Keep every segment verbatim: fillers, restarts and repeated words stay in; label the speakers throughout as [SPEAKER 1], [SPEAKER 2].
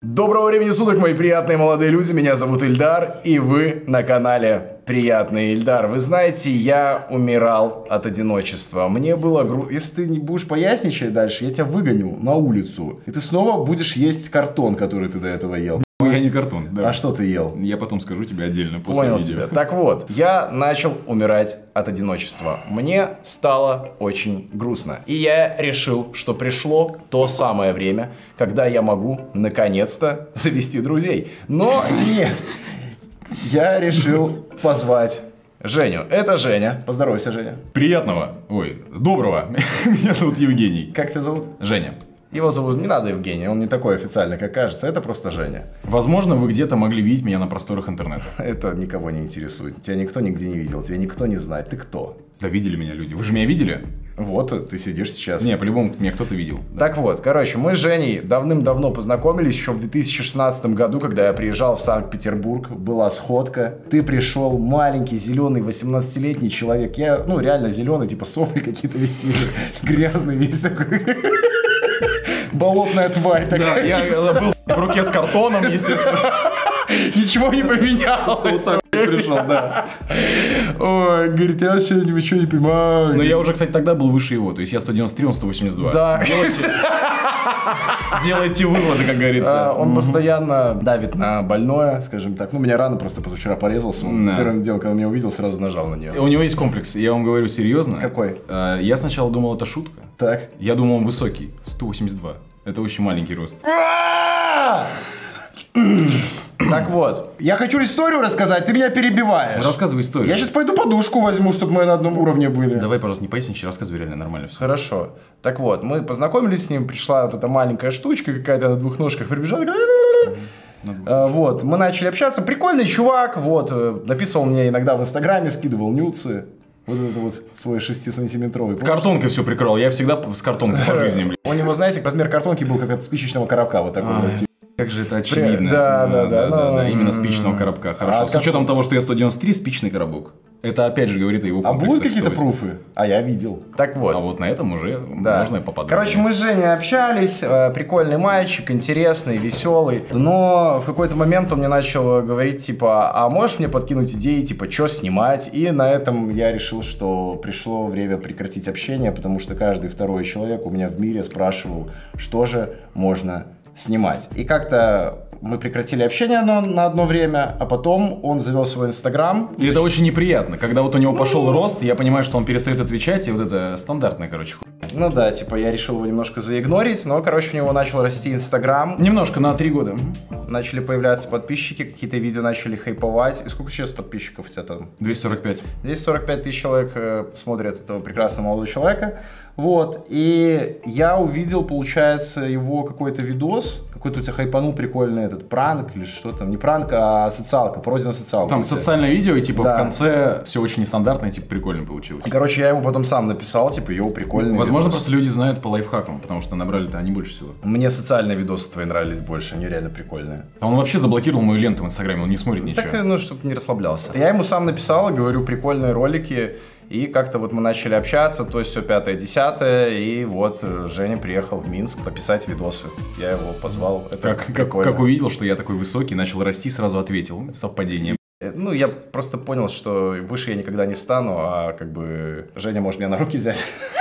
[SPEAKER 1] Доброго времени суток, мои приятные молодые люди, меня зовут Ильдар, и вы на канале Приятный Ильдар. Вы знаете, я умирал от одиночества, мне было грустно. Если ты не будешь поясничать дальше, я тебя выгоню на улицу, и ты снова будешь есть картон, который ты до этого ел.
[SPEAKER 2] Я не картон, да.
[SPEAKER 1] А что ты ел?
[SPEAKER 2] Я потом скажу тебе отдельно после
[SPEAKER 1] Понял
[SPEAKER 2] видео.
[SPEAKER 1] себя. Так вот, я начал умирать от одиночества. Мне стало очень грустно. И я решил, что пришло то самое время, когда я могу наконец-то завести друзей. Но нет, я решил позвать Женю. Это Женя. Поздоровайся, Женя.
[SPEAKER 2] Приятного. Ой, доброго. Меня зовут Евгений.
[SPEAKER 1] Как тебя зовут?
[SPEAKER 2] Женя.
[SPEAKER 1] Его зовут не надо Евгений, он не такой официальный, как кажется, это просто Женя.
[SPEAKER 2] Возможно, вы где-то могли видеть меня на просторах интернета.
[SPEAKER 1] Это никого не интересует, тебя никто нигде не видел, тебя никто не знает, ты кто?
[SPEAKER 2] Да видели меня люди, вы же меня видели?
[SPEAKER 1] Вот, ты сидишь сейчас.
[SPEAKER 2] Не, по-любому меня кто-то видел.
[SPEAKER 1] Так вот, короче, мы с Женей давным-давно познакомились, еще в две тысячи шестнадцатом году, когда я приезжал в Санкт-Петербург, была сходка. Ты пришел, маленький, зеленый, восемнадцатилетний человек. Я, ну, реально зеленый, типа сопли какие-то висели, грязный весь такой. Болотная тварь такая.
[SPEAKER 2] Да, я был в руке с картоном, естественно.
[SPEAKER 1] Ничего не поменялось.
[SPEAKER 2] Вот так пришел, да.
[SPEAKER 1] Ой, говорит, я вообще ничего не понимаю.
[SPEAKER 2] Но я уже, кстати, тогда был выше его. То есть я сто девяносто три, он сто восемьдесят два.
[SPEAKER 1] Да.
[SPEAKER 2] Делайте, делайте выводы, как говорится.
[SPEAKER 1] А, он угу. постоянно давит на больное, скажем так. Ну, меня рано просто позавчера порезался. Он да. первым делом, когда меня увидел, сразу нажал на нее.
[SPEAKER 2] У него есть комплекс, я вам говорю серьезно.
[SPEAKER 1] Какой?
[SPEAKER 2] А, я сначала думал, это шутка.
[SPEAKER 1] Так.
[SPEAKER 2] Я думал, он высокий. сто восемьдесят два. Это очень маленький рост.
[SPEAKER 1] Так вот, я хочу историю рассказать, ты меня перебиваешь.
[SPEAKER 2] Рассказывай историю.
[SPEAKER 1] Я сейчас пойду подушку возьму, чтобы мы на одном уровне были.
[SPEAKER 2] Давай, пожалуйста, не поясничай, рассказывай реально нормально все.
[SPEAKER 1] Хорошо. Так вот, мы познакомились с ним, пришла вот эта маленькая штучка какая-то на двух ножках, прибежала. Uh, вот, мы начали общаться, прикольный чувак, вот, написывал мне иногда в инстаграме, скидывал нюцы. Вот этот вот свой шестисантиметровый.
[SPEAKER 2] Картонкой все прикрывал, я всегда с картонкой по жизни, блин.
[SPEAKER 1] У него, знаете, размер картонки был как от спичечного коробка, вот такой вот.
[SPEAKER 2] Как же это очевидно.
[SPEAKER 1] Да, да, да.
[SPEAKER 2] да, да, именно спичного коробка, хорошо.
[SPEAKER 1] А
[SPEAKER 2] с учетом того, что я сто девяносто три, спичный коробок. Это опять же говорит о его комплексах.
[SPEAKER 1] А будут какие-то пруфы? А я видел. Так вот.
[SPEAKER 2] А вот на этом уже
[SPEAKER 1] да.
[SPEAKER 2] можно попадать.
[SPEAKER 1] Короче, мы с Женей общались, прикольный мальчик, интересный, веселый. Но в какой-то момент он мне начал говорить, типа, а можешь мне подкинуть идеи, типа, что снимать? И на этом я решил, что пришло время прекратить общение, потому что каждый второй человек у меня в мире спрашивал, что же можно снимать. И как-то мы прекратили общение на, на одно время, а потом он завел свой инстаграм.
[SPEAKER 2] И это очень неприятно, когда вот у него пошел рост, я понимаю, что он перестает отвечать, и вот это стандартная, короче, хуйня.
[SPEAKER 1] Ну да, типа я решил его немножко заигнорить, но, короче, у него начал расти инстаграм.
[SPEAKER 2] Немножко, на три года.
[SPEAKER 1] Начали появляться подписчики, какие-то видео начали хайповать. И сколько сейчас подписчиков у тебя там?
[SPEAKER 2] двести сорок пять.
[SPEAKER 1] двести сорок пять тысяч человек э, смотрят этого прекрасного молодого человека. Вот, и я увидел, получается, его какой-то видос, какой-то у тебя хайпанул прикольный этот пранк или что там, не пранк, а социалка, пародия на социалку.
[SPEAKER 2] Там социальное видео, и типа
[SPEAKER 1] да.
[SPEAKER 2] в конце все очень нестандартно, и типа прикольно получилось.
[SPEAKER 1] Короче, я ему потом сам написал, типа, его прикольный
[SPEAKER 2] Возможно,
[SPEAKER 1] видос.
[SPEAKER 2] просто люди знают по лайфхакам, потому что набрали-то они больше всего.
[SPEAKER 1] Мне социальные видосы твои нравились больше, они реально прикольные.
[SPEAKER 2] А он вообще заблокировал мою ленту в инстаграме, он не смотрит ничего.
[SPEAKER 1] Так, ну, чтобы не расслаблялся. Я ему сам написал, говорю, прикольные ролики. И как-то вот мы начали общаться, то есть все пятое-десятое, и вот Женя приехал в Минск пописать видосы. Я его позвал. Это
[SPEAKER 2] как, как, как увидел, что я такой высокий, начал расти, сразу ответил. Совпадение.
[SPEAKER 1] Ну, я просто понял, что выше я никогда не стану, а как бы Женя может меня на руки взять.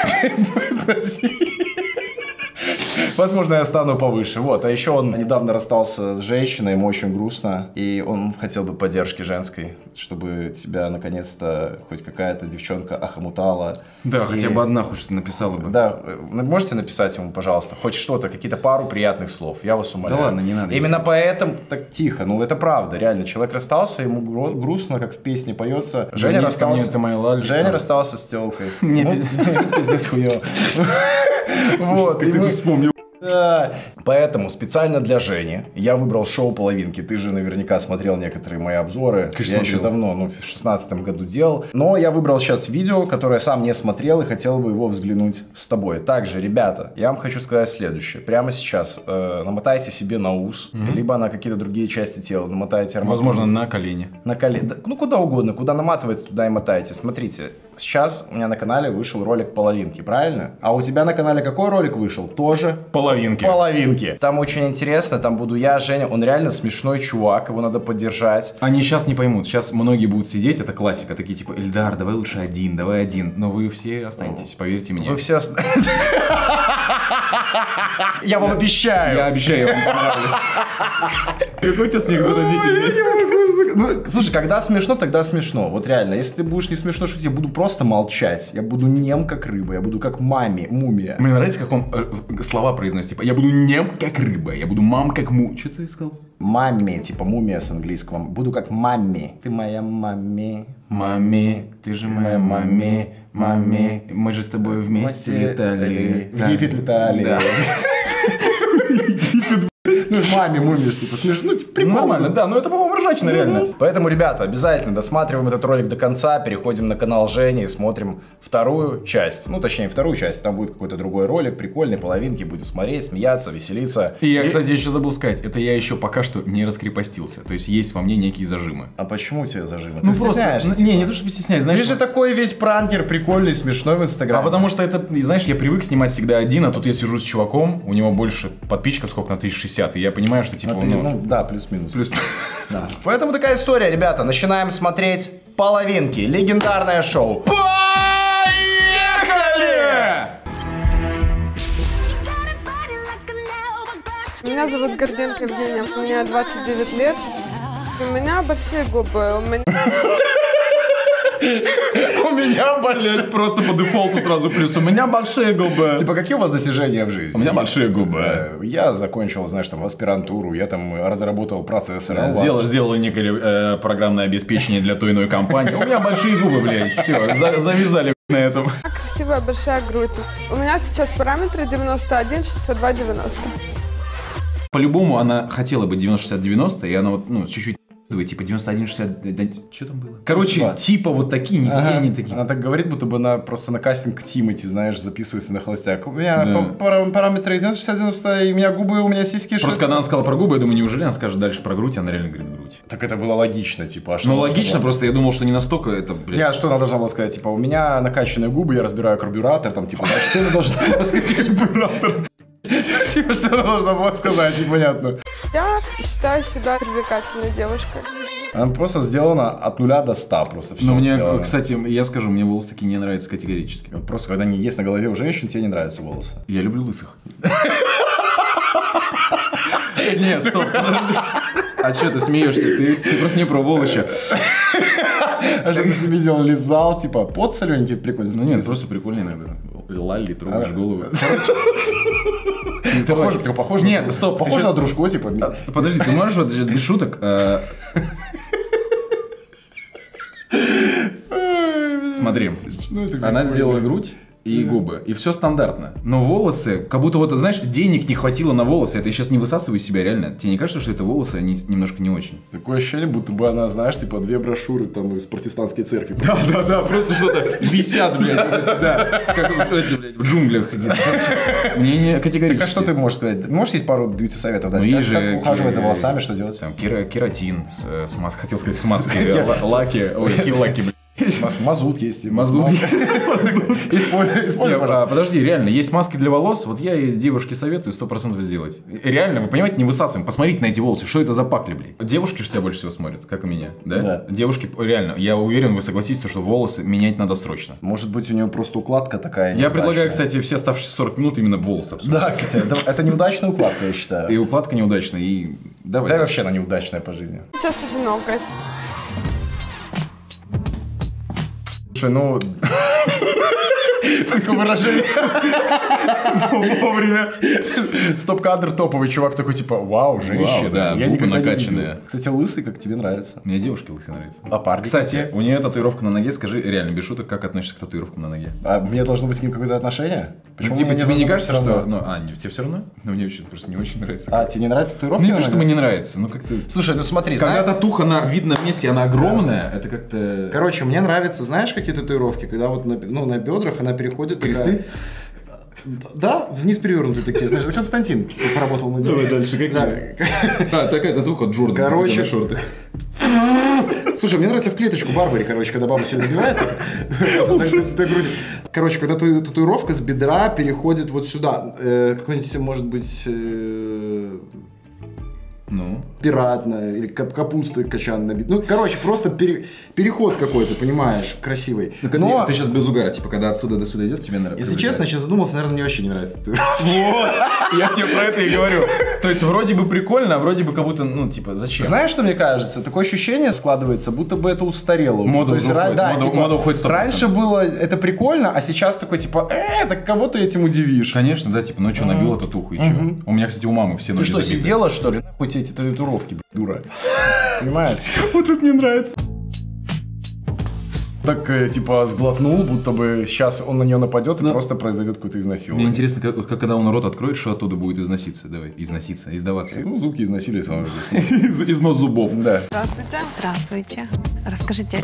[SPEAKER 1] Возможно, я стану повыше. Вот. А еще он недавно расстался с женщиной, ему очень грустно. И он хотел бы поддержки женской, чтобы тебя наконец-то хоть какая-то девчонка охомутала.
[SPEAKER 2] Да,
[SPEAKER 1] и...
[SPEAKER 2] хотя бы одна хоть что-то написала бы.
[SPEAKER 1] Да, можете написать ему, пожалуйста, хоть что-то, какие-то пару приятных слов. Я вас умоляю.
[SPEAKER 2] Да ладно, не надо.
[SPEAKER 1] Именно
[SPEAKER 2] если...
[SPEAKER 1] поэтому так тихо. Ну, это правда, реально. Человек расстался, ему грустно, как в песне поется. Женя расстался...
[SPEAKER 2] Это моя лаль...
[SPEAKER 1] Женя расстался с телкой.
[SPEAKER 2] Не,
[SPEAKER 1] пиздец хуёво. Вот,
[SPEAKER 2] ты вспомнил.
[SPEAKER 1] Да. Поэтому специально для Жени я выбрал шоу половинки. Ты же наверняка смотрел некоторые мои обзоры.
[SPEAKER 2] Конечно,
[SPEAKER 1] я еще давно, ну, в шестнадцатом году делал. Но я выбрал сейчас видео, которое сам не смотрел и хотел бы его взглянуть с тобой. Также, ребята, я вам хочу сказать следующее. Прямо сейчас э, намотайте себе на ус, угу. либо на какие-то другие части тела. Намотайте арматуру.
[SPEAKER 2] Возможно, на колени.
[SPEAKER 1] На колени. Ну, куда угодно. Куда наматывается, туда и мотайте. Смотрите. сейчас у меня на канале вышел ролик половинки, правильно? А у тебя на канале какой ролик вышел? Тоже
[SPEAKER 2] половинки.
[SPEAKER 1] Половинки. Там очень интересно, там буду я, Женя, он реально смешной чувак, его надо поддержать.
[SPEAKER 2] Они сейчас не поймут, сейчас многие будут сидеть, это классика, такие типа, Эльдар, давай лучше один, давай один, но вы все останетесь, поверьте мне.
[SPEAKER 1] Вы все останетесь. Я вам обещаю.
[SPEAKER 2] Я обещаю, я вам понравилось. Какой у тебя смех заразительный.
[SPEAKER 1] Ну, слушай, когда смешно, тогда смешно. Вот реально, если ты будешь не смешно шутить, я буду просто молчать. Я буду нем, как рыба. Я буду как маме, мумия.
[SPEAKER 2] Мне нравится, как он э, слова произносит. Типа, я буду нем, как рыба. Я буду мам, как му... Что ты сказал?
[SPEAKER 1] Маме, типа мумия с английского. Буду как маме. Ты моя маме.
[SPEAKER 2] Маме, ты же моя маме. Маме, мы же с тобой вместе летали.
[SPEAKER 1] В Египет летали.
[SPEAKER 2] Да.
[SPEAKER 1] Ну, маме мумишь, типа, смешно. Ну, прикольно.
[SPEAKER 2] Нормально, да, но это, по-моему, ржачно, реально.
[SPEAKER 1] Поэтому, ребята, обязательно досматриваем этот ролик до конца, переходим на канал Жени и смотрим вторую часть. Ну, точнее, вторую часть, там будет какой-то другой ролик, прикольный, половинки, будем смотреть, смеяться, веселиться.
[SPEAKER 2] И я, и... кстати, еще забыл сказать, это я еще пока что не раскрепостился. То есть есть во мне некие зажимы.
[SPEAKER 1] А почему у тебя зажимы?
[SPEAKER 2] Ну,
[SPEAKER 1] ты
[SPEAKER 2] просто,
[SPEAKER 1] стесняешься?
[SPEAKER 2] Ну,
[SPEAKER 1] типа?
[SPEAKER 2] Не, не то, чтобы стесняюсь, знаешь.
[SPEAKER 1] Ты же такой весь пранкер, прикольный, смешной в Инстаграме.
[SPEAKER 2] А потому что это, знаешь, я привык снимать всегда один, а тут я сижу с чуваком, у него больше подписчиков, сколько на тысяча шестьдесят, и я понимаю, что типа...
[SPEAKER 1] Ну, ну, да, плюс-минус.
[SPEAKER 2] Плюс...
[SPEAKER 1] Да. Поэтому такая история, ребята. Начинаем смотреть половинки. Легендарное шоу.
[SPEAKER 2] Поехали!
[SPEAKER 3] Меня зовут Горденко Евгения, мне двадцать девять лет. У меня большие губы, у меня...
[SPEAKER 1] У меня большие...
[SPEAKER 2] Просто по дефолту сразу плюс. У меня большие губы.
[SPEAKER 1] Типа, какие у вас достижения в жизни?
[SPEAKER 2] У меня большие губы.
[SPEAKER 1] Я закончил, знаешь, там, аспирантуру, я там разработал процессор.
[SPEAKER 2] Сделал, сделал некое э, программное обеспечение для той иной компании. У меня большие губы, блядь. Все, за, завязали на этом.
[SPEAKER 3] Красивая большая грудь. У меня сейчас параметры девяносто один, шестьдесят два, девяносто.
[SPEAKER 2] По-любому она хотела бы девяносто шестьдесят девяносто, и она вот, ну, чуть-чуть... Типа девяносто один шестьдесят, что там было? Короче, типа вот такие, нифига
[SPEAKER 1] ага.
[SPEAKER 2] не такие.
[SPEAKER 1] Она так говорит, будто бы она просто на кастинг к Тимати, знаешь, записывается на холостяк. У меня да. пар параметры девяносто шестьдесят девяносто, и у меня губы, у меня сиськи.
[SPEAKER 2] Просто когда она сказала про губы, я думаю, неужели она скажет дальше про грудь, она реально говорит грудь.
[SPEAKER 1] Так это было логично, типа. А что
[SPEAKER 2] ну логично, просто я думал, что не настолько это, блядь.
[SPEAKER 1] Я что она должна была сказать, типа, у меня накачанные губы, я разбираю карбюратор, там, типа, значит, ты должна была сказать карбюратор. Типа, что она должна была сказать, непонятно.
[SPEAKER 3] Я считаю себя привлекательной девушкой.
[SPEAKER 1] Она просто сделана от нуля до ста, просто все.
[SPEAKER 2] Но мне,
[SPEAKER 1] сделано.
[SPEAKER 2] Кстати, я скажу, мне волосы такие не нравятся категорически.
[SPEAKER 1] Просто когда они есть на голове у женщин, тебе не нравятся волосы.
[SPEAKER 2] Я люблю лысых. Нет, стоп, подожди. А что ты смеешься? Ты, ты просто не пробовал еще.
[SPEAKER 1] А что ты себе делал? Лизал, типа, под солененький, прикольно.
[SPEAKER 2] Ну нет, просто прикольно иногда. Лалли, трогаешь голову.
[SPEAKER 1] Похож, ты похож?
[SPEAKER 2] Нет, стоп.
[SPEAKER 1] Похож на дружку, типа.
[SPEAKER 2] Подожди, ты можешь вот без шуток? Смотри, она сделала грудь и губы, и все стандартно. Но волосы, как будто вот, знаешь, денег не хватило на волосы. Это я сейчас не высасываю из себя, реально. Тебе не кажется, что это волосы, они немножко не очень?
[SPEAKER 1] Такое ощущение, будто бы она, знаешь, типа две брошюры там из протестантской церкви.
[SPEAKER 2] Да, да, да, просто что-то висят, блядь, да, как эти, блядь, в джунглях. Мне не категорически.
[SPEAKER 1] Так а что ты можешь сказать? Можешь есть пару бьюти-советов дать?
[SPEAKER 2] Ну,
[SPEAKER 1] как ухаживать за волосами, что делать?
[SPEAKER 2] Там кератин, хотел сказать смазки, лаки, ой, какие лаки, блядь.
[SPEAKER 1] Мазут есть.
[SPEAKER 2] Мазут.
[SPEAKER 1] Используй, пожалуйста.
[SPEAKER 2] Подожди, реально, есть маски для волос. Вот я и девушке советую сто процентов сделать. Реально, вы понимаете, не высасываем. Посмотрите на эти волосы. Что это за пакли, блядь? Девушки же тебя больше всего смотрят, как и меня, да?
[SPEAKER 1] Да.
[SPEAKER 2] Девушки, реально, я уверен, вы согласитесь, что волосы менять надо срочно.
[SPEAKER 1] Может быть, у нее просто укладка такая.
[SPEAKER 2] Я предлагаю, кстати, все оставшиеся сорок минут именно волосы обсудить.
[SPEAKER 1] Да, кстати, это, это неудачная укладка, я считаю.
[SPEAKER 2] И укладка неудачная, и давай.
[SPEAKER 1] Да и вообще она неудачная по жизни.
[SPEAKER 3] Сейчас одинокая.
[SPEAKER 1] Слушай, ну... Такое выражение. Вовремя. Стоп-кадр топовый. Чувак такой, типа, вау, женщина.
[SPEAKER 2] Да, губы накачанные.
[SPEAKER 1] Кстати, лысый, как тебе нравится.
[SPEAKER 2] Мне девушки лысые нравятся.
[SPEAKER 1] А парни?
[SPEAKER 2] Кстати, у нее татуировка на ноге. Скажи, реально, без шуток, как относишься к татуировкам на ноге?
[SPEAKER 1] А мне должно быть с ним какое-то отношение?
[SPEAKER 2] Почему? Типа, тебе не кажется, что... Ну, а, тебе все равно? Ну, мне вообще просто не очень нравится.
[SPEAKER 1] А, тебе не нравится татуировка?
[SPEAKER 2] Мне то, что мне не нравится. Ну, как-то...
[SPEAKER 1] Слушай, ну смотри,
[SPEAKER 2] когда татуха на видном месте, она огромная, это как-то...
[SPEAKER 1] Короче, мне нравится, знаешь, какие татуировки? Когда вот на, ну, на бедрах она переходит...
[SPEAKER 2] Кресты?
[SPEAKER 1] Да, вниз перевернутые такие. Знаешь, Константин поработал на ней.
[SPEAKER 2] Давай дальше, как да. А, такая татуха Джордан.
[SPEAKER 1] Короче,
[SPEAKER 2] на шортах.
[SPEAKER 1] Слушай, мне нравится в клеточку Барбари, короче, когда баба себя добивает. Короче, когда татуировка с бедра переходит вот сюда. Какой-нибудь, может быть...
[SPEAKER 2] Ну?
[SPEAKER 1] Пиратная, или капуста качан набит. Ну, короче, просто пере, переход какой-то, понимаешь, красивый.
[SPEAKER 2] Ну, но... Ты сейчас без угара, типа, когда отсюда до сюда идет, тебе нравится.
[SPEAKER 1] Если честно, я сейчас задумался, наверное, мне вообще не нравится.
[SPEAKER 2] Вот, я тебе про это и говорю. То есть, вроде бы прикольно, а вроде бы как будто, ну, типа, зачем?
[SPEAKER 1] Знаешь, что мне кажется? Такое ощущение складывается, будто бы это устарело.
[SPEAKER 2] Мода уходит,
[SPEAKER 1] да,
[SPEAKER 2] мода,
[SPEAKER 1] типа,
[SPEAKER 2] мода уходит сто процентов.
[SPEAKER 1] Раньше было это прикольно, а сейчас такой, типа, э, так кого ты этим удивишь?
[SPEAKER 2] Конечно, да, типа, ну что, набила татуху и что? У меня, кстати, у мамы все ноги
[SPEAKER 1] забиты. Ты что, сидела, что ли? Нахуй тебе эти татуировки, дура. Понимаешь?
[SPEAKER 2] Вот это мне нравится.
[SPEAKER 1] Так, э, типа, сглотнул, будто бы сейчас он на нее нападет и да. просто произойдет какое-то изнасилование.
[SPEAKER 2] Мне интересно, как, как когда он рот откроет, что оттуда будет износиться. Давай, износиться, издаваться.
[SPEAKER 1] Ну, зубки износились.
[SPEAKER 2] из, износ зубов.
[SPEAKER 1] Да.
[SPEAKER 3] Здравствуйте.
[SPEAKER 4] Здравствуйте. Расскажите.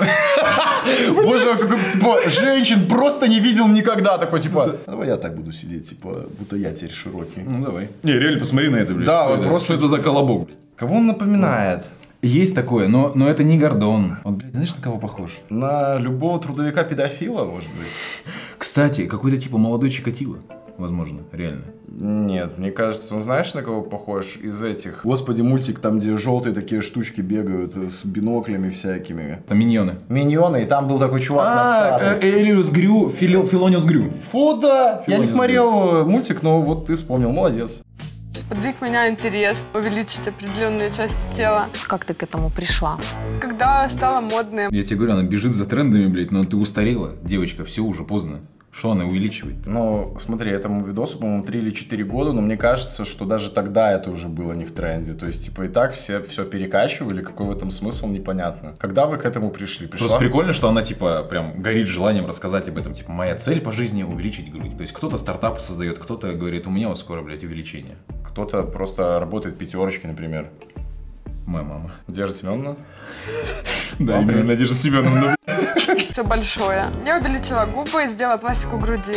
[SPEAKER 1] Боже, какой, типа, женщин просто не видел никогда. Такой, типа, давай я так буду сидеть, типа, будто я теперь широкий.
[SPEAKER 2] Ну, давай. Не, реально, посмотри на это, блядь.
[SPEAKER 1] Да, вот просто...
[SPEAKER 2] Что это за колобок, блядь?
[SPEAKER 1] Кого он напоминает?
[SPEAKER 2] Есть такое, но, но это не Гордон. Он, блядь, знаешь, на кого похож?
[SPEAKER 1] На любого трудовика-педофила, может быть.
[SPEAKER 2] Кстати, какой-то типа молодой Чикатило. Возможно, реально.
[SPEAKER 1] Нет, мне кажется, он знаешь, на кого похож из этих? Господи, мультик там, где желтые такие штучки бегают с биноклями всякими.
[SPEAKER 2] Там миньоны.
[SPEAKER 1] Миньоны, и там был такой чувак
[SPEAKER 2] а, носатый. Элиус Грю, Филониус Грю.
[SPEAKER 1] Фу, да. Я не смотрел мультик, но вот ты вспомнил, молодец.
[SPEAKER 3] Подвиг меня интерес увеличить определенные части тела.
[SPEAKER 4] Как ты к этому пришла?
[SPEAKER 3] Когда стала модной.
[SPEAKER 2] Я тебе говорю, она бежит за трендами, блядь, но ты устарела, девочка, все уже поздно. Что она увеличивает?
[SPEAKER 1] Ну, смотри, этому видосу, по-моему, три или четыре года, но мне кажется, что даже тогда это уже было не в тренде. То есть, типа, и так все все перекачивали, какой в этом смысл, непонятно. Когда вы к этому пришли? Пришла?
[SPEAKER 2] Просто прикольно, что она, типа, прям горит желанием рассказать об этом. Типа, моя цель по жизни — увеличить грудь. То есть, кто-то стартапы создает, кто-то говорит, у меня вот скоро, блядь, увеличение.
[SPEAKER 1] Кто-то просто работает пятерочкой, например.
[SPEAKER 2] Моя мама.
[SPEAKER 1] Надежда Семеновна?
[SPEAKER 2] Да, именно Надежда Семеновна.
[SPEAKER 3] Все большое. Я увеличила губы и сделала пластику груди.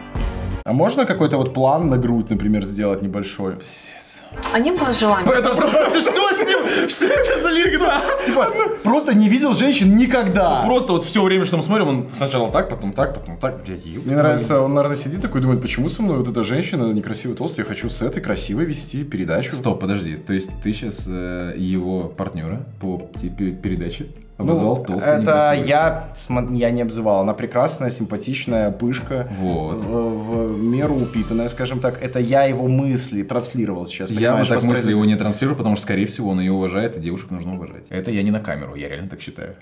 [SPEAKER 1] А можно какой-то вот план на грудь, например, сделать небольшой?
[SPEAKER 4] А не было желания?
[SPEAKER 1] Это что с ним? Что это за лицо? Типа, просто не видел женщин никогда.
[SPEAKER 2] Просто вот все время, что мы смотрим, он сначала так, потом так, потом так.
[SPEAKER 1] Мне нравится, он, наверное, сидит такой и думает, почему со мной вот эта женщина некрасивая, толстая, я хочу с этой красивой вести передачу.
[SPEAKER 2] Стоп, подожди, то есть ты сейчас э, его партнера по передаче обозвал
[SPEAKER 1] ну,
[SPEAKER 2] толстой,
[SPEAKER 1] это я, я не обзывал, она прекрасная, симпатичная, пышка,
[SPEAKER 2] вот.
[SPEAKER 1] в, в меру упитанная, скажем так. Это я его мысли транслировал сейчас.
[SPEAKER 2] Я бы так мысли его не транслирую, потому что, скорее всего, он ее уважает, и девушек нужно уважать. Это я не на камеру, я реально так считаю.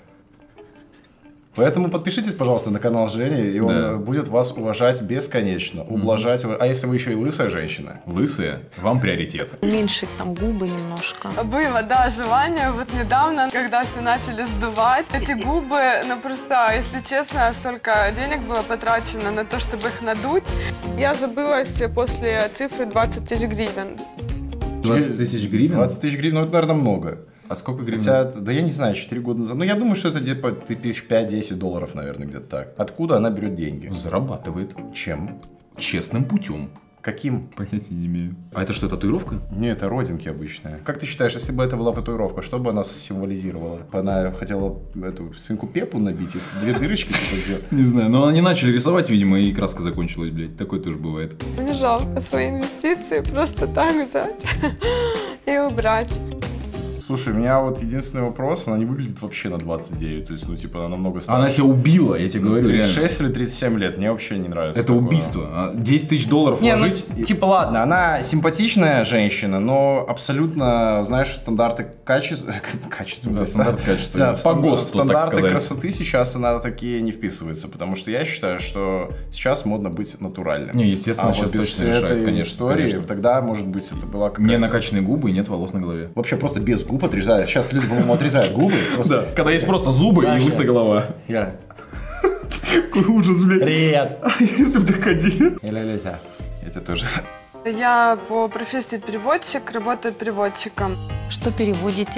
[SPEAKER 1] Поэтому подпишитесь, пожалуйста, на канал Жени, и он
[SPEAKER 2] да.
[SPEAKER 1] будет вас уважать бесконечно, ублажать. Mm-hmm. А если вы еще и лысая женщина?
[SPEAKER 2] Лысая, вам приоритет.
[SPEAKER 4] Уменьшить там губы немножко.
[SPEAKER 3] Было, да, желание. Вот недавно, когда все начали сдувать эти губы, ну просто, если честно, столько денег было потрачено на то, чтобы их надуть. Я забылась после цифры двадцать тысяч гривен.
[SPEAKER 2] двадцать тысяч гривен?
[SPEAKER 1] двадцать тысяч гривен, ну это, наверное, много.
[SPEAKER 2] А сколько гривен?
[SPEAKER 1] Хотя, да я не знаю, четыре года назад. Ну, я думаю, что это где-то пять-десять долларов, наверное, где-то так. Откуда она берет деньги?
[SPEAKER 2] Зарабатывает.
[SPEAKER 1] Чем?
[SPEAKER 2] Честным путем.
[SPEAKER 1] Каким?
[SPEAKER 2] Понятия не имею. А это что, татуировка?
[SPEAKER 1] Не, это родинки обычные. Как ты считаешь, если бы это была татуировка, что бы она символизировала? Она хотела эту свинку Пеппу набить и две дырочки типа сделать?
[SPEAKER 2] Не знаю, но они начали рисовать, видимо, и краска закончилась, блядь. Такое тоже бывает.
[SPEAKER 3] Мне жалко свои инвестиции просто так взять и убрать.
[SPEAKER 1] Слушай, у меня вот единственный вопрос, она не выглядит вообще на двадцать девять, то есть, ну, типа, она намного старше.
[SPEAKER 2] Она себя убила, я тебе говорю,
[SPEAKER 1] тридцать шесть или тридцать семь лет, мне вообще не нравится.
[SPEAKER 2] Это такое. Убийство. десять тысяч долларов
[SPEAKER 1] не,
[SPEAKER 2] вложить.
[SPEAKER 1] Ну, типа, ладно, она симпатичная женщина, но абсолютно, знаешь, в стандарты качества... Качества,
[SPEAKER 2] да, стандарт качества.
[SPEAKER 1] Да,
[SPEAKER 2] по ГОСТу,
[SPEAKER 1] в стандарты
[SPEAKER 2] так сказать.
[SPEAKER 1] красоты сейчас она такие не вписывается, потому что я считаю, что сейчас модно быть натуральным.
[SPEAKER 2] Не, естественно,
[SPEAKER 1] а
[SPEAKER 2] сейчас
[SPEAKER 1] вот без
[SPEAKER 2] точно решает,
[SPEAKER 1] этой
[SPEAKER 2] конечно,
[SPEAKER 1] истории,
[SPEAKER 2] конечно.
[SPEAKER 1] тогда, может быть, это была какая-то...
[SPEAKER 2] Не накачанные губы и нет волос на голове.
[SPEAKER 1] Вообще просто без губ отрезают. Сейчас люди, по-моему, отрезают губы.
[SPEAKER 2] Да, когда есть просто зубы и лысая голова.
[SPEAKER 1] Я.
[SPEAKER 2] Какой ужас, блядь.
[SPEAKER 1] Привет.
[SPEAKER 2] Если бы так ходили.
[SPEAKER 1] Я тебя тоже.
[SPEAKER 3] Я по профессии переводчик, работаю переводчиком.
[SPEAKER 4] Что переводите?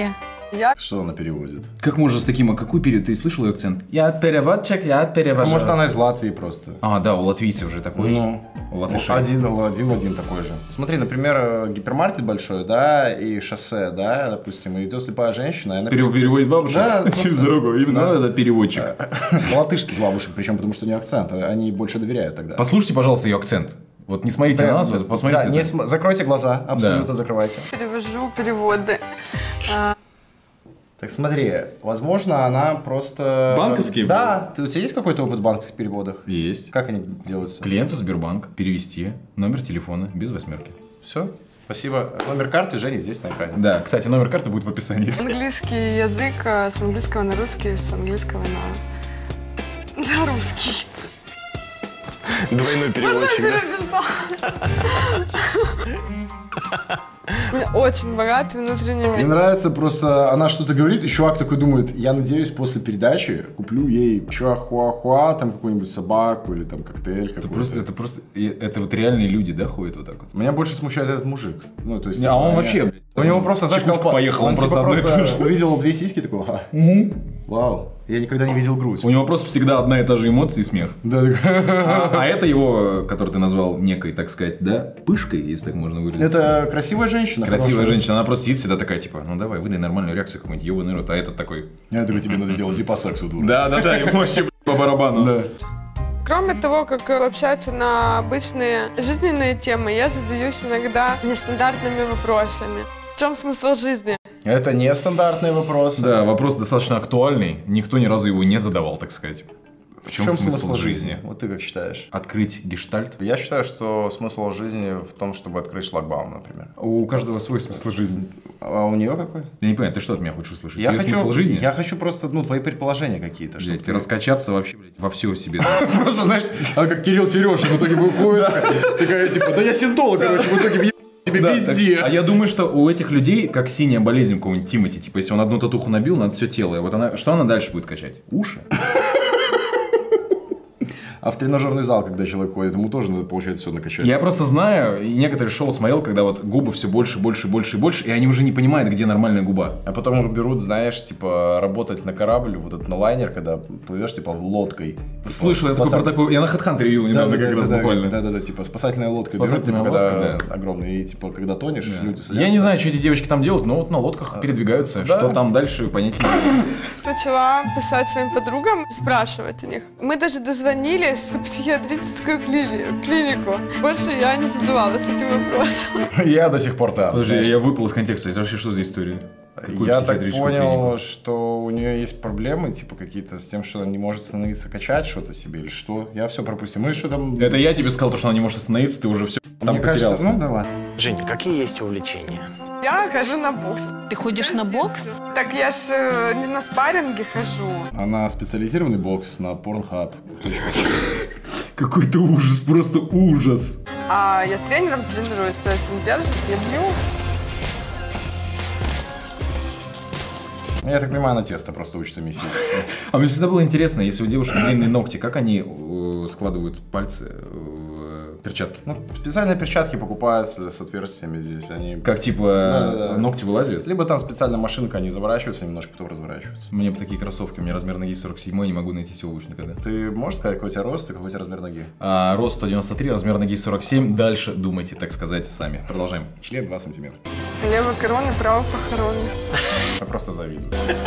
[SPEAKER 3] Я...
[SPEAKER 1] Что она переводит?
[SPEAKER 2] Как можно с таким, а какой перевод? Ты слышал ее акцент? Я переводчик, я перевожу.
[SPEAKER 1] Может, она из Латвии просто.
[SPEAKER 2] А, да, у латвийцев же такой.
[SPEAKER 1] Ну,
[SPEAKER 2] у латышей.
[SPEAKER 1] Один, один в один такой же. Смотри, например, гипермаркет большой, да, и шоссе, да, допустим, и идет слепая женщина, и она...
[SPEAKER 2] Переводит бабушек
[SPEAKER 1] Да,
[SPEAKER 2] через дорогу. Именно это переводчик.
[SPEAKER 1] Латышских бабушек, причем потому что у нее акцент, они больше доверяют тогда.
[SPEAKER 2] Послушайте, пожалуйста, ее акцент. Вот не смотрите на нас, вот посмотрите.
[SPEAKER 1] Да, не см... закройте глаза, абсолютно
[SPEAKER 2] Да.
[SPEAKER 1] закрывайте.
[SPEAKER 3] перевожу переводы. А,
[SPEAKER 1] Так смотри, возможно, она просто...
[SPEAKER 2] Банковские?
[SPEAKER 1] Да. Ты, у тебя есть какой-то опыт в банковских переводах?
[SPEAKER 2] Есть.
[SPEAKER 1] Как они делаются?
[SPEAKER 2] Клиенту Сбербанк перевести номер телефона без восьмерки.
[SPEAKER 1] Все? Спасибо. Номер карты Жени здесь на экране.
[SPEAKER 2] Да, кстати, номер карты будет в описании.
[SPEAKER 3] английский язык а, с английского на русский, с английского на, на русский.
[SPEAKER 5] Двойной
[SPEAKER 3] Можно
[SPEAKER 5] переводчик, да?
[SPEAKER 3] переписать? У меня очень богатый внутренний
[SPEAKER 1] Мне
[SPEAKER 3] мир.
[SPEAKER 1] нравится просто, она что-то говорит, и чувак такой думает, я надеюсь, после передачи куплю ей чуахуахуа, там какую-нибудь собаку или там коктейль
[SPEAKER 2] Это
[SPEAKER 1] какой-то.
[SPEAKER 2] просто, это просто, и это вот реальные люди, да, ходят вот так вот.
[SPEAKER 1] Меня больше смущает этот мужик. Ну, то есть,
[SPEAKER 2] Не, а он
[SPEAKER 1] я-
[SPEAKER 2] вообще, блядь,
[SPEAKER 1] У него просто, знаешь,
[SPEAKER 2] чекушка
[SPEAKER 1] колпак.
[SPEAKER 2] поехала, он
[SPEAKER 1] он
[SPEAKER 2] просто
[SPEAKER 1] типа
[SPEAKER 2] одно и то
[SPEAKER 1] просто
[SPEAKER 2] же.
[SPEAKER 1] увидел две сиськи, такой, ага, вау, я никогда не видел грудь.
[SPEAKER 2] У него просто всегда одна и та же эмоция и смех.
[SPEAKER 1] Да, такой.
[SPEAKER 2] А, а это его, который ты назвал некой, так сказать, да, пышкой, если так можно выразиться.
[SPEAKER 1] Это красивая женщина.
[SPEAKER 2] Красивая
[SPEAKER 1] хорошая.
[SPEAKER 2] женщина, она просто сидит всегда такая, типа, ну давай, выдай нормальную реакцию, какой-нибудь ебаный рот, а этот такой...
[SPEAKER 1] Я такой, тебе надо сделать и по сексу, дура.
[SPEAKER 2] Да, да, да, ему вообще по барабану.
[SPEAKER 1] Да.
[SPEAKER 3] Кроме того, как общаться на обычные жизненные темы, я задаюсь иногда нестандартными вопросами. В чем смысл жизни?
[SPEAKER 1] Это не стандартный вопрос.
[SPEAKER 2] Да, вопрос достаточно актуальный, никто ни разу его не задавал, так сказать. В чем,
[SPEAKER 1] В чем
[SPEAKER 2] смысл,
[SPEAKER 1] смысл
[SPEAKER 2] жизни?
[SPEAKER 1] жизни? Вот ты как считаешь?
[SPEAKER 2] Открыть гештальт?
[SPEAKER 1] Я считаю, что смысл жизни в том, чтобы открыть шлагбаум, например.
[SPEAKER 2] У каждого свой смысл жизни.
[SPEAKER 1] А у нее какой?
[SPEAKER 2] Я не понимаю, ты что от меня хочешь услышать?
[SPEAKER 1] Я
[SPEAKER 2] Её
[SPEAKER 1] хочу,
[SPEAKER 2] смысл жизни?
[SPEAKER 1] я хочу просто, ну, твои предположения какие-то.
[SPEAKER 2] Блядь,
[SPEAKER 1] чтобы
[SPEAKER 2] ты
[SPEAKER 1] ты-
[SPEAKER 2] раскачаться вообще, блядь, во все себе.
[SPEAKER 1] Просто, знаешь, она как Кирилл Терешин в итоге выходит, такая, типа, да я синтолог, короче, в итоге въебал тебе
[SPEAKER 2] Да, так-
[SPEAKER 1] везде.
[SPEAKER 2] а я думаю, что у этих людей, как синяя болезнь у какого-нибудь Тимати, типа, если он одну татуху набил, надо все тело. И вот она, что она дальше будет качать? Уши?
[SPEAKER 1] А в тренажерный зал, когда человек ходит, ему тоже надо, получается, все накачать.
[SPEAKER 2] Я просто знаю, и некоторые шоу смотрел, когда вот губы все больше, больше, больше и больше, и они уже не понимают, где нормальная губа.
[SPEAKER 1] А потом их берут, знаешь, типа, работать на корабль, вот этот на лайнер, когда плывешь, типа, лодкой. Типа,
[SPEAKER 2] Слышал, я такой
[SPEAKER 1] спасать-
[SPEAKER 2] про такой, я на HeadHunter видел недавно как раз буквально.
[SPEAKER 1] Да-да-да, типа, спасательная лодка.
[SPEAKER 2] Спасательная
[SPEAKER 1] берут, типа,
[SPEAKER 2] лодка,
[SPEAKER 1] когда
[SPEAKER 2] да.
[SPEAKER 1] огромная, и, типа, когда тонешь, люди садятся.
[SPEAKER 2] Я не знаю, что эти девочки там делают, но вот на лодках передвигаются.
[SPEAKER 1] да.
[SPEAKER 2] Что там дальше, понятия не имею.
[SPEAKER 3] Начала писать своим подругам, спрашивать у них. Мы даже дозвонились в психиатрическую клини- клинику. Больше я не задавалась этим вопросом.
[SPEAKER 1] Я до сих пор там.
[SPEAKER 2] Подожди,
[SPEAKER 1] знаешь.
[SPEAKER 2] я выпал из контекста. Это вообще что за история? Какую
[SPEAKER 1] Я так
[SPEAKER 2] психиатрическую
[SPEAKER 1] понял,
[SPEAKER 2] клинику?
[SPEAKER 1] что у нее есть проблемы, типа, какие-то с тем, что она не может становиться качать что-то себе или что. Я все пропустил. Ну и что там...
[SPEAKER 2] Это я тебе сказал, то, что она не может остановиться, ты уже все там
[SPEAKER 1] Мне кажется,
[SPEAKER 2] потерялся.
[SPEAKER 1] ну да ладно.
[SPEAKER 5] Женя, какие есть увлечения?
[SPEAKER 3] Я хожу на бокс.
[SPEAKER 4] Ты ходишь на бокс?
[SPEAKER 3] Так я ж э, не на спарринге хожу.
[SPEAKER 1] Она специализированный бокс на Pornhub.
[SPEAKER 2] Какой-то ужас, просто ужас.
[SPEAKER 3] А я с тренером тренируюсь, то есть он держит, я бью.
[SPEAKER 1] Я так понимаю, на тесто просто учится месить.
[SPEAKER 2] А мне всегда было интересно, если у девушек длинные ногти, как они э, складывают пальцы в перчатки?
[SPEAKER 1] Ну, специальные перчатки покупаются с отверстиями здесь. Они...
[SPEAKER 2] Как типа
[SPEAKER 1] Да-да-да.
[SPEAKER 2] ногти вылазят?
[SPEAKER 1] Либо там специальная машинка, они заворачиваются немножко, потом разворачиваются.
[SPEAKER 2] Мне бы такие кроссовки, у меня размер ноги сорок семь, не могу найти себе обувь никогда.
[SPEAKER 1] Ты можешь сказать, какой у тебя рост и какой у тебя размер ноги?
[SPEAKER 2] А, рост сто девяносто три, размер ноги сорок семь. Дальше думайте, так сказать, сами. Продолжаем.
[SPEAKER 1] Член два сантиметра.
[SPEAKER 3] Левый короны, правый похоронен.
[SPEAKER 1] Я просто завидую.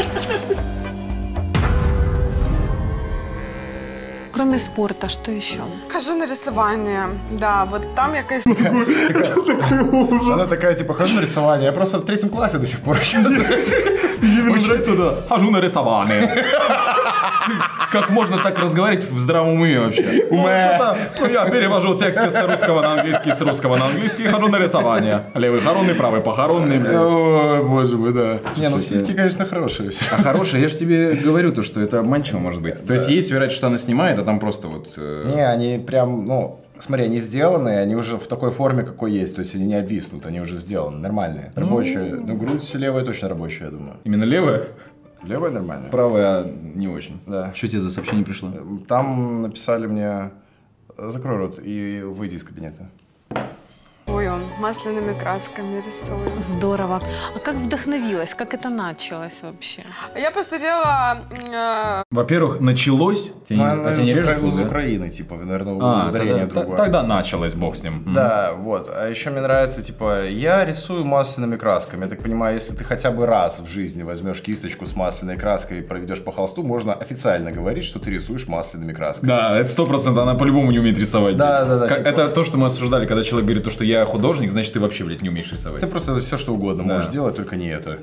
[SPEAKER 4] Кроме спорта, что еще?
[SPEAKER 3] Хожу на рисование. Да, вот там я кайфую.
[SPEAKER 1] Она такая, типа, хожу на рисование. Я просто в третьем классе до сих пор еще.
[SPEAKER 2] Мне нравится туда. Хожу на рисование. Как можно так разговаривать в здравом уме вообще? Ну, что-то, ну, я перевожу тексты с русского на английский, с русского на английский, хожу на рисование. Левый хоронный, правый похоронный.
[SPEAKER 1] Ой, боже мой, да. Не, ну
[SPEAKER 2] Слушайте.
[SPEAKER 1] сиськи, конечно, хорошие.
[SPEAKER 2] А хорошая, я же тебе говорю то, что это обманчиво может быть. То есть есть вероятность, что она снимает, а там просто вот... э,
[SPEAKER 1] Не, они прям, ну, смотри, они сделаны, они уже в такой форме, какой есть. То есть они не обвиснут, они уже сделаны, нормальные. Рабочие. Ну, грудь левая точно рабочая, я думаю.
[SPEAKER 2] Именно левая,
[SPEAKER 1] Левая нормальная.
[SPEAKER 2] правая не очень.
[SPEAKER 1] Да.
[SPEAKER 2] Что тебе за сообщение пришло?
[SPEAKER 1] Там написали мне, закрой рот и выйди из кабинета.
[SPEAKER 3] Вот. рисую, масляными красками рисую.
[SPEAKER 4] Здорово. А как вдохновилась? Как это началось вообще?
[SPEAKER 3] Я посмотрела... Э...
[SPEAKER 2] Во-первых, началось...
[SPEAKER 1] Ну, она из, Укра... из Украины, типа, наверное,
[SPEAKER 2] а,
[SPEAKER 1] ударение
[SPEAKER 2] тогда,
[SPEAKER 1] другое.
[SPEAKER 2] Тогда началось, бог с ним.
[SPEAKER 1] Да, mm-hmm. вот. А еще мне нравится, типа, я рисую масляными красками. Я так понимаю, если ты хотя бы раз в жизни возьмешь кисточку с масляной краской и проведешь по холсту, можно официально говорить, что ты рисуешь масляными красками.
[SPEAKER 2] Да, это сто процентов, она по-любому не умеет рисовать.
[SPEAKER 1] Да, да, да.
[SPEAKER 2] Как,
[SPEAKER 1] типа...
[SPEAKER 2] Это то, что мы осуждали, когда человек говорит, то, что я художник, значит, ты вообще, блядь, не умеешь рисовать.
[SPEAKER 1] Ты просто все, что угодно да. можешь делать, только не это.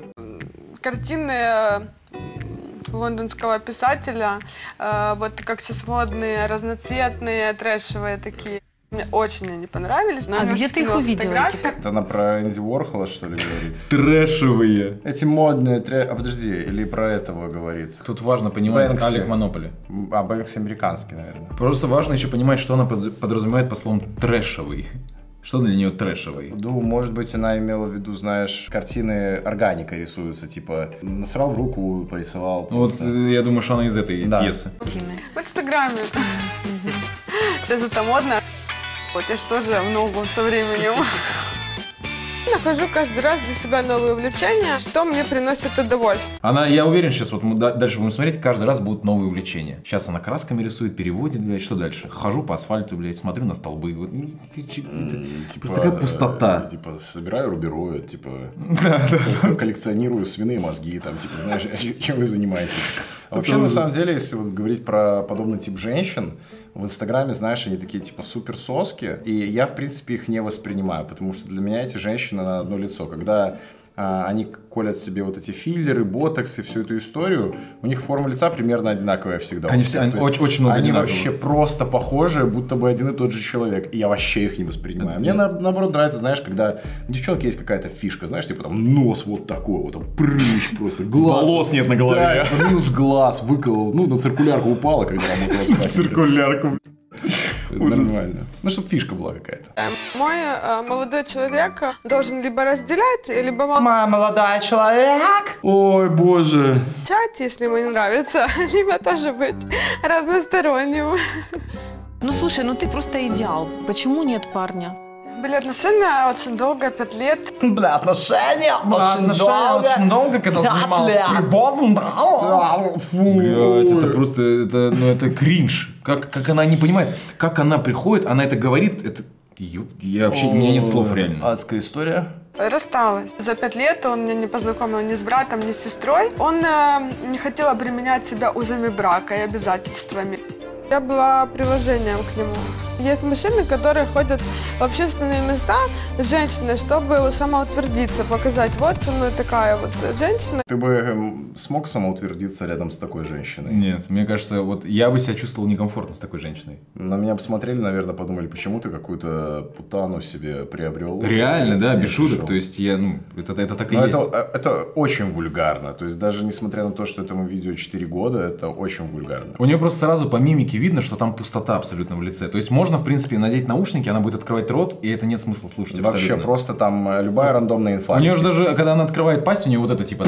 [SPEAKER 3] Картины лондонского писателя, э, вот как сейчас модные, разноцветные, трэшевые такие. Мне очень они понравились.
[SPEAKER 4] А где ты их увидела?
[SPEAKER 1] Это она про Энди Уорхола, что ли, говорит?
[SPEAKER 2] Трэшевые.
[SPEAKER 1] Эти модные трэш... А подожди, или про этого говорит?
[SPEAKER 2] Тут важно понимать
[SPEAKER 1] Бэнкси.
[SPEAKER 2] Алек Монополи.
[SPEAKER 1] А, Бэнкси американский, наверное.
[SPEAKER 2] Просто важно еще понимать, что она подразумевает по словам трэшевый. Что для нее трэшевый?
[SPEAKER 1] Ну, может быть, она имела в виду, знаешь, картины органика рисуются, типа, насрал в руку, порисовал.
[SPEAKER 2] Вот я думаю, что она из этой да. пьесы.
[SPEAKER 3] В Инстаграме. Сейчас это модно. Вот я же тоже в ногу со временем. Нахожу каждый раз для себя новые увлечения, что мне приносит удовольствие.
[SPEAKER 2] Она, я уверен, сейчас вот мы дальше будем смотреть, каждый раз будут новые увлечения. Сейчас она красками рисует, переводит, блядь, что дальше? Хожу по асфальту, блядь, смотрю на столбы. Вот,
[SPEAKER 1] типа,
[SPEAKER 2] такая пустота.
[SPEAKER 1] Э, типа, собираю рубероид, типа, коллекционирую свиные мозги, там, типа, знаешь, чем вы занимаетесь. А вообще, на самом деле, если вот говорить про подобный тип женщин, в Инстаграме, знаешь, они такие типа супер соски, и я, в принципе, их не воспринимаю, потому что для меня эти женщины на одно лицо. Когда а, они колят себе вот эти филлеры, ботоксы, всю эту историю, у них форма лица примерно одинаковая всегда.
[SPEAKER 2] Они все, они очень, очень много
[SPEAKER 1] Они
[SPEAKER 2] одинаковых.
[SPEAKER 1] вообще просто похожи, будто бы один и тот же человек, и я вообще их не воспринимаю. Мне на, наоборот нравится, знаешь, когда у девчонки есть какая-то фишка, знаешь, типа там нос вот такой, вот там прыщ просто, глаз.
[SPEAKER 2] Волос нет на голове.
[SPEAKER 1] Да, минус глаз выколол, ну на циркулярку упала, когда работала с
[SPEAKER 2] циркулярку.
[SPEAKER 1] Нормально. Ну, чтобы фишка была какая-то.
[SPEAKER 3] Мой э, молодой человек должен либо разделять, либо
[SPEAKER 1] Моя молодая человек. Ой, боже.
[SPEAKER 3] молчать, если ему не нравится, либо тоже быть разносторонним.
[SPEAKER 4] Ну, слушай, ну ты просто идеал. Почему нет парня?
[SPEAKER 3] Были отношения очень долго, пять лет.
[SPEAKER 1] Бля, отношения очень
[SPEAKER 2] отношения
[SPEAKER 1] долго.
[SPEAKER 2] очень долго, когда занималась прибором, да. Фу. Блядь, это просто, это, ну, это кринж. Как, как она не понимает, как она приходит, она это говорит, это... Ёп, я вообще, у меня нет слов реально.
[SPEAKER 1] Адская история.
[SPEAKER 3] Рассталась. За пять лет он меня не познакомил ни с братом, ни с сестрой. Он э, не хотел обременять себя узами брака и обязательствами. Я была приложением к нему. Есть мужчины, которые ходят в общественные места с женщиной, чтобы самоутвердиться, показать, вот со мной такая вот женщина.
[SPEAKER 1] Ты бы эм, смог самоутвердиться рядом с такой женщиной?
[SPEAKER 2] Нет, мне кажется, вот я бы себя чувствовал некомфортно с такой женщиной.
[SPEAKER 1] На меня посмотрели, наверное, подумали, почему ты какую-то путану себе приобрел.
[SPEAKER 2] Реально, да, без шуток. То есть я, ну, это, это так и
[SPEAKER 1] Но
[SPEAKER 2] есть.
[SPEAKER 1] Это, это очень вульгарно. То есть даже несмотря на то, что этому видео четыре года, это очень вульгарно.
[SPEAKER 2] У нее просто сразу по мимике видно, что там пустота абсолютно в лице. То есть можно, в принципе, надеть наушники, она будет открывать рот, и это нет смысла слушать абсолютно.
[SPEAKER 1] Вообще просто там любая просто рандомная инфа.
[SPEAKER 2] У нее же даже, когда она открывает пасть, у нее вот это типа...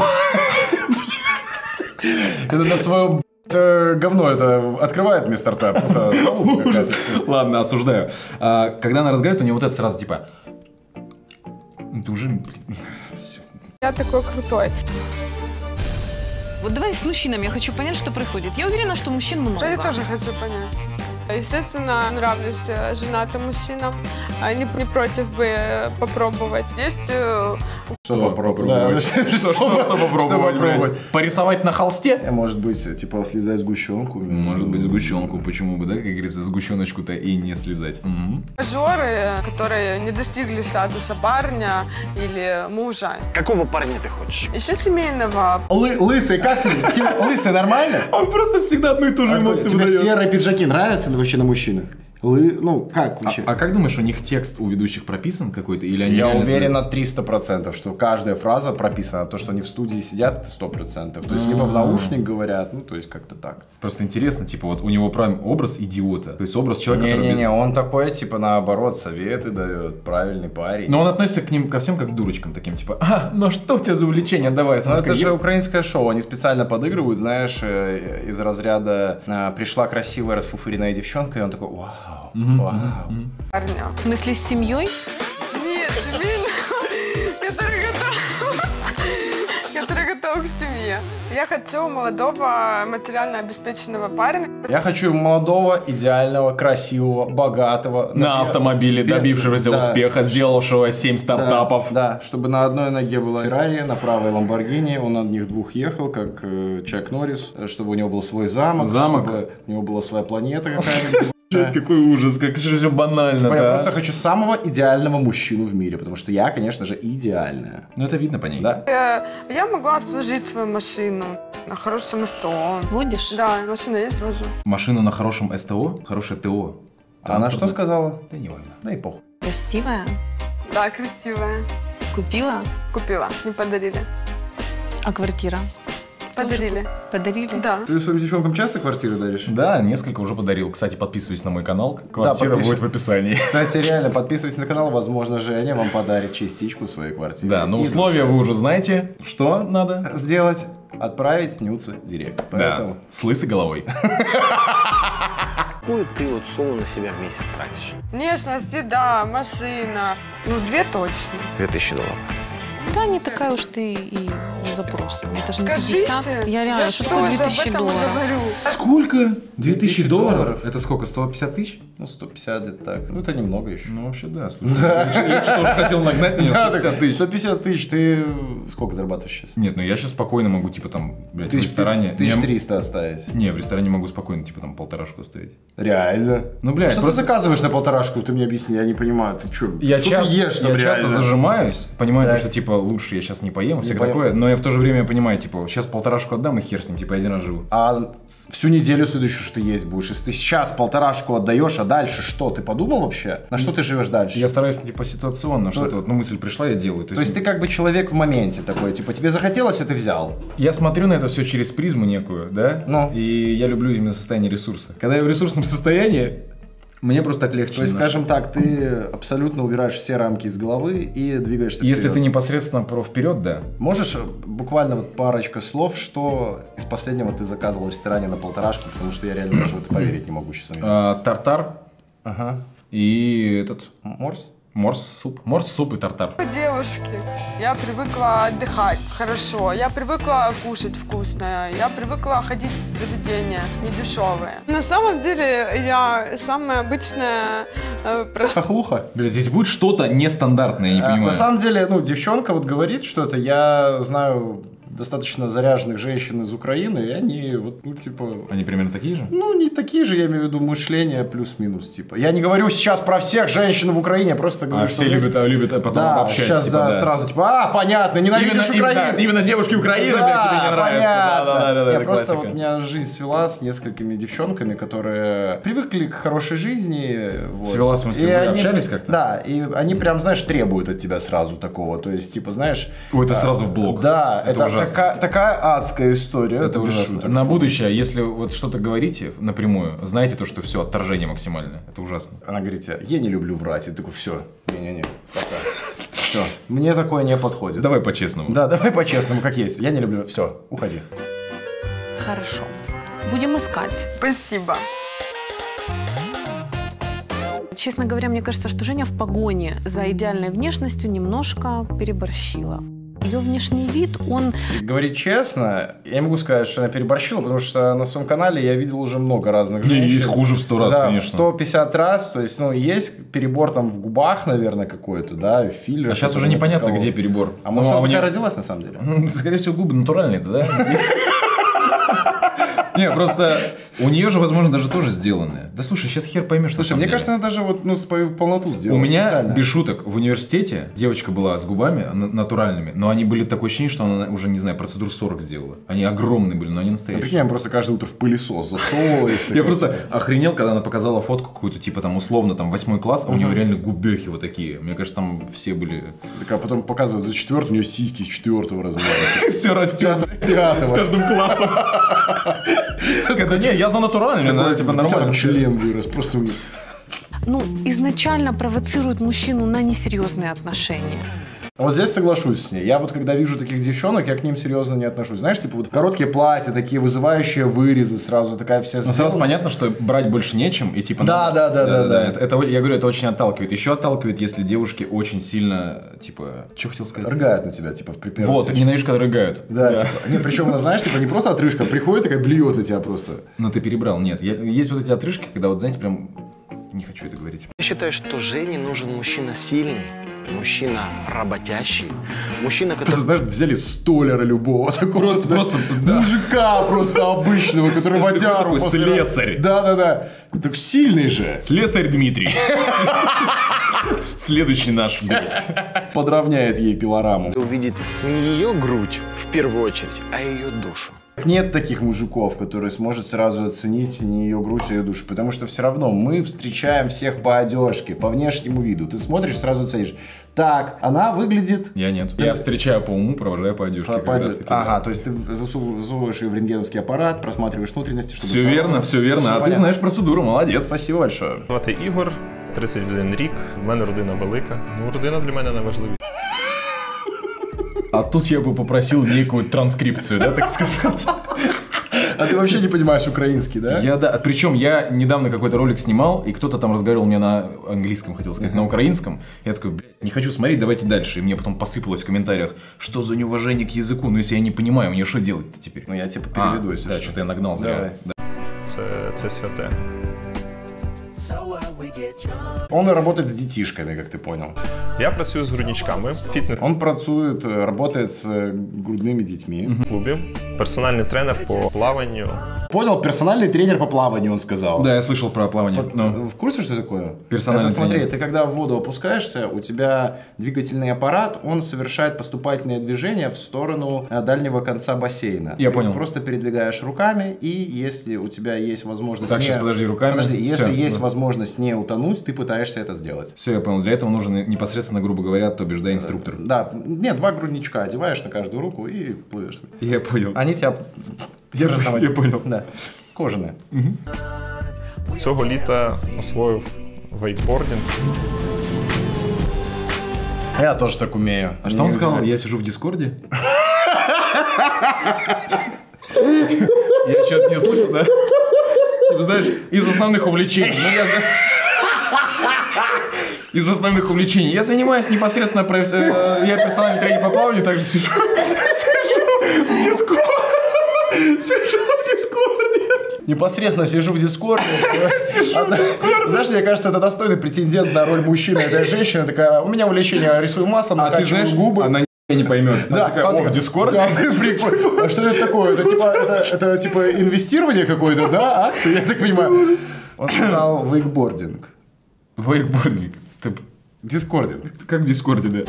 [SPEAKER 1] Это на своем... Говно это открывает вместо рта. Просто залупа какая-то.
[SPEAKER 2] Ладно, осуждаю. Когда она разговаривает, у нее вот это сразу типа... Ты уже... Все.
[SPEAKER 3] Я такой крутой.
[SPEAKER 4] Вот давай с мужчинами, я хочу понять, что происходит. Я уверена, что мужчин много.
[SPEAKER 3] Да, я тоже хочу понять. Естественно, нравлюсь женатым мужчинам. Они не против бы попробовать. Есть...
[SPEAKER 1] Что попробовать?
[SPEAKER 2] Что попробовать? Порисовать на холсте?
[SPEAKER 1] Может быть, типа слезать сгущенку.
[SPEAKER 2] Может быть, сгущенку. Почему бы, да? Как говорится, сгущеночку-то и не слезать.
[SPEAKER 3] Мажоры, которые не достигли статуса парня или мужа.
[SPEAKER 5] Какого парня ты хочешь?
[SPEAKER 3] Еще семейного.
[SPEAKER 1] Лысый, как ты? Лысый нормально?
[SPEAKER 2] Он просто всегда одну и ту же эмоцию
[SPEAKER 1] тебе
[SPEAKER 2] выдает.
[SPEAKER 1] серые пиджаки нравятся вообще на мужчинах? Лы... Ну, как вообще?
[SPEAKER 2] А, а как думаешь, у них текст у ведущих прописан какой-то? Или они
[SPEAKER 1] Я
[SPEAKER 2] реально
[SPEAKER 1] уверен
[SPEAKER 2] знают?
[SPEAKER 1] на триста процентов, что каждая фраза прописана. То, что они в студии сидят, это сто процентов. То есть, либо в наушник говорят, ну, то есть, как-то так.
[SPEAKER 2] Просто интересно, типа, вот у него прям образ идиота. То есть, образ человека, который...
[SPEAKER 1] Не-не-не, он такой, типа, наоборот, советы дает, правильный парень.
[SPEAKER 2] Но он относится к ним, ко всем, как к дурочкам таким, типа, а, ну что у тебя за увлечение, давай.
[SPEAKER 1] Ну, это же украинское шоу, они специально подыгрывают, знаешь, из разряда «пришла красивая расфуфыренная девчонка», и он такой «Вау, вау».
[SPEAKER 3] Парня.
[SPEAKER 4] В смысле, с семьей?
[SPEAKER 3] Не, к семье. Я хочу молодого, материально обеспеченного парня.
[SPEAKER 1] Я хочу молодого, идеального, красивого, богатого.
[SPEAKER 2] На автомобиле,
[SPEAKER 1] Бед-
[SPEAKER 2] добившегося
[SPEAKER 1] да.
[SPEAKER 2] успеха, сделавшего семь стартапов.
[SPEAKER 1] Да, да, чтобы на одной ноге была Феррари, на правой Ламборгини, он на них двух ехал, как э, Чак Норрис, чтобы у него был свой замок,
[SPEAKER 2] Замок.
[SPEAKER 1] чтобы у него была своя планета какая-нибудь.
[SPEAKER 2] Какой ужас, как же все банально.
[SPEAKER 1] Я просто хочу самого идеального мужчину в мире, потому что я, конечно же, идеальная.
[SPEAKER 2] Ну это видно по ней.
[SPEAKER 1] Да?
[SPEAKER 3] Э, Я могу обслужить свою машину на хорошем СТО.
[SPEAKER 4] Водишь?
[SPEAKER 3] Да, машина есть, вожу.
[SPEAKER 2] Машина на хорошем СТО, хорошее ТО.
[SPEAKER 1] А она что сказала?
[SPEAKER 2] Да не важно.
[SPEAKER 1] Да и похуй.
[SPEAKER 4] Красивая?
[SPEAKER 3] Да, красивая.
[SPEAKER 4] Купила?
[SPEAKER 3] Купила, не подарили.
[SPEAKER 4] А квартира?
[SPEAKER 3] Подарили.
[SPEAKER 4] Подарили?
[SPEAKER 3] Да.
[SPEAKER 1] Ты своим девчонкам часто квартиры даришь?
[SPEAKER 2] Да, несколько уже подарил. Кстати, подписывайтесь на мой канал. Квартира
[SPEAKER 1] подпишись.
[SPEAKER 2] будет в описании.
[SPEAKER 1] Кстати, реально, подписывайтесь на канал, возможно, Женя вам подарит частичку своей квартиры.
[SPEAKER 2] Да, но
[SPEAKER 1] И
[SPEAKER 2] условия вы уже знаете. Что надо?
[SPEAKER 1] сделать, отправить нюцы директ. Поэтому...
[SPEAKER 2] Да, с лысой головой.
[SPEAKER 5] Какую ты вот сумму на себя в месяц тратишь?
[SPEAKER 3] Внешность, еда, машина. Ну, две точно.
[SPEAKER 5] Две тысячи долларов.
[SPEAKER 4] Да, не такая уж ты и с запросом. Это же не пятьдесят.
[SPEAKER 3] Скажите,
[SPEAKER 4] Я реально,
[SPEAKER 3] я
[SPEAKER 4] что
[SPEAKER 3] что
[SPEAKER 4] такое
[SPEAKER 3] же
[SPEAKER 4] две
[SPEAKER 3] об
[SPEAKER 4] тысячи
[SPEAKER 3] этом и
[SPEAKER 4] долларов?
[SPEAKER 3] говорю.
[SPEAKER 2] Сколько? две тысячи долларов?
[SPEAKER 1] долларов.
[SPEAKER 2] Это сколько? сто пятьдесят тысяч?
[SPEAKER 1] Ну, сто пятьдесят где-то так. Ну, это немного еще.
[SPEAKER 2] Ну, вообще, да. Слушай, я, я тоже хотел нагнать мне сто пятьдесят тысяч.
[SPEAKER 1] сто пятьдесят тысяч, ты сколько зарабатываешь сейчас?
[SPEAKER 2] Нет, ну я сейчас спокойно могу, типа, там, блядь, в
[SPEAKER 1] Тысяч
[SPEAKER 2] ресторане...
[SPEAKER 1] тысяч
[SPEAKER 2] я-
[SPEAKER 1] триста оставить.
[SPEAKER 2] Не, в ресторане могу спокойно, типа, там, полторашку оставить.
[SPEAKER 1] Реально?
[SPEAKER 2] Ну, блядь,
[SPEAKER 1] Что
[SPEAKER 2] просто-
[SPEAKER 1] ты заказываешь на полторашку, ты мне объясни, я не понимаю. Ты что,
[SPEAKER 2] Я,
[SPEAKER 1] что
[SPEAKER 2] ча-
[SPEAKER 1] ты ешь там
[SPEAKER 2] я часто
[SPEAKER 1] реально?
[SPEAKER 2] зажимаюсь, понимаю, то,
[SPEAKER 1] Так.
[SPEAKER 2] что, типа, лучше я сейчас не поем, всякое
[SPEAKER 1] поем.
[SPEAKER 2] такое, но я в то же время понимаю, типа, сейчас полторашку отдам и хер с ним, типа, один раз живу.
[SPEAKER 1] А с- всю неделю следующую, что ты есть будешь? Если ты сейчас полторашку отдаешь, а дальше что? Ты подумал вообще? На что ты живешь дальше?
[SPEAKER 2] Я стараюсь, типа, ситуационно, что-то, вот, ну, мысль пришла, я делаю.
[SPEAKER 1] То есть ты как бы человек в моменте такой, типа, тебе захотелось, и ты взял.
[SPEAKER 2] Я смотрю на это все через призму некую, да?
[SPEAKER 1] Ну.
[SPEAKER 2] И я люблю именно состояние ресурса. Когда я в ресурсном состоянии, мне просто так легче.
[SPEAKER 1] То есть,
[SPEAKER 2] немножко.
[SPEAKER 1] скажем так, ты абсолютно убираешь все рамки из головы и двигаешься
[SPEAKER 2] Если ты
[SPEAKER 1] вперед.
[SPEAKER 2] непосредственно про вперед, да.
[SPEAKER 1] Можешь э, буквально вот парочка слов, что из последнего ты заказывал в ресторане на полторашку, потому что я реально даже в это поверить не могу сейчас.
[SPEAKER 2] А, тартар
[SPEAKER 1] Ага.
[SPEAKER 2] и этот
[SPEAKER 1] Морс?
[SPEAKER 2] морс суп. Морс суп и тартар.
[SPEAKER 3] Девушки, я привыкла отдыхать хорошо, я привыкла кушать вкусное, я привыкла ходить в заведения недешевые. На самом деле я самая обычная э, про-
[SPEAKER 1] Хохлуха?
[SPEAKER 2] Блин, здесь будет что-то нестандартное, я не
[SPEAKER 1] А,
[SPEAKER 2] понимаю.
[SPEAKER 1] На самом деле, ну, девчонка вот говорит, что это я знаю достаточно заряженных женщин из Украины, и они вот, ну, типа...
[SPEAKER 2] Они примерно такие же?
[SPEAKER 1] Ну, не такие же, я имею в виду, мышление плюс-минус, типа. Я не говорю сейчас про всех женщин в Украине, я просто говорю,
[SPEAKER 2] А
[SPEAKER 1] что
[SPEAKER 2] все
[SPEAKER 1] есть-
[SPEAKER 2] любят, а, любят, а потом
[SPEAKER 1] Да,
[SPEAKER 2] общаются.
[SPEAKER 1] сейчас,
[SPEAKER 2] типа,
[SPEAKER 1] да, сразу, типа, а, понятно, ненавидишь
[SPEAKER 2] Именно,
[SPEAKER 1] Украину.
[SPEAKER 2] именно, именно девушки Украины,
[SPEAKER 1] Да,
[SPEAKER 2] блядь, тебе не нравятся.
[SPEAKER 1] понятно.
[SPEAKER 2] Да, да, да, да,
[SPEAKER 1] Я
[SPEAKER 2] это
[SPEAKER 1] просто,
[SPEAKER 2] классика.
[SPEAKER 1] вот, у меня жизнь свела с несколькими девчонками, которые привыкли к хорошей жизни. Вот.
[SPEAKER 2] Свела, в смысле,
[SPEAKER 1] И
[SPEAKER 2] вы
[SPEAKER 1] они-
[SPEAKER 2] общались как-то?
[SPEAKER 1] Да, и они прям, знаешь, требуют от тебя сразу такого. То есть, типа, знаешь...
[SPEAKER 2] Ой, это сразу в блок.
[SPEAKER 1] Да,
[SPEAKER 2] это,
[SPEAKER 1] это,
[SPEAKER 2] ужасно.
[SPEAKER 1] така- такая адская история.
[SPEAKER 2] Это
[SPEAKER 1] без
[SPEAKER 2] ужасно.
[SPEAKER 1] шуток.
[SPEAKER 2] На будущее, если вот что-то говорите напрямую, знайте то, что все, отторжение максимальное. Это ужасно.
[SPEAKER 1] Она говорит тебе, я не люблю врать. И ты такой, все, не-не-не, пока. Все, мне такое не подходит.
[SPEAKER 2] Давай по-честному.
[SPEAKER 1] Да, давай по-честному, как есть. Я не люблю, все, уходи.
[SPEAKER 4] Хорошо. Будем искать.
[SPEAKER 3] Спасибо.
[SPEAKER 4] Честно говоря, мне кажется, что Женя в погоне за идеальной внешностью немножко переборщила. Ее внешний вид, он...
[SPEAKER 1] Говорить честно, я не могу сказать, что она переборщила, потому что на своем канале я видел уже много разных
[SPEAKER 2] Да,
[SPEAKER 1] женщин.
[SPEAKER 2] есть хуже в сто раз,
[SPEAKER 1] Да,
[SPEAKER 2] конечно.
[SPEAKER 1] в сто пятьдесят раз, то есть, ну, есть перебор там в губах, наверное, какой-то, да, филлер.
[SPEAKER 2] А сейчас
[SPEAKER 1] который
[SPEAKER 2] уже непонятно,
[SPEAKER 1] такого.
[SPEAKER 2] где перебор.
[SPEAKER 1] А может,
[SPEAKER 2] Ну,
[SPEAKER 1] она
[SPEAKER 2] у
[SPEAKER 1] такая
[SPEAKER 2] нее-
[SPEAKER 1] родилась на самом деле?
[SPEAKER 2] Ну, скорее всего, губы натуральные-то, да? Не, просто у нее же, возможно, даже тоже сделанные. Да слушай, сейчас хер поймешь, что
[SPEAKER 1] Слушай, мне кажется, она даже вот, ну, свою полноту сделала
[SPEAKER 2] у меня,
[SPEAKER 1] специально.
[SPEAKER 2] без шуток, в университете девочка была с губами на- натуральными, но они были такое ощущение, что она уже, не знаю, процедур сорок сделала. Они огромные были, но они
[SPEAKER 1] Ну,
[SPEAKER 2] настоящие.
[SPEAKER 1] прикинь, она просто каждое утро в пылесос засовывала их.
[SPEAKER 2] Я просто охренел, когда она показала фотку какую-то, типа там условно там восьмой класс, а у нее реально губехи вот такие. Мне кажется, там все были...
[SPEAKER 1] Так, а потом показывают за четвертый, у нее сиськи четвертого размера.
[SPEAKER 2] Все растет
[SPEAKER 1] Пятого.
[SPEAKER 2] с каждым классом. Это не, я за натуральный,
[SPEAKER 1] Такой,
[SPEAKER 2] да,
[SPEAKER 1] типа,
[SPEAKER 2] типа
[SPEAKER 1] нормально
[SPEAKER 2] нормально.
[SPEAKER 1] член вырос, просто...
[SPEAKER 4] Ну, изначально провоцирует мужчину на несерьезные отношения.
[SPEAKER 1] Вот здесь соглашусь с ней. Я вот когда вижу таких девчонок, я к ним серьезно не отношусь. Знаешь, типа вот короткие платья, такие вызывающие вырезы сразу, такая вся...
[SPEAKER 2] Ну, сразу понятно, что брать больше нечем, и типа...
[SPEAKER 1] Да, да, да, да, да.
[SPEAKER 2] Это, это, я говорю, это очень отталкивает. Еще отталкивает, если девушки очень сильно, типа... Что хотел сказать?
[SPEAKER 1] Рыгают на тебя, типа, в припеве.
[SPEAKER 2] Вот, ненавижу, когда рыгают.
[SPEAKER 1] Да, да. Типа... Не, причем, она, знаешь, типа, не просто отрыжка, приходит такая, блюет на тебя просто.
[SPEAKER 2] Ну, ты перебрал, нет. Я, есть вот эти отрыжки, когда вот, знаете, прям... Не хочу это говорить.
[SPEAKER 5] Я считаю, что Жене нужен мужчина сильный, мужчина работящий, мужчина, который...
[SPEAKER 1] Просто, знаешь, взяли столяра любого, такого
[SPEAKER 2] просто, просто да.
[SPEAKER 1] мужика просто обычного, который водяру...
[SPEAKER 2] Слесарь.
[SPEAKER 1] Да-да-да. Так сильный же.
[SPEAKER 2] Слесарь Дмитрий. Следующий наш гость.
[SPEAKER 1] Подровняет ей пилораму.
[SPEAKER 5] Увидит не ее грудь в первую очередь, а ее душу.
[SPEAKER 1] Нет таких мужиков, которые сможет сразу оценить не ее грудь, а ее душу. Потому что все равно мы встречаем всех по одежке, по внешнему виду. Ты смотришь, сразу оценишь. Так, она выглядит...
[SPEAKER 2] Я нет. Я встречаю по уму, провожаю по одежке.
[SPEAKER 1] По, по одежке. Ага, да. То есть ты засовываешь ее в рентгеновский аппарат, просматриваешь внутренности, чтобы...
[SPEAKER 2] Все верно, все верно. Все а понятно. Ты знаешь процедуру, молодец.
[SPEAKER 1] Спасибо большое.
[SPEAKER 6] Звати Ігор, тридцять один рік. У мене родина велика. Ну, родина для мене найважливіша.
[SPEAKER 2] А тут я бы попросил некую транскрипцию, да, так сказать.
[SPEAKER 1] А ты вообще не понимаешь украинский, да?
[SPEAKER 2] Я, да. Причем я недавно какой-то ролик снимал, и кто-то там разговаривал мне на английском, хотел сказать, uh-huh. на украинском. Я такой, блядь, не хочу смотреть, давайте дальше. И мне потом посыпалось в комментариях, что за неуважение к языку. Ну, если я не понимаю, мне что делать-то теперь?
[SPEAKER 1] Ну, я типа переведу,
[SPEAKER 2] а,
[SPEAKER 1] если
[SPEAKER 2] да, что-то я нагнал зря. Да.
[SPEAKER 6] Це, це святе.
[SPEAKER 1] Он работает с детишками, как ты понял.
[SPEAKER 6] Я працюю з грудничками в фітнес.
[SPEAKER 1] Он працует, работает с грудными детьми.
[SPEAKER 6] В клубе. Персональный тренер по плаванию.
[SPEAKER 1] Понял, персональный тренер по плаванию, он сказал.
[SPEAKER 2] Да, я слышал про плавание.
[SPEAKER 1] Вот, ну. В курсе, что такое?
[SPEAKER 2] Персональный
[SPEAKER 1] Это, смотри,
[SPEAKER 2] тренер.
[SPEAKER 1] Ты когда в воду опускаешься, у тебя двигательный аппарат, он совершает поступательные движения в сторону дальнего конца бассейна.
[SPEAKER 2] Я
[SPEAKER 1] ты
[SPEAKER 2] понял.
[SPEAKER 1] Просто передвигаешь руками, и если у тебя есть возможность...
[SPEAKER 2] Так,
[SPEAKER 1] не...
[SPEAKER 2] сейчас подожди, руками.
[SPEAKER 1] Подожди, если
[SPEAKER 2] Все.
[SPEAKER 1] есть возможность не утонуть, ты пытаешься это сделать.
[SPEAKER 2] Все, я понял. Для этого нужен непосредственно, грубо говоря, то бишь, да, инструктор.
[SPEAKER 1] Да, нет, два грудничка одеваешь на каждую руку и плывешь.
[SPEAKER 2] Я понял.
[SPEAKER 1] Они тебя держат на воде.
[SPEAKER 2] Я понял.
[SPEAKER 1] Да. Кожаные.
[SPEAKER 6] Угу. Цього літа освоїв вейкбординг.
[SPEAKER 1] Я тоже так умею.
[SPEAKER 2] А что он сказал? Я сижу в Дискорде? Я что-то не слышу, да? Типа, знаешь, из основных увлечений. Ну, я за... Из основных увлечений. Я занимаюсь непосредственно... Я персональный тренер по плаванию, также сижу... Сижу в Дискорде. Сижу в Дискорде.
[SPEAKER 1] Непосредственно сижу в Дискорде. Сижу в Дискорде. Знаешь, мне кажется, это достойный претендент на роль мужчины. Эта женщина такая, у меня увлечение, я рисую маслом,
[SPEAKER 2] а ты знаешь,
[SPEAKER 1] губы.
[SPEAKER 2] Она не поймет.
[SPEAKER 1] Да,
[SPEAKER 2] такая, о, в Дискорде?
[SPEAKER 1] Да, а что это такое? Это типа, это, это типа инвестирование какое-то, да? Акции, я так понимаю. Он сказал вейкбординг.
[SPEAKER 2] Вейкбординг? Ты...
[SPEAKER 1] Дискординг.
[SPEAKER 2] Как в Дискорде, да.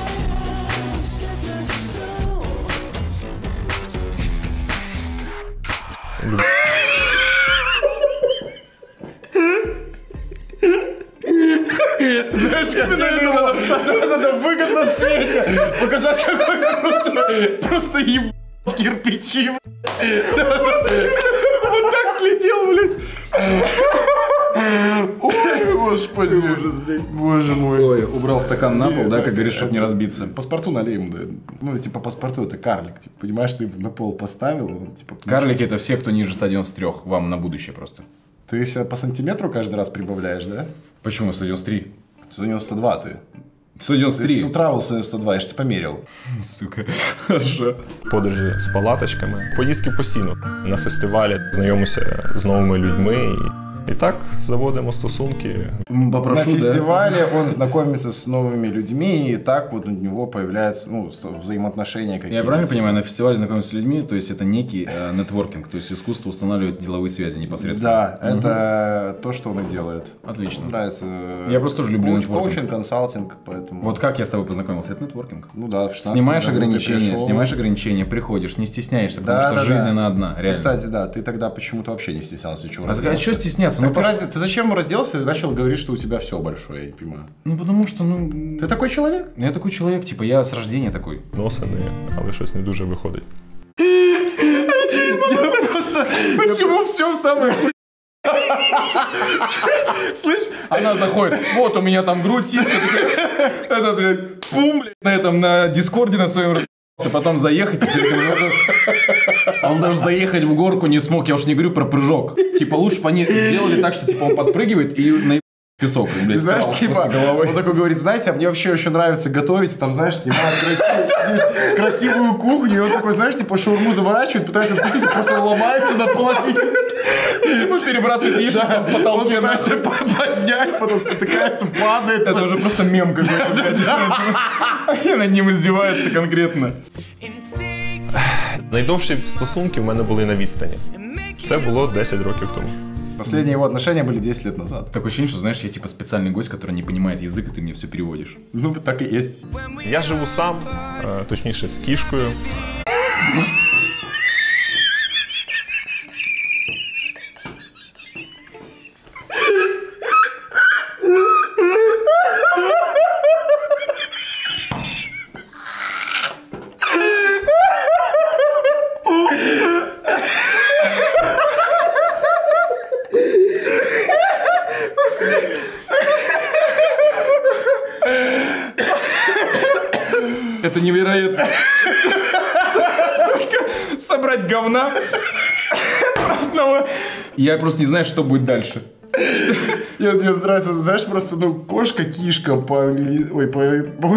[SPEAKER 1] Знаешь, как это надо, надо выгодно в свете показать, какой крутой. Просто еб... в кирпичи. Вот так слетел, блин. Ой, господи. Ужас, блин. Боже мой.
[SPEAKER 2] Ой, убрал стакан на пол, да, как говоришь, чтобы не разбиться.
[SPEAKER 1] Паспорту налей ему, да. Ну, типа, паспорту это карлик. Типа, понимаешь, ты на пол поставил. Он, типа,
[SPEAKER 2] карлики это все, кто ниже ста девяноста трёх. Вам на будущее просто.
[SPEAKER 1] Ты себя по сантиметру каждый раз прибавляешь, да?
[SPEAKER 2] Почему сто девяносто три?
[SPEAKER 1] сто девяносто два ты.
[SPEAKER 2] сто девяносто три.
[SPEAKER 1] Ты с утра был сто девяносто два, я ж тебе померил.
[SPEAKER 2] Сука, хорошо.
[SPEAKER 6] Подорожі з палаточками. Поїздки постійно. На фестивалі знайомимося з новими людьми. І, і так заводимо стосунки.
[SPEAKER 1] Попрошу, на фестивале да? Он знакомится с новыми людьми, и так вот у него появляются ну, взаимоотношения какие-то.
[SPEAKER 2] Я правильно понимаю, на фестивале знакомиться с людьми, то есть это некий э, нетворкинг, то есть искусство устанавливать деловые связи непосредственно.
[SPEAKER 1] Да, угу. Это то, что он и делает.
[SPEAKER 2] Отлично.
[SPEAKER 1] Нравится.
[SPEAKER 2] Я просто тоже люблю
[SPEAKER 1] коуч,
[SPEAKER 2] нетворкинг.
[SPEAKER 1] Коучинг, консалтинг, поэтому...
[SPEAKER 2] Вот как я с тобой познакомился, это нетворкинг.
[SPEAKER 1] Ну да, в шестнадцать
[SPEAKER 2] Снимаешь ограничения, снимаешь ограничения, приходишь, не стесняешься, потому да, что да, жизнь да. она одна, реально.
[SPEAKER 1] Ну, кстати, да, ты тогда почему-то вообще не стеснялся. Чего
[SPEAKER 2] а, а что стесняться?
[SPEAKER 1] Ну,
[SPEAKER 2] ты,
[SPEAKER 1] раз... ты зачем разделся и начал говорить, что у тебя все большое, я не понимаю.
[SPEAKER 2] Ну, потому что, ну...
[SPEAKER 1] Ты такой человек?
[SPEAKER 2] Я такой человек, типа, я с рождения такой.
[SPEAKER 6] Носини, але щось не дуже виходить.
[SPEAKER 1] Почему все в самое
[SPEAKER 2] Слышь, она заходит, вот у меня там грудь, сиська, это, блядь, пум, блядь, на этом, на дискорде на своем раз***ся, потом заехать, он даже заехать в горку не смог, я уж не говорю про прыжок. Типа лучше бы они сделали так, что типа он подпрыгивает и на песок, блядь,
[SPEAKER 1] знаешь, типа, он такой говорит, знаете, а мне вообще очень нравится готовить, там, знаешь, снимать красивую, красивую кухню, и он такой, знаешь, типа, шаурму заворачивает, пытается отпустить, и просто ломается на половине.
[SPEAKER 2] Типа перебрасывает яичницу в потолке.
[SPEAKER 1] Он пытается поднять, потом спотыкается, падает.
[SPEAKER 2] Это уже просто мем какой-то. Они над ним издеваются конкретно.
[SPEAKER 6] Найдовші стосунки в мене були на відстані. Це було десять років тому.
[SPEAKER 1] Последние его отношения были десять лет назад.
[SPEAKER 2] Такое ощущение, что, знаешь, я типа специальный гость, который не понимает язык, и ты мне все переводишь.
[SPEAKER 1] Ну, так и есть.
[SPEAKER 6] Я живу сам, точніше, з кішкою.
[SPEAKER 2] Это невероятно. Собрать говна. Я просто не знаю, что будет дальше.
[SPEAKER 1] Мне нравится, знаешь, просто, ну, кошка-кишка по-английски... Ой, по...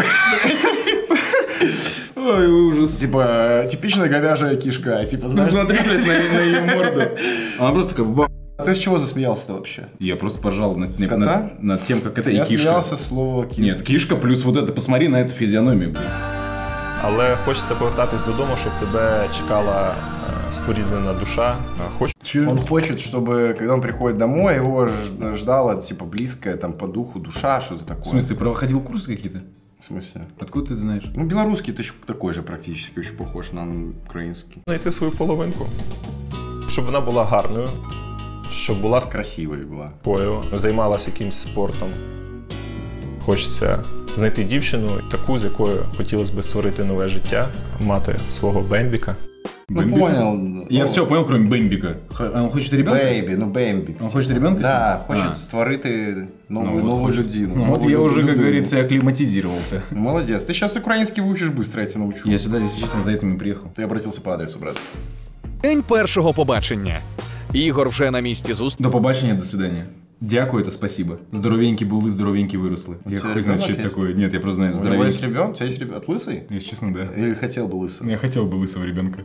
[SPEAKER 2] Ой, ужас.
[SPEAKER 1] Типа, типичная говяжья кишка, типа, знаешь...
[SPEAKER 2] Ну смотри, блядь, на, на ее морду. Она просто такая...
[SPEAKER 1] А ты с чего засмеялся-то вообще?
[SPEAKER 2] Я просто поржал над, над, над тем, как это
[SPEAKER 1] Я
[SPEAKER 2] и кишка.
[SPEAKER 1] Я смеялся слово кишка.
[SPEAKER 2] Нет, кишка плюс вот это, посмотри на эту физиономию, блин.
[SPEAKER 6] Але хочеться повертатись додому, щоб тебе чекала споріднена душа. Хоч...
[SPEAKER 1] Он хочет, чтобы, когда он приходит домой, его ждала, типа, близкая, там, по духу душа, что-то такое.
[SPEAKER 2] В смысле, проходил курсы какие-то?
[SPEAKER 1] В смысле?
[SPEAKER 2] Откуда ты это знаешь?
[SPEAKER 1] Ну, белорусский точно такой же практически, очень похож на украинский.
[SPEAKER 6] Знайти свою половинку. Щоб вона була гарною, щоб була
[SPEAKER 1] красивою була.
[SPEAKER 6] Пою, займалася якимсь спортом. Хочеться знайти дівчину, таку, з якою хотілося б створити нове життя, мати свого бембіка.
[SPEAKER 1] Ну, Бэмбика? Понял.
[SPEAKER 2] Я
[SPEAKER 1] ну,
[SPEAKER 2] все понял, кроме Бэмбика. Он хочет ребенка?
[SPEAKER 1] Бэйби, ну Бэмбик.
[SPEAKER 2] Он хочет ребенка?
[SPEAKER 1] Да, хочет а. створити новую,
[SPEAKER 2] ну,
[SPEAKER 1] новую
[SPEAKER 2] вот
[SPEAKER 1] людину.
[SPEAKER 2] Ну, вот я уже, людину. Как говорится, акклиматизировался.
[SPEAKER 1] Молодец. Ты сейчас украинский выучишь быстро, я тебя научу.
[SPEAKER 2] Я сюда, если честно, за этим и приехал.
[SPEAKER 1] Ты обратился по адресу, брат.
[SPEAKER 7] День першого побачення. Ігор вже на місці зустрічі.
[SPEAKER 2] До побачення, до свидания. Дякую, это спасибо. Здоровенький були, здоровенький выросли. Я хуй знаю, что это такое. Нет, я просто знаю, здоровенький.
[SPEAKER 1] У него есть ребенок? У тебя есть ребенок? Лысый?
[SPEAKER 2] Если честно, да.
[SPEAKER 1] Или хотел бы лысого?
[SPEAKER 2] Я хотел бы лысого ребенка.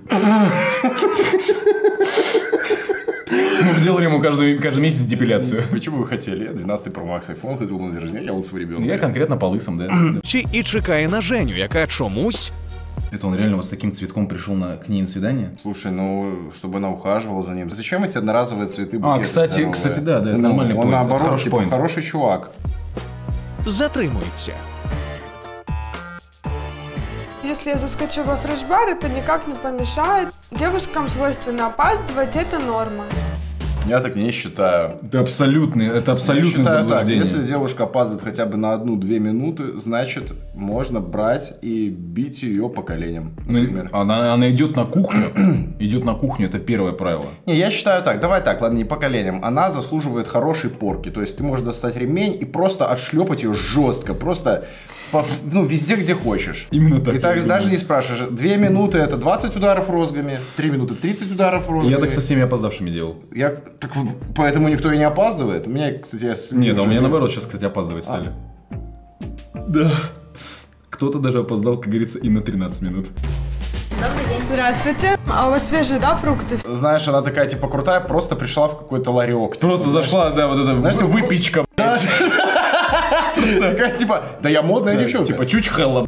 [SPEAKER 2] Мы делали ему каждый, каждый месяц депиляцию.
[SPEAKER 1] Почему вы хотели? Я двенадцатый Pro Max iPhone, хотел на день рождения, я лысого ребенка.
[SPEAKER 2] Я конкретно по лысым, да.
[SPEAKER 7] Чи і чекає на Женю, яка чомусь...
[SPEAKER 2] Это он реально вот с таким цветком пришел на, к ней на свидание?
[SPEAKER 1] Слушай, ну, чтобы она ухаживала за ним. Зачем эти одноразовые цветы?
[SPEAKER 2] А, кстати, здоровые? Кстати, да, да,
[SPEAKER 1] ну,
[SPEAKER 2] нормальный
[SPEAKER 1] он
[SPEAKER 2] поинт.
[SPEAKER 1] наоборот,
[SPEAKER 2] хороший,
[SPEAKER 1] типа, хороший чувак.
[SPEAKER 7] Затримується.
[SPEAKER 3] Если я заскочу во фреш-бар, это никак не помешает. Девушкам свойственно опаздывать, это норма.
[SPEAKER 1] Я так не считаю.
[SPEAKER 2] Это абсолютный, это абсолютное заблуждение.
[SPEAKER 1] Так, если девушка опаздывает хотя бы на одну-две минуты, значит, можно брать и бить ее по коленям, например.
[SPEAKER 2] Ну, она, она идет на кухню, идет на кухню, это первое правило.
[SPEAKER 1] Не, я считаю так, давай так, ладно, не по коленям. Она заслуживает хорошей порки, то есть ты можешь достать ремень и просто отшлепать ее жестко, просто... По, ну, везде, где хочешь.
[SPEAKER 2] Именно так.
[SPEAKER 1] И так даже не спрашиваешь. Две минуты это двадцать ударов розгами, три минуты тридцать ударов розгами.
[SPEAKER 2] Я так со всеми опоздавшими делал.
[SPEAKER 1] Я, так, поэтому никто и не опаздывает. У меня, кстати, я...
[SPEAKER 2] Нет, а у меня наоборот сейчас, кстати, опаздывать стали. А. Да. Кто-то даже опоздал, как говорится, и на тринадцать минут.
[SPEAKER 3] Добрый день. Здравствуйте. А у вас свежие, да, фрукты?
[SPEAKER 1] Знаешь, она такая, типа, крутая, просто пришла в какой-то ларек.
[SPEAKER 2] Просто типа, зашла, да, вот эта, знаешь, выпечка.
[SPEAKER 1] Да. Такая, типа, да я модная девчонка.
[SPEAKER 2] Типа, чучхелла.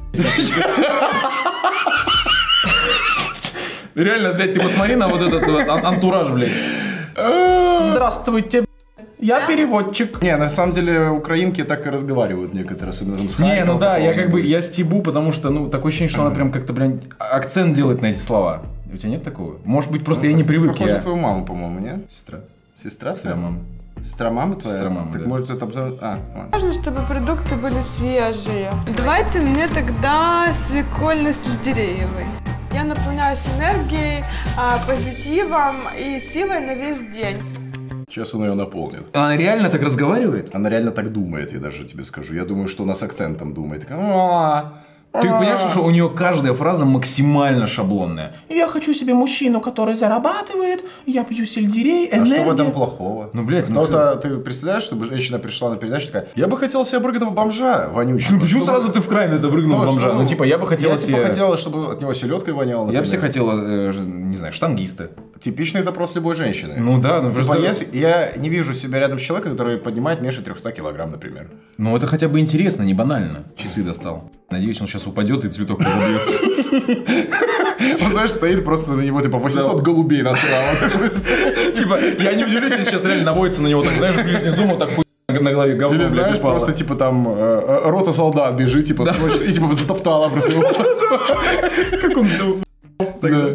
[SPEAKER 2] Реально, блядь, ты посмотри на вот этот вот антураж, блядь.
[SPEAKER 1] Здравствуйте, я переводчик. Не, на самом деле, украинки так и разговаривают некоторые, особенно с
[SPEAKER 2] Не, ну да, я как бы, я стебу, потому что, ну, такое ощущение, что она прям как-то, блядь, акцент делает на эти слова. У тебя нет такого? Может быть, просто я не привык.
[SPEAKER 1] Похоже на твою маму, по-моему, нет?
[SPEAKER 2] Сестра.
[SPEAKER 1] Сестра?
[SPEAKER 2] Сестра мамы.
[SPEAKER 1] Сестра мамы твоя?
[SPEAKER 2] Сестра мамы,
[SPEAKER 1] так
[SPEAKER 2] да.
[SPEAKER 1] может это... А,
[SPEAKER 3] важно, чтобы продукты были свежие. Давайте мне тогда свекольно-сельдереевый. Я наполняюсь энергией, позитивом и силой на весь день.
[SPEAKER 1] Сейчас он ее наполнит.
[SPEAKER 2] Она реально так разговаривает?
[SPEAKER 1] Она реально так думает, я даже тебе скажу. Я думаю, что она с акцентом думает. А-а-а.
[SPEAKER 2] Ты понимаешь, что у нее каждая фраза максимально шаблонная. Я хочу себе мужчину, который зарабатывает, я пью сельдерей, энергия.
[SPEAKER 1] А что в этом плохого?
[SPEAKER 2] Ну, блядь, ну
[SPEAKER 1] кто-то, ты представляешь, чтобы женщина пришла на передачу такая, я бы хотела себе обрыганного бомжа, вонючего.
[SPEAKER 2] Ну почему сразу ты в крайность запрыгнул бомжа? Ну типа я бы хотела себе...
[SPEAKER 1] Я бы хотела, чтобы от него селедкой воняло,
[SPEAKER 2] Я бы себе хотела, не знаю, штангиста.
[SPEAKER 1] Типичный запрос любой женщины.
[SPEAKER 2] Ну да, ну
[SPEAKER 1] просто... Я не вижу себя рядом с человеком, который поднимает меньше трехсот килограмм, например.
[SPEAKER 2] Ну это хотя бы интересно, не банально. Часы достал. Надеюсь, он сейчас упадет и цветок разобьется.
[SPEAKER 1] Он, знаешь, стоит просто на него, типа, восемьсот голубей насрал.
[SPEAKER 2] Типа, я не удивлюсь, если сейчас реально наводится на него, так, знаешь, ближний зум, вот так на голове говно,
[SPEAKER 1] или, знаешь, просто, типа, там, рота солдат бежит, типа, и, типа, затоптала просто его.
[SPEAKER 2] Как он сделал?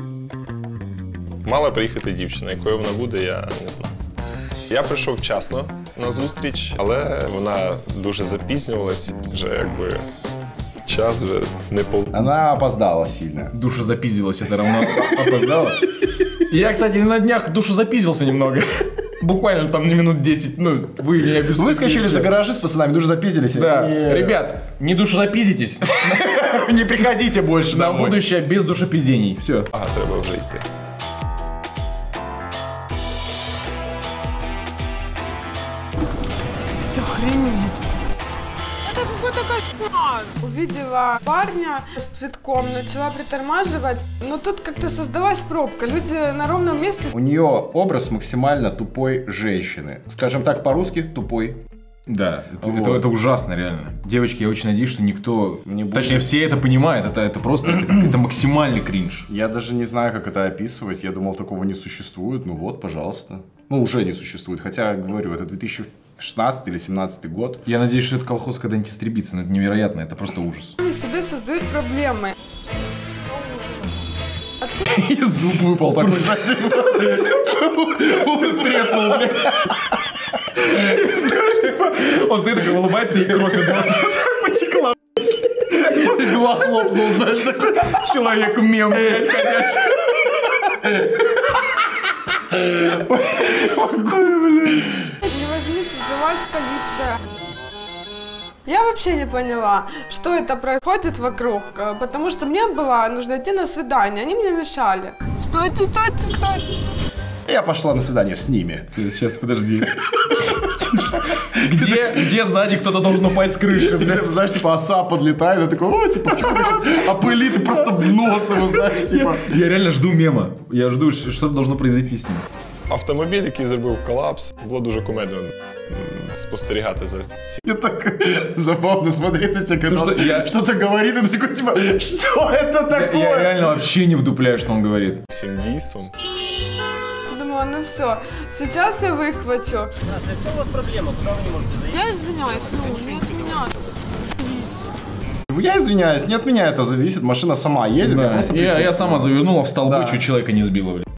[SPEAKER 6] Мала приїхати дівчина, якою вона буде, я не знаю. Я прийшов вчасно на зустріч, але вона дуже запізнювалась, вже якби час вже не пол...
[SPEAKER 1] Она опоздала сильно.
[SPEAKER 2] Душа запиздилась, это равно опоздала. Я, кстати, на днях душу запиздился немного. Буквально там не минут десять, ну, вы не обессудите.
[SPEAKER 1] Выскочили за гаражи с пацанами, душу запиздились.
[SPEAKER 2] Да, и... ребят, не душу запиздитесь.
[SPEAKER 1] Не приходите больше
[SPEAKER 2] на будущее без душепиздений. Все.
[SPEAKER 6] Ага, треба вже йти.
[SPEAKER 3] Охренеть. Это какой-то кошмар. Увидела парня с цветком, начала притормаживать, но тут как-то создалась пробка. Люди на ровном месте.
[SPEAKER 1] У нее образ максимально тупой женщины. Скажем так, по-русски тупой.
[SPEAKER 2] Да, это, вот. это, это ужасно, реально. Девочки, я очень надеюсь, что никто,
[SPEAKER 1] не будет.
[SPEAKER 2] Точнее, все это понимают, это, это просто, это, это максимальный кринж.
[SPEAKER 1] Я даже не знаю, как это описывать, я думал, такого не существует, ну вот, пожалуйста. Ну, уже не существует, хотя, говорю, это две тысячи шестнадцатый или семнадцатый год.
[SPEAKER 2] Я надеюсь, что этот колхоз когда-нибудь истребится, но это невероятно, это просто ужас.
[SPEAKER 3] Они себе создают проблемы.
[SPEAKER 1] И зуб выпал такой, он треснул, блядь.
[SPEAKER 2] Знаешь, типа, он стоит такой, улыбается, и кровь из носа потекла, блядь. Глаз лопнул, знаешь, такой человек-мем, блядь, ходячий.
[SPEAKER 1] Какой, блядь.
[SPEAKER 3] Не возьмите, взялась полиция. Я вообще не поняла, что это происходит вокруг, потому что мне было нужно идти на свидание, они мне мешали. Стойте, стойте, стойте.
[SPEAKER 1] Я пошла на свидание с ними.
[SPEAKER 2] Сейчас, подожди. Где, где сзади кто-то должен упасть с крыши?
[SPEAKER 1] Знаешь, типа оса подлетает, и такой, о, типа, что сейчас опылит просто в нос его, знаешь, типа.
[SPEAKER 2] Я реально жду мема. Я жду, что должно произойти с ним.
[SPEAKER 6] Автомобіль, який зробив колапс, було дуже кумедно спостерігати за цим.
[SPEAKER 1] Мне так забавно смотреть на тебя, когда он я... что-то говорит, и ты такой, типа, что это такое?
[SPEAKER 2] Я, я реально вообще не вдупляю, что он говорит.
[SPEAKER 6] Всім дійством.
[SPEAKER 3] Думала, ну все, сейчас я выхвачу.
[SPEAKER 8] А в чем у вас проблема? Куда вы не можете заехать?
[SPEAKER 3] Я извиняюсь, ну, не от меня.
[SPEAKER 1] Я извиняюсь, не от меня это зависит, машина сама едет,
[SPEAKER 2] да,
[SPEAKER 1] я просто
[SPEAKER 2] я, я сама завернула в столбы,
[SPEAKER 1] да.
[SPEAKER 2] Чуть человека не сбила, блин.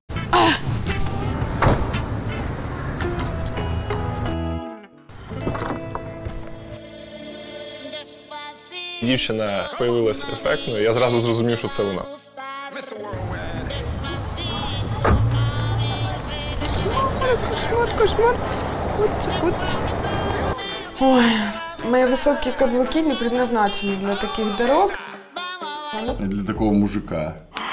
[SPEAKER 6] Дівчина появилась ефектно, я зразу зрозумів, що це вона.
[SPEAKER 3] Кошмар, кошмар. Вот, вот. Ой, мои высокие каблуки не предназначены для таких дорог.
[SPEAKER 1] Для такого мужика.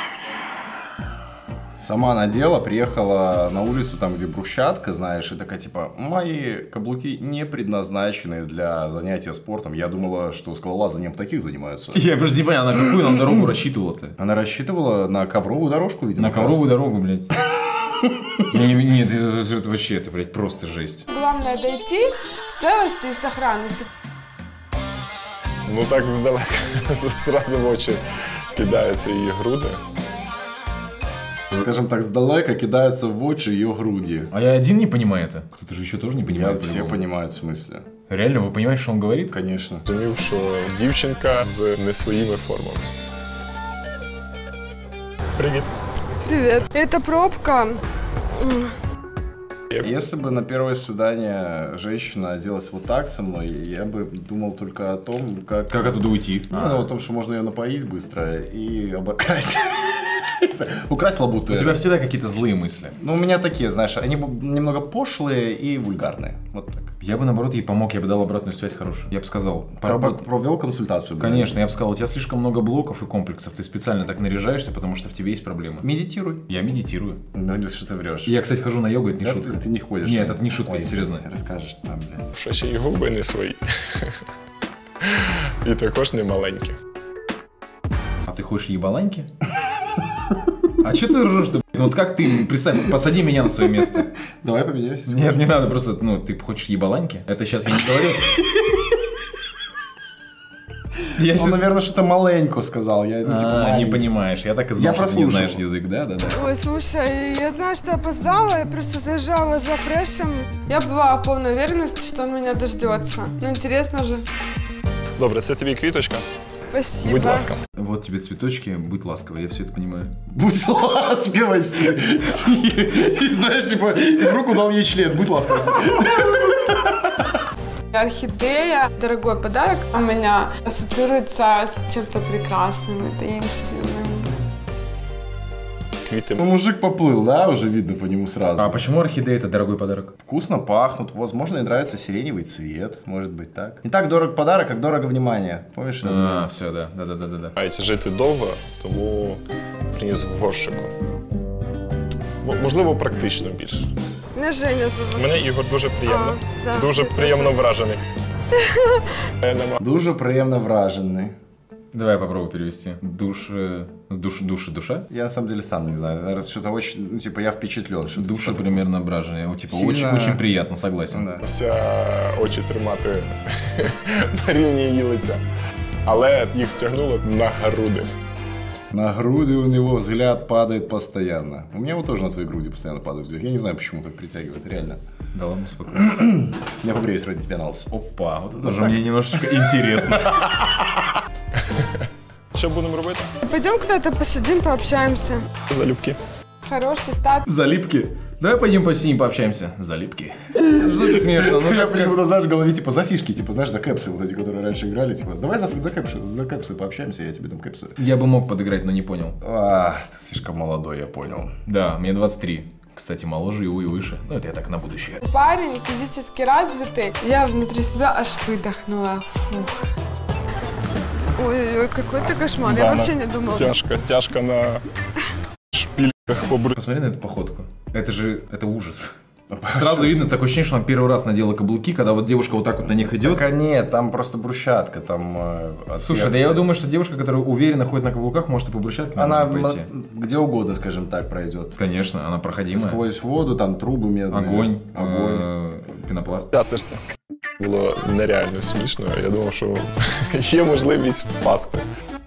[SPEAKER 1] Сама надела, приехала на улицу, там, где брусчатка, знаешь, и такая, типа, мои каблуки не предназначены для занятия спортом. Я думала, что скалолазанием в таких занимаются.
[SPEAKER 2] Я просто не понял, на какую нам дорогу рассчитывала-то?
[SPEAKER 1] Она рассчитывала на ковровую дорожку, видимо.
[SPEAKER 2] На ковровую дорогу, блядь. Я не, нет, это, это вообще, это, блядь, просто жесть.
[SPEAKER 3] Главное дойти к целости и сохранности.
[SPEAKER 6] Ну так здалека, зразу в очі кидаються її груди.
[SPEAKER 1] Скажем так, сдалека кидаются в очи ее груди.
[SPEAKER 2] А я один не понимаю это? Кто-то же еще тоже не понимает.
[SPEAKER 1] Я, все понимают в смысле.
[SPEAKER 2] Реально, вы понимаете, что он говорит?
[SPEAKER 1] Конечно.
[SPEAKER 6] Розумів, що дівчинка з не своїми формами. Привет.
[SPEAKER 3] Привет. Это пробка.
[SPEAKER 1] Если бы на первое свидание женщина оделась вот так со мной, я бы думал только о том, как...
[SPEAKER 2] Как оттуда уйти?
[SPEAKER 1] Ну, а. о том, что можно ее напоить быстро и обокрасть. Украсть лабуту.
[SPEAKER 2] У тебя всегда какие-то злые мысли.
[SPEAKER 1] Ну, у меня такие, знаешь, они немного пошлые и вульгарные. Вот так.
[SPEAKER 2] Я бы, наоборот, ей помог, я бы дал обратную связь хорошую. Я бы сказал... Поработ...
[SPEAKER 1] Провел консультацию.
[SPEAKER 2] Конечно, я бы сказал, у тебя слишком много блоков и комплексов, ты специально так наряжаешься, потому что в тебе есть проблемы.
[SPEAKER 1] Медитируй.
[SPEAKER 2] Я медитирую.
[SPEAKER 1] Ну, что ты врешь.
[SPEAKER 2] Я, кстати, хожу на йогу, это не
[SPEAKER 1] да,
[SPEAKER 2] шутка.
[SPEAKER 1] Ты, ты не ходишь.
[SPEAKER 2] Нет, это не шутка,
[SPEAKER 1] Ой,
[SPEAKER 2] серьезно.
[SPEAKER 1] Расскажешь там, блядь.
[SPEAKER 6] Що ще й губи не свої. І також не маленькі.
[SPEAKER 2] А ты хочешь ебаланьки? А что ты ржешь-то? Ну вот как ты, представь, посади меня на свое место.
[SPEAKER 1] Давай поменяемся.
[SPEAKER 2] Нет, не надо, просто, ну, ты хочешь ебаланьки? Это сейчас я не говорю.
[SPEAKER 1] Я Он, сейчас... наверное, что-то маленько сказал. Я, ну, типа,
[SPEAKER 2] а, не понимаешь, я так и знал,
[SPEAKER 1] я
[SPEAKER 2] что ты не знаешь язык, да, да, да.
[SPEAKER 3] Ой, слушай, я знаю, что опоздала, я просто заезжала за фрешем. Я была в полной уверенности, что он меня дождется. Ну, интересно же.
[SPEAKER 6] Добре, це тобі квіточка.
[SPEAKER 3] Спасибо.
[SPEAKER 6] Будь ласка.
[SPEAKER 2] Вот тебе цветочки, будь ласковой, я все это понимаю.
[SPEAKER 1] Будь ласковой. И знаешь, типа, в руку дал ей член, будь ласковой.
[SPEAKER 3] Орхидея, дорогой подарок, у меня ассоциируется с чем-то прекрасным и таинственным.
[SPEAKER 6] Квиты.
[SPEAKER 1] Ну, мужик поплыл, да, уже видно по нему сразу.
[SPEAKER 2] А почему орхидея это дорогой подарок?
[SPEAKER 1] Вкусно пахнут, возможно, и нравится сиреневый цвет, может быть так. Не так дорог подарок, как дорого внимание. Помнишь?
[SPEAKER 2] А, все, да, да, да, да, да.
[SPEAKER 6] Мають жити довго, тому приніс в горщику. Можливо, практично більше.
[SPEAKER 3] Мене Женя зовут.
[SPEAKER 6] Мене Ігор дуже приємно.
[SPEAKER 3] А, да,
[SPEAKER 6] дуже приємно вражений.
[SPEAKER 1] Дуже приємно вражений.
[SPEAKER 2] Давай я попробую перевести. Душ, душ, душа, душа?
[SPEAKER 1] Я на самом деле сам не знаю. Наверное, что-то очень, ну, типа, я впечатлен. Что
[SPEAKER 2] душа типа, примерно вражение. Ну, типа,
[SPEAKER 1] сильно...
[SPEAKER 2] очень, очень приятно, согласен.
[SPEAKER 6] Да. Вся очі тримати на рівні її лиця. Але їх тягнуло на груди.
[SPEAKER 1] На груди у него взгляд падает постоянно. У меня вот тоже на твоей груди постоянно падает взгляд. Я не знаю, почему так притягивает, реально.
[SPEAKER 2] Да ладно, спокойно.
[SPEAKER 1] Я побреюсь ради тебя на лысо.
[SPEAKER 2] Опа, вот это уже мне немножечко интересно.
[SPEAKER 6] Что будем робити?
[SPEAKER 3] Пойдем куда-то посидим, пообщаемся.
[SPEAKER 6] Залюбки.
[SPEAKER 3] Хороший стат.
[SPEAKER 2] Залипки. Давай пойдем посидим, пообщаемся. Залипки. Что ты смеешься? Ну
[SPEAKER 1] я почему-то, знаешь, в голове, типа, за фишки, типа, знаешь, за кэпсы вот эти, которые раньше играли, типа, давай за, за, кэпсы, за кэпсы пообщаемся, я тебе дам кэпсы.
[SPEAKER 2] Я бы мог подыграть, но не понял.
[SPEAKER 1] А, ты слишком молодой, я понял.
[SPEAKER 2] Да, мне двадцать три. Кстати, моложе его и выше. Ну, это я так на будущее.
[SPEAKER 3] Парень физически развитый. Я внутри себя аж выдохнула. Фух. Ой-ой-ой, какой-то кошмар. Да, я вообще не думала.
[SPEAKER 6] Тяжко, тяжко на шпильках побры.
[SPEAKER 2] Посмотри на эту походку. Это же, это ужас. Сразу видно, такое ощущение, что она первый раз надела каблуки, когда вот девушка вот так вот на них идет.
[SPEAKER 1] Так, нет, там просто брусчатка, там... Э,
[SPEAKER 2] Слушай, да я думаю, что девушка, которая уверенно ходит на каблуках, может и по брусчатке
[SPEAKER 1] она пойти. Где угодно, скажем так, пройдет.
[SPEAKER 2] Конечно, она проходимая.
[SPEAKER 1] Сквозь воду, там трубы медные.
[SPEAKER 2] Огонь,
[SPEAKER 1] огонь,
[SPEAKER 2] э, пенопласт.
[SPEAKER 6] П'ятишся. Було нереально смішно. Я думав, що є можливість впасти.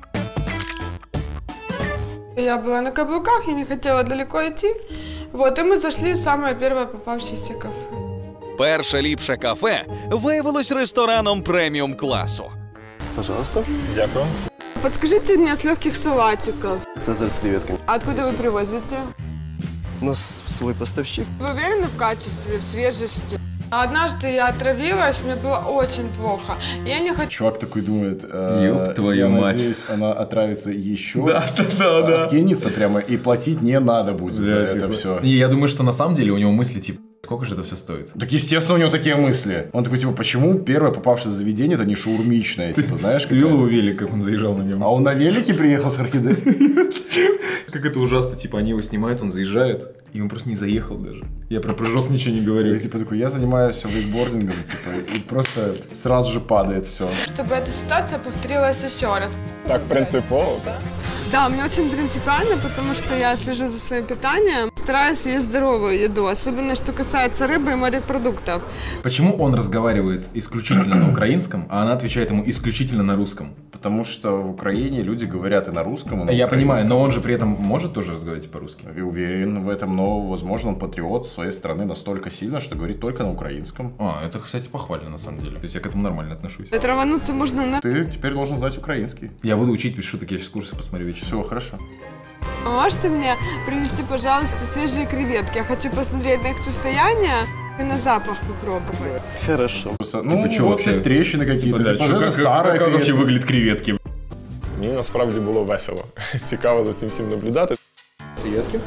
[SPEAKER 3] Я была на каблуках, я не хотела далеко идти. Вот, и мы зашли в самое первое попавшееся кафе.
[SPEAKER 7] Перше ліпше кафе виявилось рестораном преміум класу.
[SPEAKER 5] Пожалуйста.
[SPEAKER 6] Дякую.
[SPEAKER 3] Подскажите мне с легких салатиков.
[SPEAKER 5] Цезарь с креветками.
[SPEAKER 3] А откуда вы привозите?
[SPEAKER 5] У нас свой поставщик.
[SPEAKER 3] Вы уверены в качестве, в свежести? Однажды я отравилась, мне было очень плохо. Я не хочу...
[SPEAKER 1] Чувак такой думает, э,
[SPEAKER 2] ёб твою
[SPEAKER 1] я
[SPEAKER 2] мать.
[SPEAKER 1] надеюсь, она отравится еще
[SPEAKER 2] да,
[SPEAKER 1] раз,
[SPEAKER 2] да, да,
[SPEAKER 1] откинется прямо, и платить не надо будет да, за это
[SPEAKER 2] типа...
[SPEAKER 1] все.
[SPEAKER 2] Не, я думаю, что на самом деле у него мысли типа, сколько же это все стоит?
[SPEAKER 1] Так естественно у него такие мысли. Он такой, типа, почему первое попавшее заведение это не шаурмичное, типа, знаешь?
[SPEAKER 2] Ты видел его велик, как он заезжал на нем?
[SPEAKER 1] А он на велике приехал с орхидеей?
[SPEAKER 2] Как это ужасно, типа, они его снимают, он заезжает, и он просто не заехал даже. Я про прыжок ничего не говорил.
[SPEAKER 1] Я типа такой, я занимаюсь вейкбордингом, типа, и просто сразу же падает все.
[SPEAKER 3] Чтобы эта ситуация повторилась еще раз.
[SPEAKER 6] Так принципово?
[SPEAKER 3] Да, мне очень принципиально, потому что я слежу за своим питанием, стараюсь есть здоровую еду, особенно что касается рыбы и морепродуктов.
[SPEAKER 2] Почему он разговаривает исключительно на украинском, а она отвечает ему исключительно на русском?
[SPEAKER 1] Потому что в Украине люди говорят и на русском, и на
[SPEAKER 2] Я
[SPEAKER 1] украинском.
[SPEAKER 2] понимаю, но он же при этом может тоже разговаривать по-русски?
[SPEAKER 1] Я уверен в этом, но, возможно, он патриот своей страны настолько сильно, что говорит только на украинском.
[SPEAKER 2] А, это, кстати, похвально на самом деле. То есть я к этому нормально отношусь.
[SPEAKER 3] Травануться можно на...
[SPEAKER 1] Ты теперь должен знать украинский.
[SPEAKER 2] Я буду учить без шуток, я сейчас курсы посмотрю вечером.
[SPEAKER 1] Все, хорошо.
[SPEAKER 3] А можете мне принести, пожалуйста, свежие креветки? Я хочу посмотреть на их состояние и на запах попробовать.
[SPEAKER 5] Хорошо.
[SPEAKER 1] Ну,
[SPEAKER 2] типа,
[SPEAKER 1] вот есть трещины какие-то.
[SPEAKER 2] Типа,
[SPEAKER 1] Типа,
[SPEAKER 2] что,
[SPEAKER 1] это
[SPEAKER 2] как,
[SPEAKER 1] старая
[SPEAKER 2] как, как вообще
[SPEAKER 1] креветка.
[SPEAKER 2] выглядят креветки?
[SPEAKER 6] Мені насправді було весело. Цікаво за цим всім наблюдати.
[SPEAKER 2] Креветки?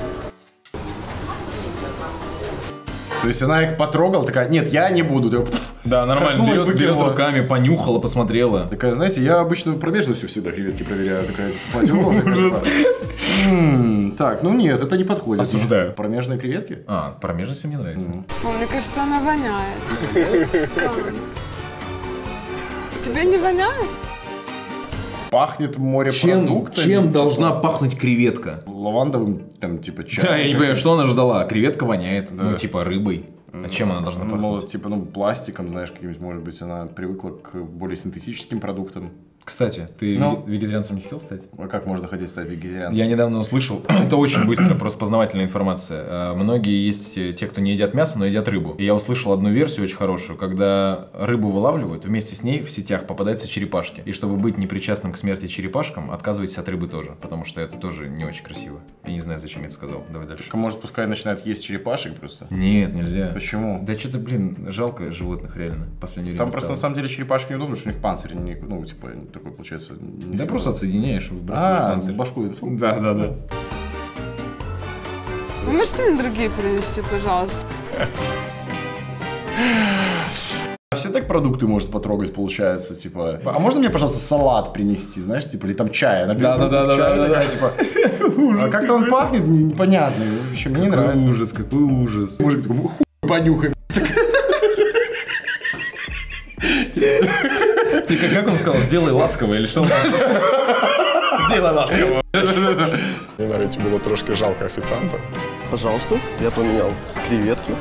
[SPEAKER 1] То есть она их потрогала, такая, нет, я не буду.
[SPEAKER 2] Да, нормально, берет, берет руками, понюхала, посмотрела.
[SPEAKER 1] Такая, знаете, я обычно промежностью всегда креветки проверяю. Такая, ужас. Так, ну нет, это не подходит.
[SPEAKER 2] Осуждаю.
[SPEAKER 1] Промежные креветки?
[SPEAKER 2] А, промежности мне нравится.
[SPEAKER 3] Фу, мне кажется, она воняет. Тебе не воняет?
[SPEAKER 1] Пахнет морепродуктами.
[SPEAKER 2] Чем, чем должна пахнуть креветка?
[SPEAKER 1] Лавандовым, там, типа, чаем.
[SPEAKER 2] Да, я не понимаю, что она ждала. Креветка воняет, да. Ну, типа, рыбой. А чем она должна пахнуть?
[SPEAKER 1] Ну, типа, ну, пластиком, знаешь, каким-нибудь, может быть, она привыкла к более синтетическим продуктам.
[SPEAKER 2] Кстати, ты
[SPEAKER 1] Но...
[SPEAKER 2] вегетарианцем не хотел стать?
[SPEAKER 1] А как можно хотеть стать вегетарианцем?
[SPEAKER 2] Я недавно услышал, это очень быстро, просто познавательная информация. Многие есть те, кто не едят мясо, но едят рыбу. И я услышал одну версию очень хорошую, когда рыбу вылавливают, вместе с ней в сетях попадаются черепашки. И чтобы быть непричастным к смерти черепашкам, отказывайтесь от рыбы тоже, потому что это тоже не очень красиво. Я не знаю, зачем я это сказал. Давай дальше.
[SPEAKER 1] Так, может, пускай начинают есть черепашек просто?
[SPEAKER 2] Нет, нельзя.
[SPEAKER 1] Почему?
[SPEAKER 2] Да что-то, блин, жалко животных реально. Последнее время
[SPEAKER 1] Там просто
[SPEAKER 2] стало.
[SPEAKER 1] на самом деле черепашки неудобно, что у них панцирь, не, ну, типа, такой получается.
[SPEAKER 2] Да сильно. Просто отсоединяешь, выбрасываешь
[SPEAKER 1] а,
[SPEAKER 2] панцирь.
[SPEAKER 1] башку.
[SPEAKER 2] Да, да, да.
[SPEAKER 3] Вы можете мне другие принести, пожалуйста?
[SPEAKER 1] Все так продукты может потрогать, получается, типа. А можно мне, пожалуйста, салат принести, знаешь, типа, или там чай? Она
[SPEAKER 2] да, да, да, да,
[SPEAKER 1] чай,
[SPEAKER 2] да,
[SPEAKER 1] такая,
[SPEAKER 2] да.
[SPEAKER 1] типа. А как-то он пахнет непонятно. Вообще, мне не нравится.
[SPEAKER 2] Какой ужас, какой ужас.
[SPEAKER 1] Мужик такой, хуй понюхай.
[SPEAKER 2] Типа, как он сказал, сделай ласково или что? Сделай ласково.
[SPEAKER 6] Мені навіть було трошки жалко офіціанта.
[SPEAKER 5] Пожалуйста, я поменял креветки.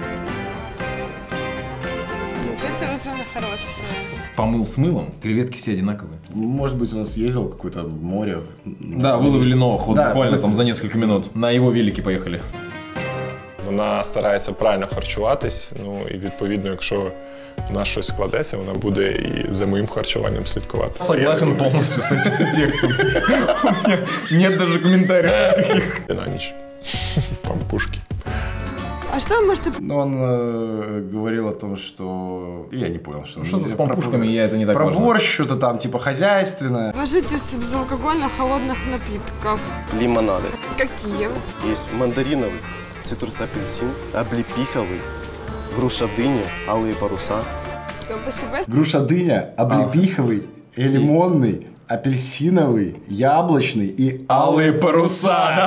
[SPEAKER 3] Это уже хорошее.
[SPEAKER 2] Помыл с мылом, креветки все одинаковые.
[SPEAKER 1] Может быть, он съездил в какое-то море.
[SPEAKER 2] Да, выловили новых, вот
[SPEAKER 1] да,
[SPEAKER 2] буквально
[SPEAKER 1] быстро.
[SPEAKER 2] там за несколько минут. На его велике поехали.
[SPEAKER 6] Вона старається правильно харчуватись, ну і відповідно, якщо в нас щось складеться, вона буде і за моїм харчуванням слідкувати.
[SPEAKER 2] Согласен полностью с этим текстом. У меня нет даже комментариев таких.
[SPEAKER 6] На ніч. Пампушки.
[SPEAKER 3] А что вы можете...
[SPEAKER 1] Но он э, говорил о том, что... Я не понял, что...
[SPEAKER 2] Ну, что-то с пампушками, я это не так
[SPEAKER 1] Про
[SPEAKER 2] важно.
[SPEAKER 1] борщ что-то там, типа, хозяйственное.
[SPEAKER 3] Вложитесь безалкогольных холодных напитков.
[SPEAKER 5] Лимонады.
[SPEAKER 3] Какие?
[SPEAKER 5] Есть мандариновый, цитрус-апельсин, облепиховый, груша дыня, алые паруса.
[SPEAKER 3] Что, спасибо.
[SPEAKER 1] Груша дыня, облепиховый, а. лимонный, апельсиновый, яблочный и алые паруса.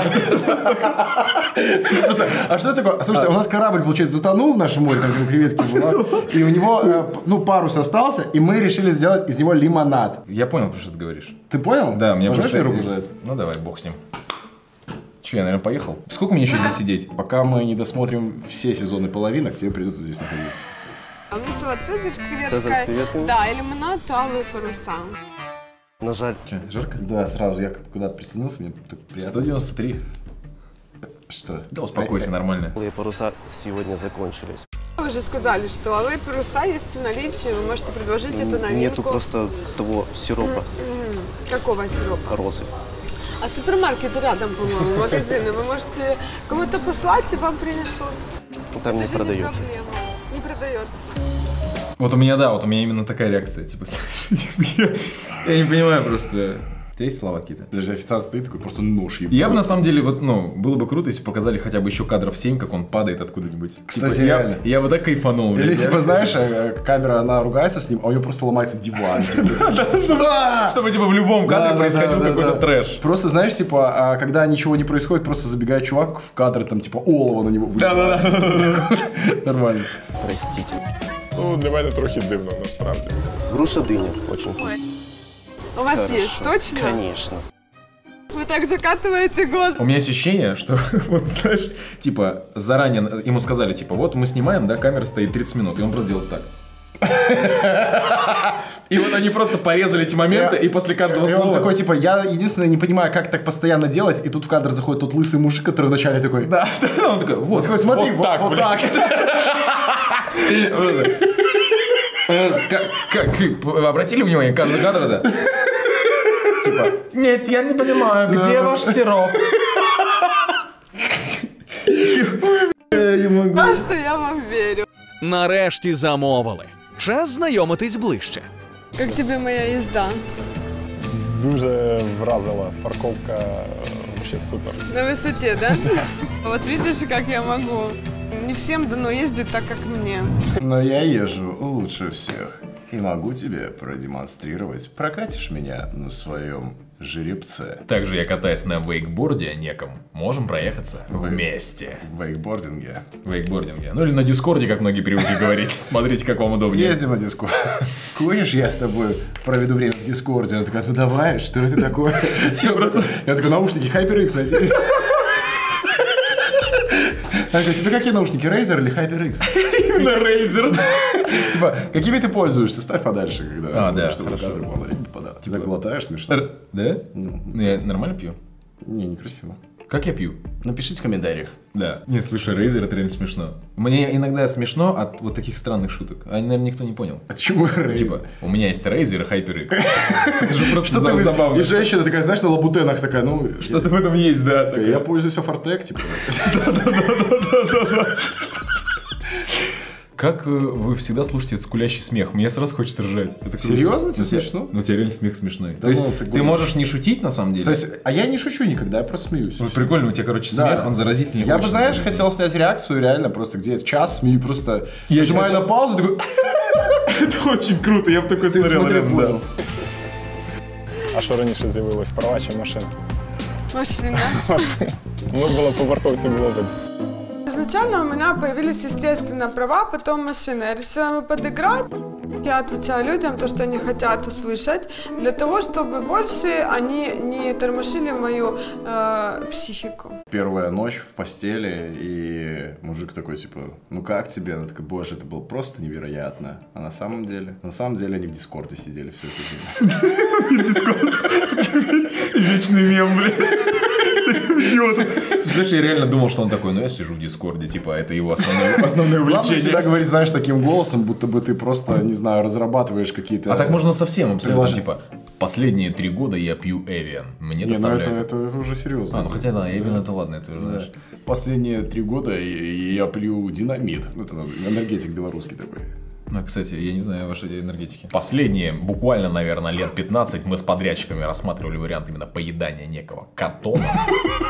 [SPEAKER 1] А что это такое? Слушайте, у нас корабль, получается, затонул в нашем море, там где креветки было, и у него, ну, парус остался, и мы решили сделать из него лимонад.
[SPEAKER 2] Я понял, про что ты говоришь.
[SPEAKER 1] Ты понял?
[SPEAKER 2] Да, мне
[SPEAKER 1] Пожмешь
[SPEAKER 2] просто...
[SPEAKER 1] мне руку за это?
[SPEAKER 2] Ну давай, бог с ним. Че, я, наверное, поехал? Сколько мне еще здесь сидеть?
[SPEAKER 1] Пока мы не досмотрим все сезоны половинок, тебе придется здесь находиться.
[SPEAKER 3] А у меня салат цезарь с креветкой.
[SPEAKER 5] Цезарь с креветками?
[SPEAKER 3] Да, и лимонад, алые паруса.
[SPEAKER 5] На жаль.
[SPEAKER 2] Че, жарко?
[SPEAKER 1] Да, сразу я куда-то прислонился, мне так приятно.
[SPEAKER 2] сто девяносто три.
[SPEAKER 1] Что?
[SPEAKER 2] Да успокойся, нормально.
[SPEAKER 5] Алые паруса сегодня закончились.
[SPEAKER 3] Вы же сказали, что алые паруса есть в наличии, вы можете предложить эту новинку.
[SPEAKER 5] Нету просто того сиропа.
[SPEAKER 3] М-м-м. Какого сиропа?
[SPEAKER 5] Розы.
[SPEAKER 3] А супермаркет рядом, по-моему, магазины. Вы можете кого-то послать, и вам принесут.
[SPEAKER 5] Там не
[SPEAKER 3] Это
[SPEAKER 5] продается.
[SPEAKER 3] проблема. Не продается.
[SPEAKER 2] Вот у меня, да, вот у меня именно такая реакция. Типа, я, я не понимаю просто. У тебя есть слова какие-то?
[SPEAKER 1] Подожди, официант стоит такой, просто нож ебет.
[SPEAKER 2] Я бы на самом деле, вот, ну, было бы круто, если показали хотя бы еще кадров семь, как он падает откуда-нибудь.
[SPEAKER 1] Кстати,
[SPEAKER 2] типа, я,
[SPEAKER 1] реально.
[SPEAKER 2] я бы так кайфанул.
[SPEAKER 1] Или
[SPEAKER 2] блядь.
[SPEAKER 1] типа, знаешь, камера, она ругается с ним, а у нее просто ломается диван.
[SPEAKER 2] Чтобы, типа, в любом кадре происходил какой-то трэш.
[SPEAKER 1] Просто, знаешь, типа, когда ничего не происходит, просто забегает чувак в кадр, там, типа, олово на него выливает.
[SPEAKER 2] Да-да-да.
[SPEAKER 1] Нормально.
[SPEAKER 5] Простите.
[SPEAKER 6] Ну, для мене трохи дивно, насправді.
[SPEAKER 5] Груша дыня очень вкусная.
[SPEAKER 3] У вас
[SPEAKER 5] Хорошо.
[SPEAKER 3] есть, точно?
[SPEAKER 5] Конечно.
[SPEAKER 3] Вы так закатываете глаза.
[SPEAKER 2] У меня есть ощущение, что, вот, знаешь, типа, заранее ему сказали, типа, вот мы снимаем, да, камера стоит тридцать минут, и он просто делает так. И вот они просто порезали эти моменты, и после каждого
[SPEAKER 1] И
[SPEAKER 2] слова...
[SPEAKER 1] он такой, типа, я единственное не понимаю, как так постоянно делать, и тут в кадр заходит тот лысый мужик, который вначале такой...
[SPEAKER 2] Да, да, он такой, вот,
[SPEAKER 1] такой, смотри,
[SPEAKER 2] вот
[SPEAKER 1] вот
[SPEAKER 2] так,
[SPEAKER 1] вот
[SPEAKER 2] блин.
[SPEAKER 1] так.
[SPEAKER 2] Как, как, вы обратили внимание, каждый кадр, да? Типа, нет, я не понимаю, где ваш сироп?
[SPEAKER 3] А что я вам верю.
[SPEAKER 7] Нарешті замовили. Час знайомитись ближче.
[SPEAKER 3] Как тебе моя езда?
[SPEAKER 6] Дуже вразила парковка вообще супер.
[SPEAKER 3] На высоте, да? Вот видишь, как я могу. Не всем дано ездить так, как мне.
[SPEAKER 1] Но я езжу лучше всех. И могу тебе продемонстрировать. Прокатишь меня на своем жеребце.
[SPEAKER 2] Также я катаюсь на вейкборде неком. Можем проехаться
[SPEAKER 1] Вей-
[SPEAKER 2] вместе.
[SPEAKER 1] В вейкбординге.
[SPEAKER 2] Вейкбординге. Ну или на дискорде, как многие привыкли говорить. Смотрите, как вам удобнее.
[SPEAKER 1] Ездим на дискорд. Хочешь, я с тобой проведу время в дискорде? Она такая, ну давай, что это такое? Я просто... Я такой, наушники HyperX найти. Она говорит, тебе какие наушники, Razer или HyperX?
[SPEAKER 2] Именно Razer.
[SPEAKER 1] Типа, какими ты пользуешься? Ставь подальше, когда...
[SPEAKER 2] А, да,
[SPEAKER 1] чтобы
[SPEAKER 2] хорошо.
[SPEAKER 1] кадр был, не попадал. Тебя глотаешь смешно?
[SPEAKER 2] Р- Да? Ну, я нормально пью?
[SPEAKER 1] Не, некрасиво.
[SPEAKER 2] Как я пью?
[SPEAKER 1] Напишите в комментариях.
[SPEAKER 2] Да. Не, слушай, Razer это реально смешно. Мне иногда смешно от вот таких странных шуток. А, наверное, никто не понял.
[SPEAKER 1] Почему Razer?
[SPEAKER 2] Типа, у меня есть Razer и HyperX. Это же просто
[SPEAKER 1] Что-то вы-
[SPEAKER 2] забавно.
[SPEAKER 1] И женщина такая, знаешь, на лабутенах такая, ну...
[SPEAKER 2] Что-то в этом есть, да.
[SPEAKER 1] такая, Я пользуюсь Афортек, типа.
[SPEAKER 2] Как э, вы всегда слушаете этот скулящий смех? Мне сразу хочется ржать. Это круто.
[SPEAKER 1] Серьезно? Тебе
[SPEAKER 2] Ну, тебя-
[SPEAKER 1] смешно?
[SPEAKER 2] Ну, у тебя реально смех смешной.
[SPEAKER 1] Да
[SPEAKER 2] То есть,
[SPEAKER 1] ну,
[SPEAKER 2] ты
[SPEAKER 1] ты гонишь.
[SPEAKER 2] можешь не шутить, на самом деле.
[SPEAKER 1] То есть, а я не шучу никогда, я просто смеюсь.
[SPEAKER 2] Вот прикольно, у тебя, короче,
[SPEAKER 1] Да.
[SPEAKER 2] смех, он заразительный.
[SPEAKER 1] Я бы,
[SPEAKER 2] очень.
[SPEAKER 1] знаешь, хотел снять реакцию реально просто где час смею, просто я нажимаю на паузу, такой...
[SPEAKER 2] Это очень круто, я бы такой
[SPEAKER 1] Ты
[SPEAKER 2] смотрел.
[SPEAKER 1] смотри,
[SPEAKER 2] реально, да.
[SPEAKER 1] понял.
[SPEAKER 6] А що раніше з'явилось? Права чи машина?
[SPEAKER 3] Машина.
[SPEAKER 6] Ну, було по парковці, було видно.
[SPEAKER 3] Изначально у меня появились, естественно, права, потом машина. Я решила ему подыграть. Я отвечаю людям то, что они хотят услышать, для того, чтобы больше они не тормошили мою э, психику.
[SPEAKER 1] Первая ночь в постели, и мужик такой, типа, ну как тебе? Она такая, боже, это было просто невероятно. А на самом деле? На самом деле они в Дискорде сидели все это время.
[SPEAKER 2] Вечный мем, блин. Ты знаешь, я реально думал, что он такой, ну я сижу в Дискорде, типа, это его основное, основное
[SPEAKER 1] Главное всегда
[SPEAKER 2] увлечение.
[SPEAKER 1] говорить, знаешь, таким голосом, будто бы ты просто, не знаю, разрабатываешь какие-то...
[SPEAKER 2] А так можно совсем абсолютно,
[SPEAKER 1] Приложение.
[SPEAKER 2] типа, последние три года я пью Эвиан. Мне
[SPEAKER 1] Не, ну
[SPEAKER 2] доставляет.
[SPEAKER 1] это, это, это уже серьезно.
[SPEAKER 2] А, ну хотя да, Эвиан это ладно, это уже
[SPEAKER 1] Да.
[SPEAKER 2] знаешь.
[SPEAKER 1] Последние три года и- и я пью динамит. Ну, это энергетик белорусский такой.
[SPEAKER 2] Ну, кстати, я не знаю вашей энергетики. Последние, буквально, наверное, лет пятнадцать мы с подрядчиками рассматривали вариант именно поедания некого картона.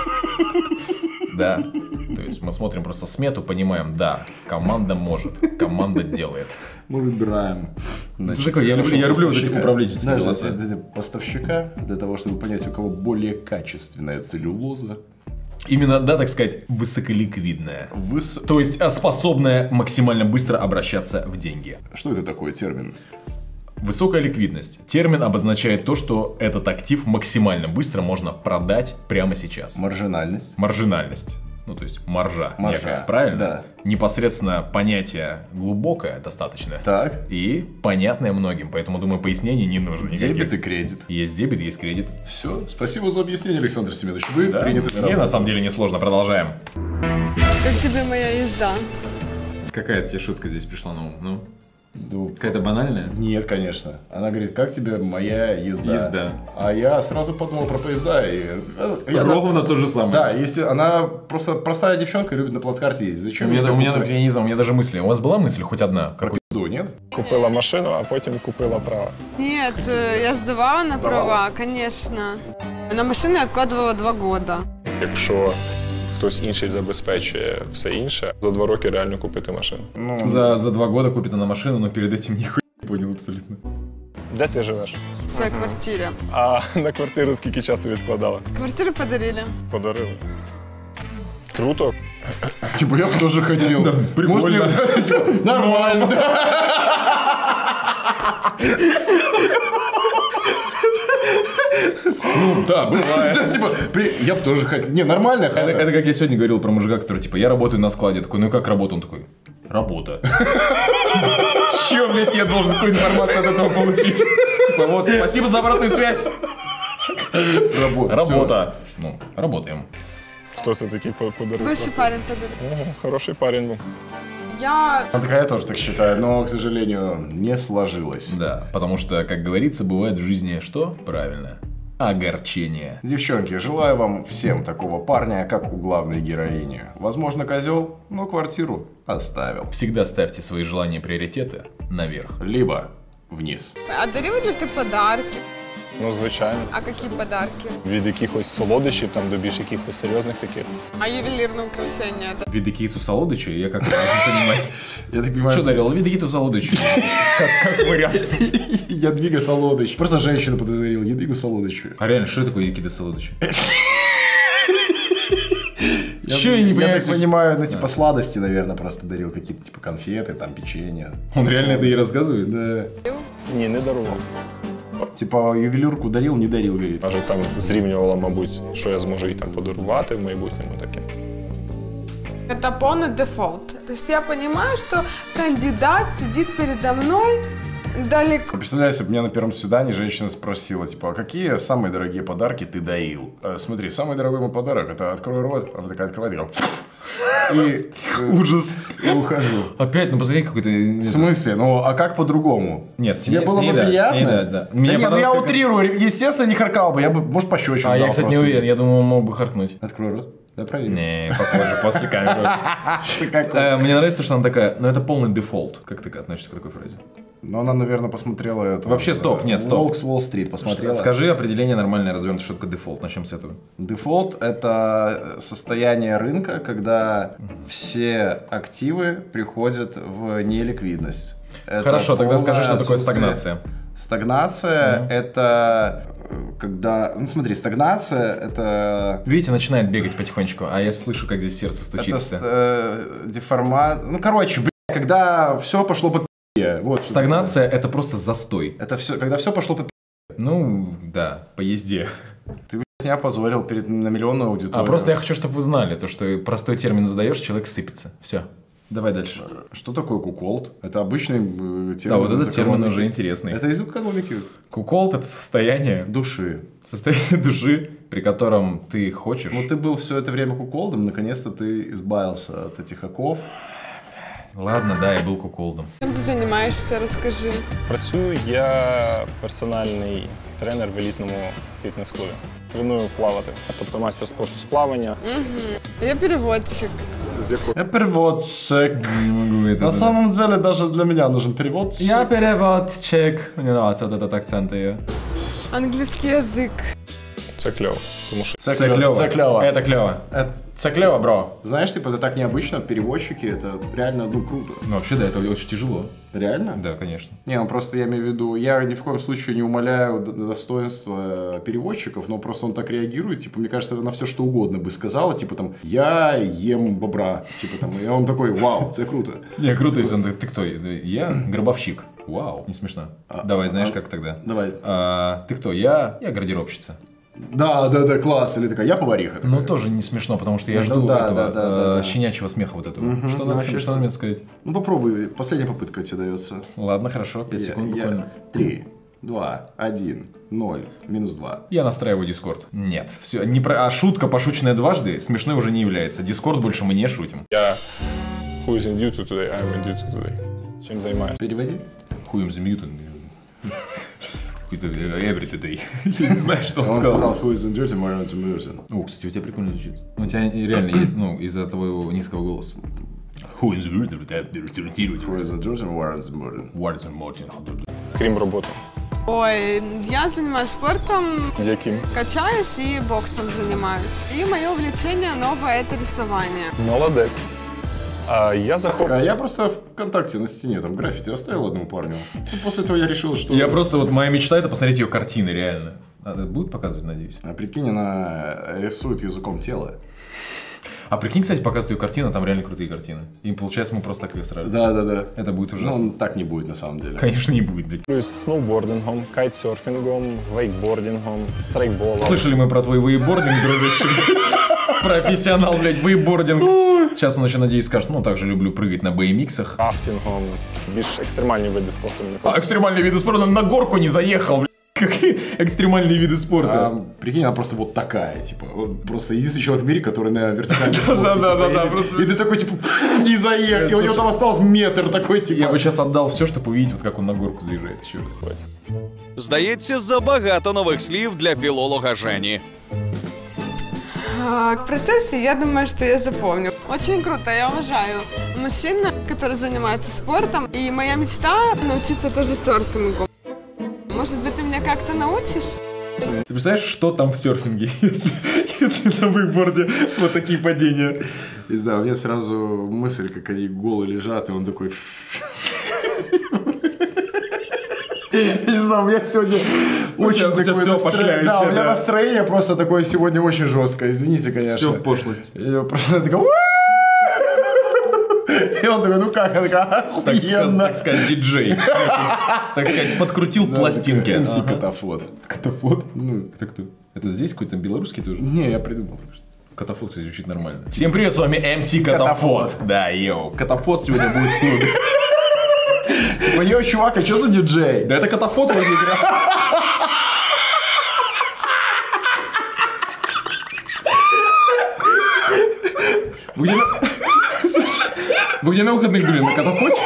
[SPEAKER 2] Да. То есть мы смотрим просто смету, понимаем, да, команда может, команда делает.
[SPEAKER 1] Мы выбираем. значит,
[SPEAKER 2] такое, я люблю-
[SPEAKER 1] хорошего
[SPEAKER 2] я люблю вот эти
[SPEAKER 1] поставщика.
[SPEAKER 2] управленческие
[SPEAKER 1] Знаешь,
[SPEAKER 2] голоса.
[SPEAKER 1] эти- эти поставщика, для того, чтобы понять, у кого более качественная целлюлоза.
[SPEAKER 2] Именно, да, так сказать, высоколиквидная.
[SPEAKER 1] Выс...
[SPEAKER 2] То есть а, способная максимально быстро обращаться в деньги.
[SPEAKER 1] Что это такое термин?
[SPEAKER 2] Высокая ликвидность. Термин обозначает то, что этот актив максимально быстро можно продать прямо сейчас.
[SPEAKER 1] Маржинальность.
[SPEAKER 2] Маржинальность. Ну, то есть маржа.
[SPEAKER 1] Маржа,
[SPEAKER 2] некая, правильно?
[SPEAKER 1] да.
[SPEAKER 2] Непосредственно понятие глубокое достаточно.
[SPEAKER 1] Так.
[SPEAKER 2] И понятное многим. Поэтому, думаю, пояснений не нужно никаких.
[SPEAKER 1] Дебет и кредит.
[SPEAKER 2] Есть дебет, есть кредит.
[SPEAKER 1] Все. Спасибо за объяснение, Александр Семенович. Вы
[SPEAKER 2] Да?
[SPEAKER 1] приняты на
[SPEAKER 2] Мне на
[SPEAKER 1] работу.
[SPEAKER 2] самом деле несложно. Продолжаем.
[SPEAKER 3] Как тебе моя езда?
[SPEAKER 2] Какая тебе шутка здесь пришла на ум? Ну,
[SPEAKER 1] Ну,
[SPEAKER 2] какая-то банальная?
[SPEAKER 1] Нет, конечно. Она говорит, как тебе моя езда?
[SPEAKER 2] Езда.
[SPEAKER 1] А я сразу подумал про поезда. И... Я-
[SPEAKER 2] Ровно то же самое.
[SPEAKER 1] Да, если она просто простая девчонка, любит на плацкарте ездить.
[SPEAKER 2] У
[SPEAKER 1] Зачем
[SPEAKER 2] меня,
[SPEAKER 1] ей
[SPEAKER 2] у меня,
[SPEAKER 1] закупать
[SPEAKER 2] я не знаю, у меня даже мысли. У вас была мысль хоть одна? Какой?
[SPEAKER 1] пизду, нет?
[SPEAKER 6] Купила машину, а потім купила права.
[SPEAKER 3] Нет, э, я сдавала на права, конечно. На машину я откладывала два года.
[SPEAKER 6] Якщо хтось інший забезпечує все інше, за два роки реально купити машину.
[SPEAKER 1] Ну,
[SPEAKER 2] За, за два года купит она машину, но перед этим нихуя не понял абсолютно.
[SPEAKER 6] Де ти живеш?
[SPEAKER 3] В своей квартире.
[SPEAKER 6] А на квартиру скільки часу відкладала?
[SPEAKER 3] Квартиру подарили.
[SPEAKER 6] Подарили. Круто.
[SPEAKER 1] Типа, я бы тоже хотел.
[SPEAKER 2] прикольно.
[SPEAKER 1] Может ли- типа, нормально.
[SPEAKER 2] Ну да, бывает.
[SPEAKER 1] Типа, при- я бы тоже хотел. Не, нормально,
[SPEAKER 2] Это,
[SPEAKER 1] хата.
[SPEAKER 2] это как я сегодня говорил про мужика, который типа, я работаю на складе. Такой, ну как работа? Он такой, работа. Че, блядь, я должен такую информацию от этого получить? Типа, вот, спасибо за обратную связь.
[SPEAKER 1] Работа.
[SPEAKER 2] Работа. Ну, работаем.
[SPEAKER 6] Хто це такий по- подарив?
[SPEAKER 3] Бывший парень подарил.
[SPEAKER 6] Ого, хороший парень був.
[SPEAKER 3] Я
[SPEAKER 1] Ну, так я тоже так считаю, но, к сожалению, не сложилось.
[SPEAKER 2] Да, потому что, как говорится, бывает в жизни что? Правильно. Огорчение.
[SPEAKER 1] Девчонки, желаю вам всем такого парня, как у главной героини. Возможно, козел, но квартиру оставил.
[SPEAKER 2] Всегда ставьте свои желания и приоритеты наверх.
[SPEAKER 1] Либо вниз.
[SPEAKER 3] А дарила ли ты подарки?
[SPEAKER 6] Ну, звичайно.
[SPEAKER 3] А які подарки?
[SPEAKER 6] Від якихось солодощів там до більш якихось серйозних таких.
[SPEAKER 3] А ювелірне украшення?
[SPEAKER 2] Від каких-то солодощей, я как должен понимать.
[SPEAKER 1] Я так понимаю...
[SPEAKER 2] Что дарил? Від каких-то солодощей. Как вариант.
[SPEAKER 1] Ядвига Солодыч. Просто женщину подозрел. Ядвигу Солодыч.
[SPEAKER 2] А реально, что такое какие-то солодощи? Чё я не понимаю?
[SPEAKER 1] Я так понимаю, ну типа сладости, наверное, просто дарил какие-то типа конфеты, там печенье.
[SPEAKER 2] Он реально это и рассказывает?
[SPEAKER 1] Да.
[SPEAKER 6] Ні, не дарував.
[SPEAKER 1] Типа ювелюрку дарил, не дарил, говорит.
[SPEAKER 6] Каже, там зрівнювала, мабуть, що я зможу їй там подарувати в майбутньому таке.
[SPEAKER 3] Это полный дефолт. То есть я понимаю, что кандидат сидит передо мной далеко.
[SPEAKER 1] Представляю, если бы меня на первом свидании женщина спросила, типа, а какие самые дорогие подарки ты дарил? Э, смотри, самый дорогой мой подарок, это открой рот, она такая открывает, и И ужас, и ухожу.
[SPEAKER 2] Опять, ну посмотри, какой-то...
[SPEAKER 1] В смысле? Ну, а как по-другому?
[SPEAKER 2] Нет, с
[SPEAKER 1] тебе
[SPEAKER 2] ней,
[SPEAKER 1] было
[SPEAKER 2] с ней,
[SPEAKER 1] бы
[SPEAKER 2] да,
[SPEAKER 1] приятно?
[SPEAKER 2] С ней, да, да.
[SPEAKER 1] Да нет, ну я как... утрирую, естественно, не харкал бы, я бы, может, пощечину
[SPEAKER 2] А
[SPEAKER 1] дал
[SPEAKER 2] я, кстати,
[SPEAKER 1] просто.
[SPEAKER 2] не уверен, я думаю, он мог бы харкнуть.
[SPEAKER 1] Открой рот. Да, проверим.
[SPEAKER 2] Не, попозже, после камеры. Мне нравится, что она такая, ну это полный дефолт. Как ты относишься к такой фразе?
[SPEAKER 1] Ну, она, наверное, посмотрела это.
[SPEAKER 2] Вообще, стоп, нет, стоп.
[SPEAKER 1] Волк с Уолл-стрит посмотрела.
[SPEAKER 2] Скажи определение нормальное, развернуто, что такое дефолт. Начнем с этого.
[SPEAKER 1] Дефолт – это состояние рынка, когда все активы приходят в неликвидность. Это
[SPEAKER 2] Хорошо, тогда скажи, что такое
[SPEAKER 1] отсутствие...
[SPEAKER 2] стагнация.
[SPEAKER 1] Стагнация mm-hmm. – это когда… Ну, смотри, стагнация – это…
[SPEAKER 2] Видите, начинает бегать потихонечку, а я слышу, как здесь сердце стучится.
[SPEAKER 1] Это э, деформация… Ну, короче, блядь, когда все пошло по пи***е. Вот,
[SPEAKER 2] стагнация – это просто застой.
[SPEAKER 1] Это все, когда все пошло по пи***е.
[SPEAKER 2] Ну, да, по езде.
[SPEAKER 1] Ты, блядь, меня опозорил перед на миллионную аудиторию.
[SPEAKER 2] А просто я хочу, чтобы вы знали, то, что простой термин задаешь, человек сыпется. Все. Давай дальше.
[SPEAKER 1] Что такое куколд? Это обычный термин.
[SPEAKER 2] Да, вот этот термин уже интересный.
[SPEAKER 1] Это из экономики.
[SPEAKER 2] Куколд – это состояние
[SPEAKER 1] души.
[SPEAKER 2] Состояние души, при котором ты хочешь.
[SPEAKER 1] Ну, ты был все это время куколдом, наконец-то ты избавился от этих оков.
[SPEAKER 2] Ладно, да, я был куколдом.
[SPEAKER 3] Чим ти займаєшся, розкажи.
[SPEAKER 6] Працюю я персональний тренер в елітному фітнес-клубі. Треную плавати, тобто майстер спорту з плавання.
[SPEAKER 3] Угу. Я переводчик.
[SPEAKER 1] Я переводчик.
[SPEAKER 2] Не могу это.
[SPEAKER 1] На самом деле даже для меня нужен переводчик.
[SPEAKER 2] Я переводчик. Мне нравится вот этот акцент ее.
[SPEAKER 3] Англійський язик.
[SPEAKER 6] Це кльово, тому що
[SPEAKER 2] це, це кльово. Це кльово. Это кльово.
[SPEAKER 1] Это,
[SPEAKER 2] це кльово, бро.
[SPEAKER 1] Знаешь, типа, это так необычно, переводчики, это реально, ну, круто.
[SPEAKER 2] Ну, вообще, да, это очень тяжело.
[SPEAKER 1] Реально?
[SPEAKER 2] Да, конечно.
[SPEAKER 1] Не, ну, просто я имею в виду, я ни в коем случае не умаляю достоинства переводчиков, но просто он так реагирует, типа, мне кажется, на все что угодно бы сказала, типа, там, я ем бобра, типа, там, и он такой, вау, это круто.
[SPEAKER 2] Не, круто, если он, ты кто? Я гробовщик. Вау, не смешно. А, Давай, знаешь, а, как тогда?
[SPEAKER 1] Давай.
[SPEAKER 2] А, ты кто? Я, я гардеробщица.
[SPEAKER 1] Да, да, да, класс. Или такая, я повариха. Такая.
[SPEAKER 2] Ну, тоже не смешно, потому что я
[SPEAKER 1] ну,
[SPEAKER 2] жду
[SPEAKER 1] да,
[SPEAKER 2] этого
[SPEAKER 1] да, да,
[SPEAKER 2] э,
[SPEAKER 1] да, да.
[SPEAKER 2] щенячьего смеха вот этого.
[SPEAKER 1] Угу,
[SPEAKER 2] что,
[SPEAKER 1] ну,
[SPEAKER 2] надо, что, что надо мне сказать?
[SPEAKER 1] Ну, попробуй. Последняя попытка тебе дается.
[SPEAKER 2] Ладно, хорошо. пять секунд
[SPEAKER 1] я,
[SPEAKER 2] буквально.
[SPEAKER 1] Три, два, один, ноль, минус два.
[SPEAKER 2] Я настраиваю Дискорд. Нет, все. Не про... А шутка, пошученная дважды, смешной уже не является. Дискорд больше мы не шутим.
[SPEAKER 6] Я who is in duty today, I am in duty today. Чем занимаюсь?
[SPEAKER 1] Переводи.
[SPEAKER 2] Who is mutant? Every today. Я не знаю, что он,
[SPEAKER 1] он
[SPEAKER 2] сказал.
[SPEAKER 1] сказал, who is in duty, more than mutant.
[SPEAKER 2] О, кстати, у тебя прикольно звучит. У тебя реально, ну, из-за твоего низкого голоса. Who is in duty,
[SPEAKER 1] who is in duty, more than mutant.
[SPEAKER 2] What is in mutant?
[SPEAKER 6] Крім роботи.
[SPEAKER 3] Ой, я занимаюсь спортом.
[SPEAKER 6] Яким?
[SPEAKER 3] Качаюсь и боксом занимаюсь. И мое увлечение новое – это рисование.
[SPEAKER 6] Молодец. А я захоп...
[SPEAKER 1] А я просто ВКонтакте на стене там граффити оставил одному парню. И после этого я решил, что...
[SPEAKER 2] Я просто, вот моя мечта – это посмотреть ее картины, реально. А это будет показывать, надеюсь?
[SPEAKER 1] А прикинь, она рисует языком тела.
[SPEAKER 2] А прикинь, кстати, показывает ее картины, там реально крутые картины. И получается, мы просто так ее срали.
[SPEAKER 1] Да, да, да.
[SPEAKER 2] Это будет ужасно.
[SPEAKER 1] Ну, так не будет на самом деле.
[SPEAKER 2] Конечно, не будет, блядь.
[SPEAKER 6] Плюс сноубордингом, кайтсерфингом, вейкбордингом, страйкболом.
[SPEAKER 2] Слышали мы про твой вейкбординг, дружище, блядь? Профессионал, блядь, вейкбординг. Сейчас он еще, надеюсь, скажет, ну, также люблю прыгать на би эм иксах.
[SPEAKER 6] Рафтингом, більш екстремальні види спорту.
[SPEAKER 2] А, экстремальные виды спорта? На горку не заехал, блядь. Какие экстремальные виды спорта?
[SPEAKER 1] А, прикинь, она просто вот такая, типа, вот просто единственный человек в мире, который на вертикальной
[SPEAKER 2] Да-да-да.
[SPEAKER 1] И ты такой, типа, не заехал, и у него там остался метр такой, типа.
[SPEAKER 2] Я бы сейчас отдал все, чтобы увидеть, вот как он на горку заезжает еще раз.
[SPEAKER 7] Здається, забагато нових слів для филолога Жени.
[SPEAKER 3] К процессу, я думаю, что я запомню. Очень круто, я уважаю мужчин, которые занимаются спортом. И моя мечта научиться тоже серфингу. Может быть, ты меня как-то научишь?
[SPEAKER 2] Ты представляешь, что там в серфинге, если, если на вейкборде вот такие падения?
[SPEAKER 1] Не знаю, у меня сразу мысль, как они голые лежат, и он такой... Не знаю, у меня сегодня очень такое настроение. Да, у меня настроение просто такое сегодня очень жесткое, извините, конечно.
[SPEAKER 2] Все в пошлость.
[SPEAKER 1] Я просто такой... И он такой, ну как, она такая, охуенно.
[SPEAKER 2] Так сказать, диджей. Так сказать, подкрутил пластинки.
[SPEAKER 1] эм си Катафот.
[SPEAKER 2] Катафот? Ну, это кто? Это здесь какой-то белорусский тоже?
[SPEAKER 1] Не, я придумал.
[SPEAKER 2] Катафот, кстати, звучит нормально. Всем привет, с вами эм си Катафот. Да, йоу. Катафот сегодня будет в клубе.
[SPEAKER 1] Типа, йоу, чувак, а что за диджей?
[SPEAKER 2] Да это Катафот вроде играет. Вы где на... Вы где на выходных были? На Катафоте?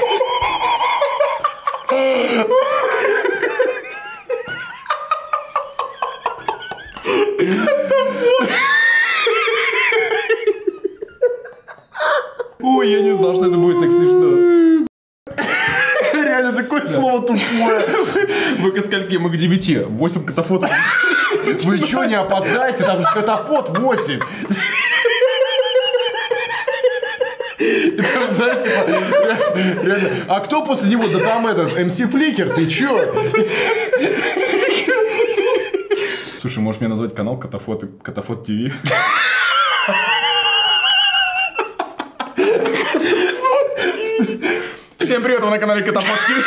[SPEAKER 2] Ой, я не знал, что это будет так смешно.
[SPEAKER 1] Реально такое слово тупое.
[SPEAKER 2] Вы ко скольки? Мы к девяти. Восемь катафотов.
[SPEAKER 1] Вы что, не опоздаете? Там же катафот восемь. И там, знаешь, типа, реально, а кто после него? Да там этот, эм си Фликер, ты чё?
[SPEAKER 2] Слушай, можешь мне назвать канал Катафот, Катафот ТВ? Всем привет, вы на канале Катафот ТВ.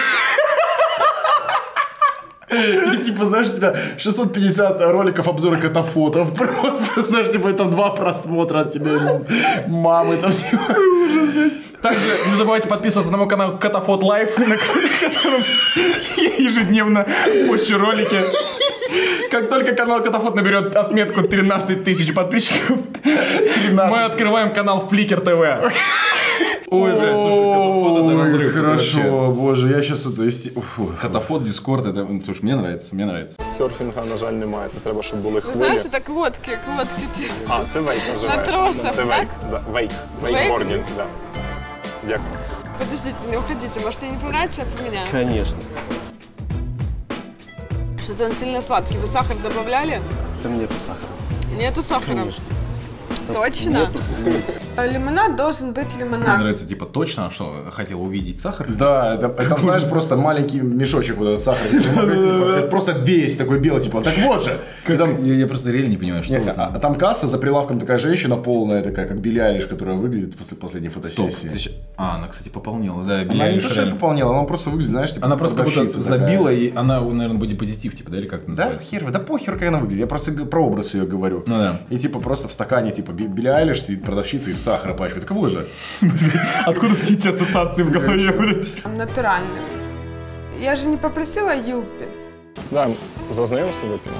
[SPEAKER 1] И типа, знаешь, у тебя шестьсот пятьдесят роликов обзора катафотов. Просто, знаешь, типа, там два просмотра от тебя, мамы, там все.
[SPEAKER 2] Также не забывайте подписываться на мой канал Катафот Лайф, на котором я ежедневно пощу ролики. Как только канал Катафот наберет отметку тринадцать тысяч подписчиков, мы открываем канал Фликер ТВ. Ой, бля, слушай, Катафот это разрыв.
[SPEAKER 1] Хорошо, боже, я сейчас это...
[SPEAKER 2] Катафот, Дискорд, это, слушай, мне нравится, мне нравится.
[SPEAKER 6] Серфінга, на жаль, немає, це треба, щоб були хвилі.
[SPEAKER 3] Знаєш, так водки, водки ті.
[SPEAKER 6] А, це вейк називається.
[SPEAKER 3] На тросах,
[SPEAKER 6] це вейк,
[SPEAKER 3] так?
[SPEAKER 6] да, вейк, вейкбордінг, да. Дякую.
[SPEAKER 3] Подождите, не уходите, может, ей не понравится, я поменяю.
[SPEAKER 5] Конечно.
[SPEAKER 3] Что-то он сильно сладкий. Вы сахар добавляли?
[SPEAKER 5] Там нету сахара.
[SPEAKER 3] Нету сахара?
[SPEAKER 5] Конечно.
[SPEAKER 3] Точно? Нету. Лимонад должен быть
[SPEAKER 2] Мне
[SPEAKER 3] лимонад.
[SPEAKER 2] нравится, типа, точно, что хотел увидеть сахар.
[SPEAKER 1] Да, это, это знаешь, просто маленький мешочек вот этот сахар. Это просто весь такой белый, типа, так вот же.
[SPEAKER 2] Там, я, я просто реально не понимаю, что
[SPEAKER 1] Нет,
[SPEAKER 2] это.
[SPEAKER 1] а, а там касса, за прилавком такая женщина полная, такая, как Билли Айлиш, которая выглядит после последней фотосессии.
[SPEAKER 2] Стоп, ты... А, она, кстати, пополнела, да, Билли
[SPEAKER 1] Она не
[SPEAKER 2] Айлиш
[SPEAKER 1] то, что
[SPEAKER 2] реально.
[SPEAKER 1] пополнела, она просто выглядит, знаешь, типа,
[SPEAKER 2] Она просто как будто
[SPEAKER 1] продавщица
[SPEAKER 2] забила,
[SPEAKER 1] такая.
[SPEAKER 2] и она, наверное, бодипозитив, типа, да, или как это
[SPEAKER 1] Да,
[SPEAKER 2] называется?
[SPEAKER 1] хер, да похер, как она выглядит. Я просто г- про образ ее говорю.
[SPEAKER 2] Ну да.
[SPEAKER 1] И типа просто в стакане, типа, Би- Билли Айлиш сидит продавщица из сахара пачку. Так вот же.
[SPEAKER 2] Откуда эти ассоциации в голове, блядь?
[SPEAKER 3] Натуральный. Я же не попросила юппи.
[SPEAKER 6] Да, за знайомство вип'ємо.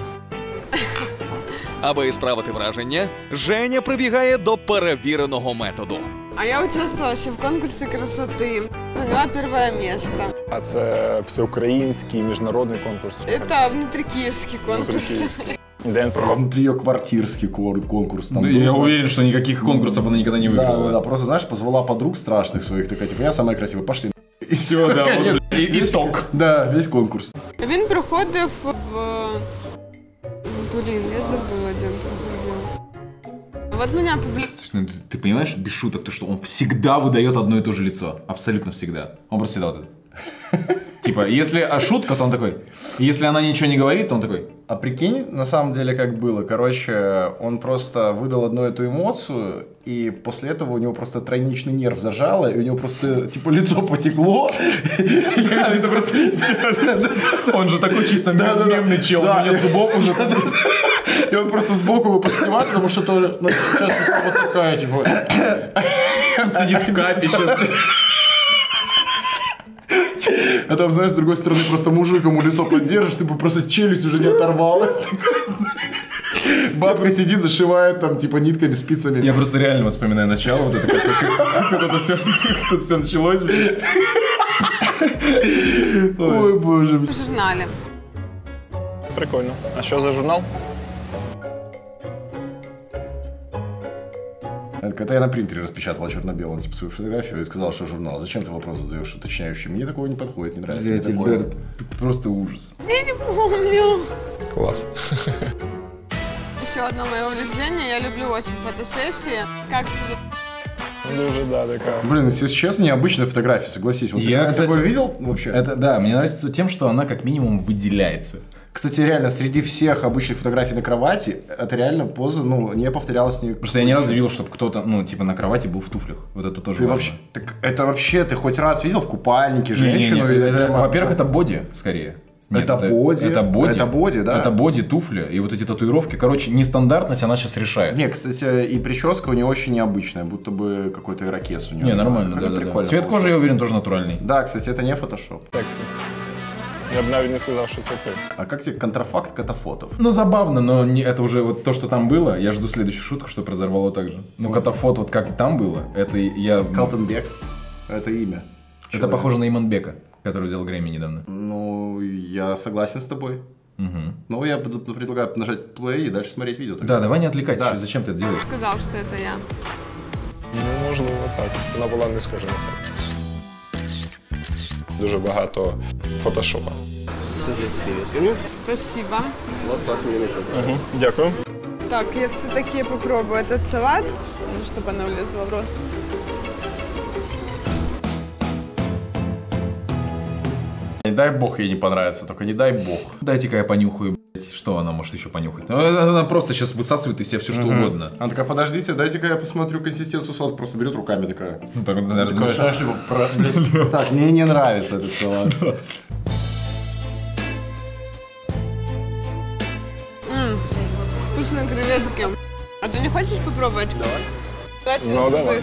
[SPEAKER 7] Аби справити враження, Женя прибігає до перевіреного методу.
[SPEAKER 3] А я участвовала еще в конкурсе красоты. Заняла первое место.
[SPEAKER 6] А це всеукраїнський міжнародний конкурс.
[SPEAKER 3] Это внутрикиевский конкурс.
[SPEAKER 6] Внутрикиївський. Де він
[SPEAKER 1] А
[SPEAKER 6] проводив?
[SPEAKER 1] внутри ее квартирский кор- конкурс. Там
[SPEAKER 2] Да,
[SPEAKER 1] был,
[SPEAKER 2] я
[SPEAKER 1] знаешь.
[SPEAKER 2] уверен, что никаких конкурсов она никогда не
[SPEAKER 1] Да,
[SPEAKER 2] выиграла.
[SPEAKER 1] да, да, просто, знаешь, позвала подруг страшных своих, такая, типа, я самая красивая, пошли. И
[SPEAKER 2] Все, да,
[SPEAKER 1] Конец.
[SPEAKER 2] вот, и, итог.
[SPEAKER 1] Да, весь конкурс.
[SPEAKER 3] Він проходив в... Блин, я забыла, где он проходил. Вот меня публично...
[SPEAKER 2] Слушай, ну, ты, ты понимаешь, без шуток, то, что он всегда выдает одно и то же лицо. Абсолютно всегда. Он просто всегда вот это. Типа, если а шутка, то он такой. Если она ничего не говорит, то он такой.
[SPEAKER 1] А прикинь, на самом деле, как было. Короче, он просто выдал одну эту эмоцию, и после этого у него просто тройничный нерв зажало, и у него просто, типа, лицо потекло.
[SPEAKER 2] Это просто... Он же такой чисто мемный чел, у него нет зубов уже.
[SPEAKER 1] И он просто сбоку его подснимает, потому что то, ну, сейчас вот такая, типа...
[SPEAKER 2] Он сидит в капе сейчас.
[SPEAKER 1] А там, знаешь, с другой стороны, просто мужик ему лицо поддержишь, ты бы просто челюсть уже не оторвалась. Бабка сидит, зашивает там, типа, нитками, спицами.
[SPEAKER 2] Я просто реально вспоминаю начало, вот это, как, как, как, как это все, как это все началось, блин.
[SPEAKER 1] Ой, боже.
[SPEAKER 3] В журнале.
[SPEAKER 6] Прикольно. А що за журнал?
[SPEAKER 1] Это когда я на принтере распечатал черно-белым типа свою фотографию и сказал, что журнал. Зачем ты вопрос задаешь уточняющий? Мне такого не подходит, не нравится.
[SPEAKER 2] Блядь, Альберт, просто ужас.
[SPEAKER 3] Я не помню.
[SPEAKER 6] Класс.
[SPEAKER 3] Еще одно мое увлечение. Я люблю очень фотосессии. Как тебе?
[SPEAKER 6] Дуже, да, такая.
[SPEAKER 1] Блин, если честно, необычная фотография, согласись. Вот
[SPEAKER 2] Я,
[SPEAKER 1] ты
[SPEAKER 2] кстати,
[SPEAKER 1] такое видел вообще?
[SPEAKER 2] Это, да, мне нравится тем, что она как минимум выделяется.
[SPEAKER 1] Кстати, реально, среди всех обычных фотографий на кровати, это реально поза, ну, не повторялась ни...
[SPEAKER 2] Просто я ни разу не видел, чтобы кто-то, ну, типа, на кровати был в туфлях. Вот это тоже
[SPEAKER 1] Ты
[SPEAKER 2] важно.
[SPEAKER 1] вообще, так это вообще, ты хоть раз видел в купальнике женщину?
[SPEAKER 2] Не, не, не,
[SPEAKER 1] или-
[SPEAKER 2] это, во-первых, это боди, скорее. Нет,
[SPEAKER 1] Это боди?
[SPEAKER 2] Это боди.
[SPEAKER 1] Это боди, да?
[SPEAKER 2] Это боди, туфли и вот эти татуировки. Короче, нестандартность она сейчас решает.
[SPEAKER 1] Не, кстати, и прическа у нее очень необычная, будто бы какой-то ирокез у нее.
[SPEAKER 2] Не, нормально, да, да, да. Цвет кожи, я уверен, тоже натуральный.
[SPEAKER 1] Да, кстати, это не фотошоп.
[SPEAKER 6] Секси. Я б навіть не сказав, що це ти.
[SPEAKER 1] А как тебе контрафакт катафотов?
[SPEAKER 2] Ну, забавно, но не, это уже вот то, что там было. Я жду следующую шутку, что разорвало так же. Ну, катафот, вот как там было, это я...
[SPEAKER 1] Калтенбек. Это имя.
[SPEAKER 2] Это
[SPEAKER 1] Человек.
[SPEAKER 2] похоже на Иманбека, который взял Грэмми недавно.
[SPEAKER 1] Ну, я согласен с тобой.
[SPEAKER 2] Угу.
[SPEAKER 1] Ну, я буду- предлагаю нажать play и дальше смотреть видео.
[SPEAKER 2] Да, давай не отвлекайтесь.
[SPEAKER 1] Да.
[SPEAKER 2] Что- Зачем ты это делаешь?
[SPEAKER 3] Сказал, что это я.
[SPEAKER 6] Ну, можливо, так. Вона була не схожа на себе. Дуже багато фотошопа.
[SPEAKER 8] Це здесь привет.
[SPEAKER 3] Спасибо.
[SPEAKER 8] Салат с вафлями не пробуешь.
[SPEAKER 6] Угу. Дякую.
[SPEAKER 3] Так, я все-таки попробую этот салат, чтобы она влезла в рот.
[SPEAKER 1] Не дай бог ей не понравится, только не дай бог.
[SPEAKER 2] Дайте-ка я понюхаю, блядь. Что она может еще понюхать? Ну, она просто сейчас высасывает из себя все, что
[SPEAKER 1] Мгм.
[SPEAKER 2] угодно.
[SPEAKER 1] Она такая, подождите, дайте-ка я посмотрю консистенцию салата. Просто берет руками такая.
[SPEAKER 2] Ну, так, наверное,
[SPEAKER 1] Такая, знаешь, типа, про- блин, Так, мне не нравится этот салат.
[SPEAKER 3] М, вкусные креветки. А ты не хочешь попробовать? Давай.
[SPEAKER 6] Ну, давай.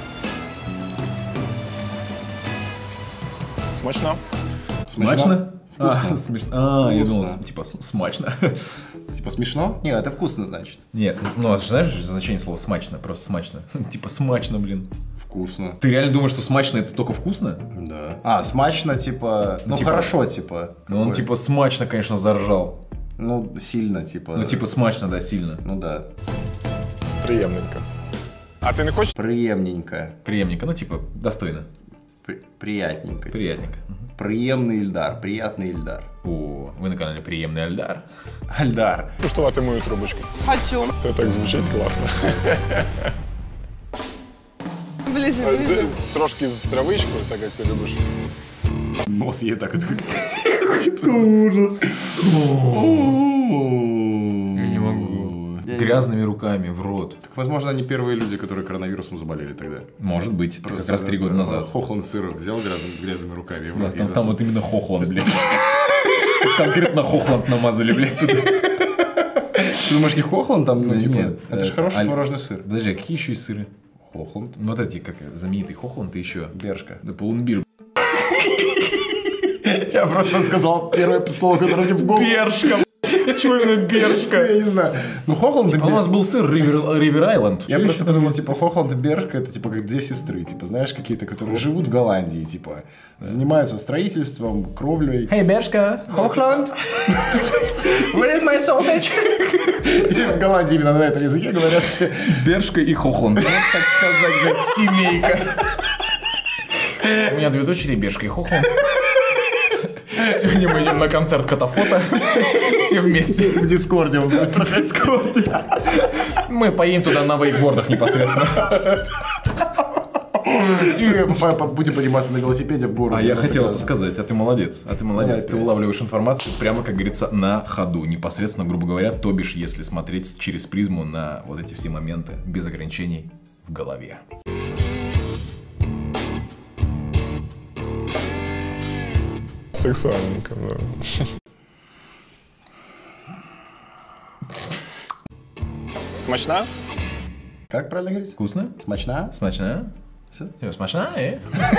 [SPEAKER 6] Смачно.
[SPEAKER 2] Смачно? А,
[SPEAKER 1] Вкусно.
[SPEAKER 2] смешно. А, я думал,
[SPEAKER 1] Вкусно.
[SPEAKER 2] типа, с- смачно.
[SPEAKER 1] Типа смешно? Не, это вкусно, значит.
[SPEAKER 2] Нет, ну, а знаешь значение слова смачно? Просто смачно. Типа смачно, блин.
[SPEAKER 1] Вкусно.
[SPEAKER 2] Ты реально думаешь, что смачно это только вкусно?
[SPEAKER 1] Да. А, смачно, типа... Ну,
[SPEAKER 2] типа-
[SPEAKER 1] хорошо, типа.
[SPEAKER 2] Ну, он
[SPEAKER 1] Такой.
[SPEAKER 2] типа смачно, конечно, заржал.
[SPEAKER 1] Ну, сильно, типа.
[SPEAKER 2] Ну, типа смачно, да, сильно.
[SPEAKER 1] Ну, да.
[SPEAKER 6] Приємненько. А ти не хочеш?
[SPEAKER 1] Приемненько.
[SPEAKER 2] Преемненько, ну, типа, достойно.
[SPEAKER 1] При- приятненько. типа.
[SPEAKER 2] Приятненько. Мгм.
[SPEAKER 1] Приемный Ильдар, приятный Ильдар.
[SPEAKER 2] О, вы на канале Приемный Альдар.
[SPEAKER 1] Альдар.
[SPEAKER 6] Куштувати мою трубочку.
[SPEAKER 3] Хочу.
[SPEAKER 6] Це так звучить класно.
[SPEAKER 3] Ближе,
[SPEAKER 6] Це
[SPEAKER 3] ближе.
[SPEAKER 6] трошки з травичкою, так як ти любиш.
[SPEAKER 1] Нос ей так вот. Ужас.
[SPEAKER 2] Я не могу. Грязными руками в рот.
[SPEAKER 1] Так, возможно, они первые люди, которые коронавирусом заболели тогда.
[SPEAKER 2] Может быть, как раз три года назад.
[SPEAKER 1] Хохланд сыр взял грязными, грязными руками. и в
[SPEAKER 2] Да,
[SPEAKER 1] рот ей
[SPEAKER 2] там, там
[SPEAKER 1] засунул.
[SPEAKER 2] вот именно Хохланд, блядь. Конкретно Хохланд намазали, блядь, туда.
[SPEAKER 1] Ты думаешь, не Хохланд там? Ну,
[SPEAKER 2] Да
[SPEAKER 1] типа,
[SPEAKER 2] нет,
[SPEAKER 1] это же
[SPEAKER 2] э,
[SPEAKER 1] хороший
[SPEAKER 2] аль-
[SPEAKER 1] творожный сыр.
[SPEAKER 2] Подожди, а какие еще есть сыры?
[SPEAKER 1] Хохланд.
[SPEAKER 2] Ну, вот эти, как знаменитый Хохланд и еще.
[SPEAKER 1] Бершка.
[SPEAKER 2] Да полунбир.
[SPEAKER 1] Я просто сказал первое слово, которое мне в голову. Бершка. Чего именно Бершка? Я не знаю. Ну, Хохланд и
[SPEAKER 2] А у нас
[SPEAKER 1] Бершка.
[SPEAKER 2] был сыр Ривер, Ривер Айленд.
[SPEAKER 1] Я просто подумал, типа, Хохланд и Бершка это типа как две сестры, типа, знаешь, какие-то, которые живут в Голландии, типа, занимаются строительством, кровлей.
[SPEAKER 2] Эй, Бершка!
[SPEAKER 1] Хохланд? Where is my sausage? И в Голландии именно на этом языке говорят.
[SPEAKER 2] Бершка и Хохланд.
[SPEAKER 1] Так сказать, блядь, семейка.
[SPEAKER 2] У меня две дочери, Бершка и Хохланд. Сегодня мы идем на концерт Катафота. Все, все вместе.
[SPEAKER 1] В Дискорде он будет про Дискорде.
[SPEAKER 2] Мы поедем туда на вейкбордах непосредственно.
[SPEAKER 1] И будем подниматься на велосипеде в гору.
[SPEAKER 2] А я хотел это сказать, а ты молодец. А ты молодец.
[SPEAKER 1] Давай
[SPEAKER 2] Ты
[SPEAKER 1] опять.
[SPEAKER 2] улавливаешь информацию прямо, как говорится, на ходу. Непосредственно, грубо говоря, то бишь, если смотреть через призму на вот эти все моменты без ограничений в голове.
[SPEAKER 6] Сексуальненько, да. Смачна?
[SPEAKER 1] Как правильно говорить?
[SPEAKER 2] Вкусно?
[SPEAKER 1] Смачна?
[SPEAKER 2] Смачно?
[SPEAKER 1] Все?
[SPEAKER 2] Э, Смачно, э?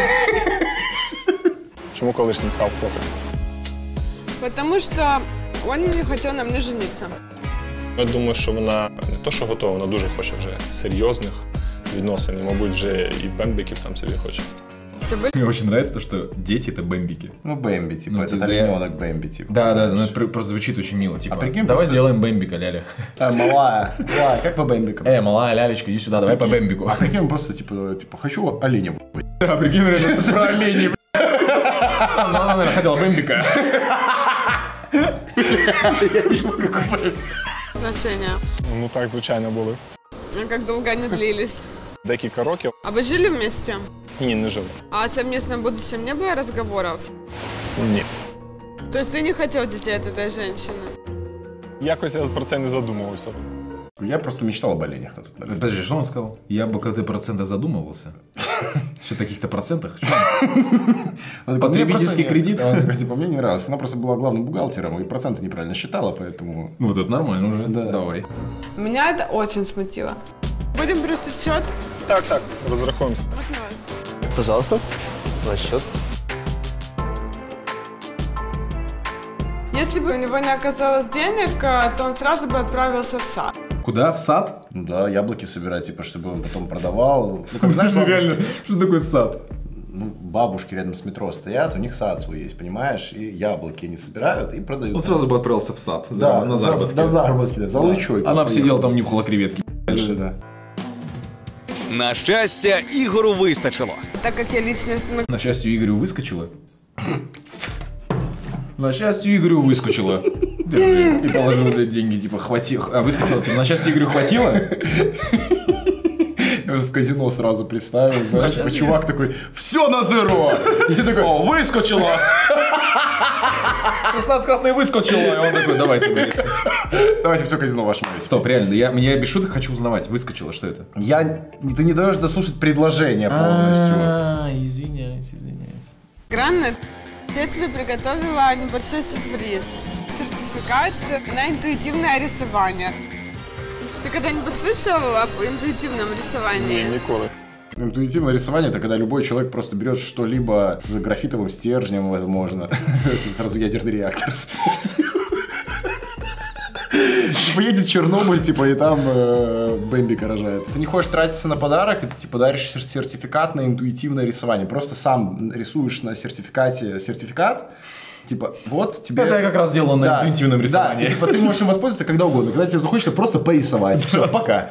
[SPEAKER 6] Чому колишнім став хлопець?
[SPEAKER 3] Потому что он не хотел на мне жениться.
[SPEAKER 6] Я думаю, що вона не то, що готова, вона дуже хоче вже серйозних відносин. І, мабуть, вже і бембиків там собі хоче.
[SPEAKER 2] Мне очень нравится то, что дети это бэмбики.
[SPEAKER 1] Ну, Бэмби, типа,
[SPEAKER 2] Ну,
[SPEAKER 1] это
[SPEAKER 2] типа,
[SPEAKER 1] олененок Бэмби, типа.
[SPEAKER 2] Да, да, ну это пр- просто звучит очень мило. Типа,
[SPEAKER 1] А прикинь,
[SPEAKER 2] давай
[SPEAKER 1] просто-
[SPEAKER 2] сделаем бэмбика, ляля.
[SPEAKER 1] Э, малая, малая, как по Бэмбикам?
[SPEAKER 2] Э, малая лялечка, иди сюда, давай по бэмбику.
[SPEAKER 1] А прикинь, просто, типа, типа, хочу оленя в***ь.
[SPEAKER 2] Да, прикинь, это про оленей, блядь. Ну, она, наверное, хотела бэмбика.
[SPEAKER 3] Отношения.
[SPEAKER 6] Ну так, звичайно, були.
[SPEAKER 3] А как долго они длились?
[SPEAKER 6] Декілька років.
[SPEAKER 3] А вы жили вместе?
[SPEAKER 6] Ні, не жили.
[SPEAKER 3] А о совместном будущем не было разговоров?
[SPEAKER 6] Ні.
[SPEAKER 3] То есть ты не хотел детей от этой женщины?
[SPEAKER 6] Якось я про це не задумувався.
[SPEAKER 1] Я просто мечтал об оленях на тот момент.
[SPEAKER 2] Подожди, что он сказал? Я бы когда процента задумывался. Что, таких-то процентах?
[SPEAKER 1] Он такой,
[SPEAKER 2] Потребительский
[SPEAKER 1] «Мне просто
[SPEAKER 2] кредит?»
[SPEAKER 1] не- Он такой, типа, мне не нравилось. Она просто была главным бухгалтером и проценты неправильно считала, поэтому...
[SPEAKER 2] Ну, вот это нормально уже.
[SPEAKER 1] Да.
[SPEAKER 2] Давай.
[SPEAKER 3] Меня это очень смутило. Будем бросить счет?
[SPEAKER 6] Так, так, розрахуємося.
[SPEAKER 8] Пожалуйста, на счет.
[SPEAKER 3] Если бы у него не оказалось денег, э, то он сразу бы отправился в сад.
[SPEAKER 2] Куда? В сад?
[SPEAKER 1] Ну да, яблоки собирать, типа, чтобы он потом продавал. Ну, как знаешь, бабушки,
[SPEAKER 2] что такое сад?
[SPEAKER 1] ну, бабушки рядом с метро стоят, у них сад свой есть, понимаешь? И яблоки они собирают и продают.
[SPEAKER 2] Он сразу бы отправился в сад.
[SPEAKER 1] Да,
[SPEAKER 2] на
[SPEAKER 1] за-
[SPEAKER 2] заработки.
[SPEAKER 1] На заработки, да, за лучой.
[SPEAKER 2] Она бы сидела там, нюхала креветки.
[SPEAKER 1] Дальше, да.
[SPEAKER 7] На щастя, Ігору вистачило.
[SPEAKER 3] Так как я личность... ну,
[SPEAKER 2] На счастье, Игорю выскочила. На счастье, Игорю выскочила. Держи. И положила, блядь, деньги, типа, хватило. А, выскочила, типа, на счастье, Игорю хватило?
[SPEAKER 1] Я уже в казино сразу представил, знаешь, типа, чувак такой, все на зеро! И я такой,
[SPEAKER 2] О, выскочила! шестнадцать красной выскочила. И он такой, давайте, блядь.
[SPEAKER 1] давайте все казино ваше есть.
[SPEAKER 2] Стоп, реально, я, я без шуток хочу узнавать, выскочила, что это?
[SPEAKER 1] Я, ты не даешь дослушать предложение полностью.
[SPEAKER 2] А, извиняюсь, извиняюсь.
[SPEAKER 3] Гранна, я тебе приготовила небольшой сюрприз. Сертификат на интуитивное рисование. Ты когда-нибудь слышал об интуитивном рисовании?
[SPEAKER 6] Ні, ніколи.
[SPEAKER 1] Интуитивное рисование — это когда любой человек просто берет что-либо с графитовым стержнем, возможно. Сразу ядерный реактор. Поедет в Чернобыль, типа, и там э, Бэмбика рожает. Ты не хочешь тратиться на подарок, и ты, типа, даришь сертификат на интуитивное рисование. Просто сам рисуешь на сертификате сертификат, типа, вот тебе...
[SPEAKER 2] Это я как раз делал на
[SPEAKER 1] Да,
[SPEAKER 2] интуитивном рисовании.
[SPEAKER 1] Да, и, типа, ты можешь им воспользоваться когда угодно. Когда тебе захочется просто порисовать. Все, пока.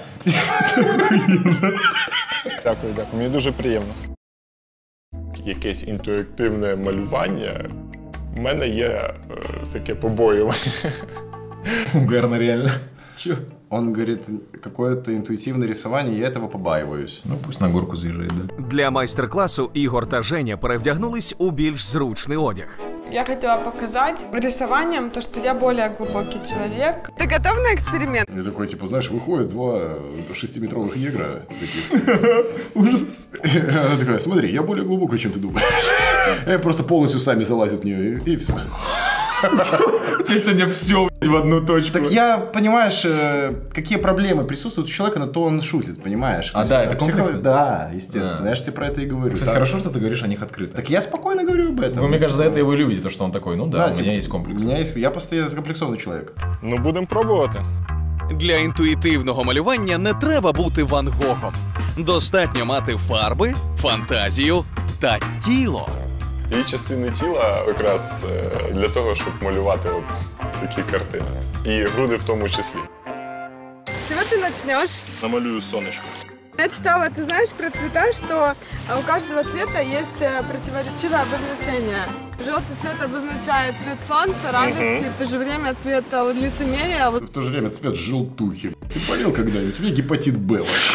[SPEAKER 6] Дякую, дякую. Мені дуже приємно. Якесь інтуїтивне малювання. У мене є е, таке побоювання.
[SPEAKER 2] Угарно, реально. Чё?
[SPEAKER 1] Он говорит, какое-то интуитивное рисование, я этого побаиваюсь.
[SPEAKER 2] Ну, пусть на горку заезжает, да.
[SPEAKER 7] Для майстер-класу Ігор та Женя перевдягнулись у більш зручний одяг.
[SPEAKER 3] Я хотела показать рисованием то, что я более глубокий человек. Ты готов на эксперимент?
[SPEAKER 1] И такой, типа, знаешь, выходят два э, шестиметровых негра таких. Ужас. Она такая, смотри, я более глубокая, чем ты думаешь. И просто полностью сами залазят в нее, и, и все.
[SPEAKER 2] У тебя сегодня все в одну точку.
[SPEAKER 1] Так я, понимаешь, э, какие проблемы присутствуют у человека, на то он шутит, понимаешь?
[SPEAKER 2] А,
[SPEAKER 1] То
[SPEAKER 2] да,
[SPEAKER 1] есть,
[SPEAKER 2] это
[SPEAKER 1] психо-
[SPEAKER 2] комплексы?
[SPEAKER 1] Да, естественно.
[SPEAKER 2] А.
[SPEAKER 1] Я же тебе про это и говорю.
[SPEAKER 2] Кстати,
[SPEAKER 1] Так-
[SPEAKER 2] хорошо, что ты говоришь о них открыто.
[SPEAKER 1] Так я спокойно говорю об этом.
[SPEAKER 2] Вы, мне кажется, за это его любите, то, что он такой, ну да, у
[SPEAKER 1] типа,
[SPEAKER 2] меня есть комплекс.
[SPEAKER 1] У меня есть, я постоянно закомплексованный человек.
[SPEAKER 6] Ну, будемо пробувати.
[SPEAKER 7] Для інтуїтивного малювання не треба бути Ван Гогом. Достатньо мати фарби, фантазію та тіло.
[SPEAKER 6] Її частини тіла якраз е, для того, щоб малювати от такі картини. І груди в тому числі.
[SPEAKER 3] С чего ты начнешь?
[SPEAKER 6] Намалюю сонечко.
[SPEAKER 3] Я читала, ты знаешь про цвета, что э, у каждого цвета есть э, противоречивое обозначение. Желтый цвет обозначает цвет солнца, радости, в то же время цвет э, вот, лицемерия. Вот.
[SPEAKER 1] В то же время цвет желтухи. Ты болел когда-нибудь? У меня гепатит Б вообще.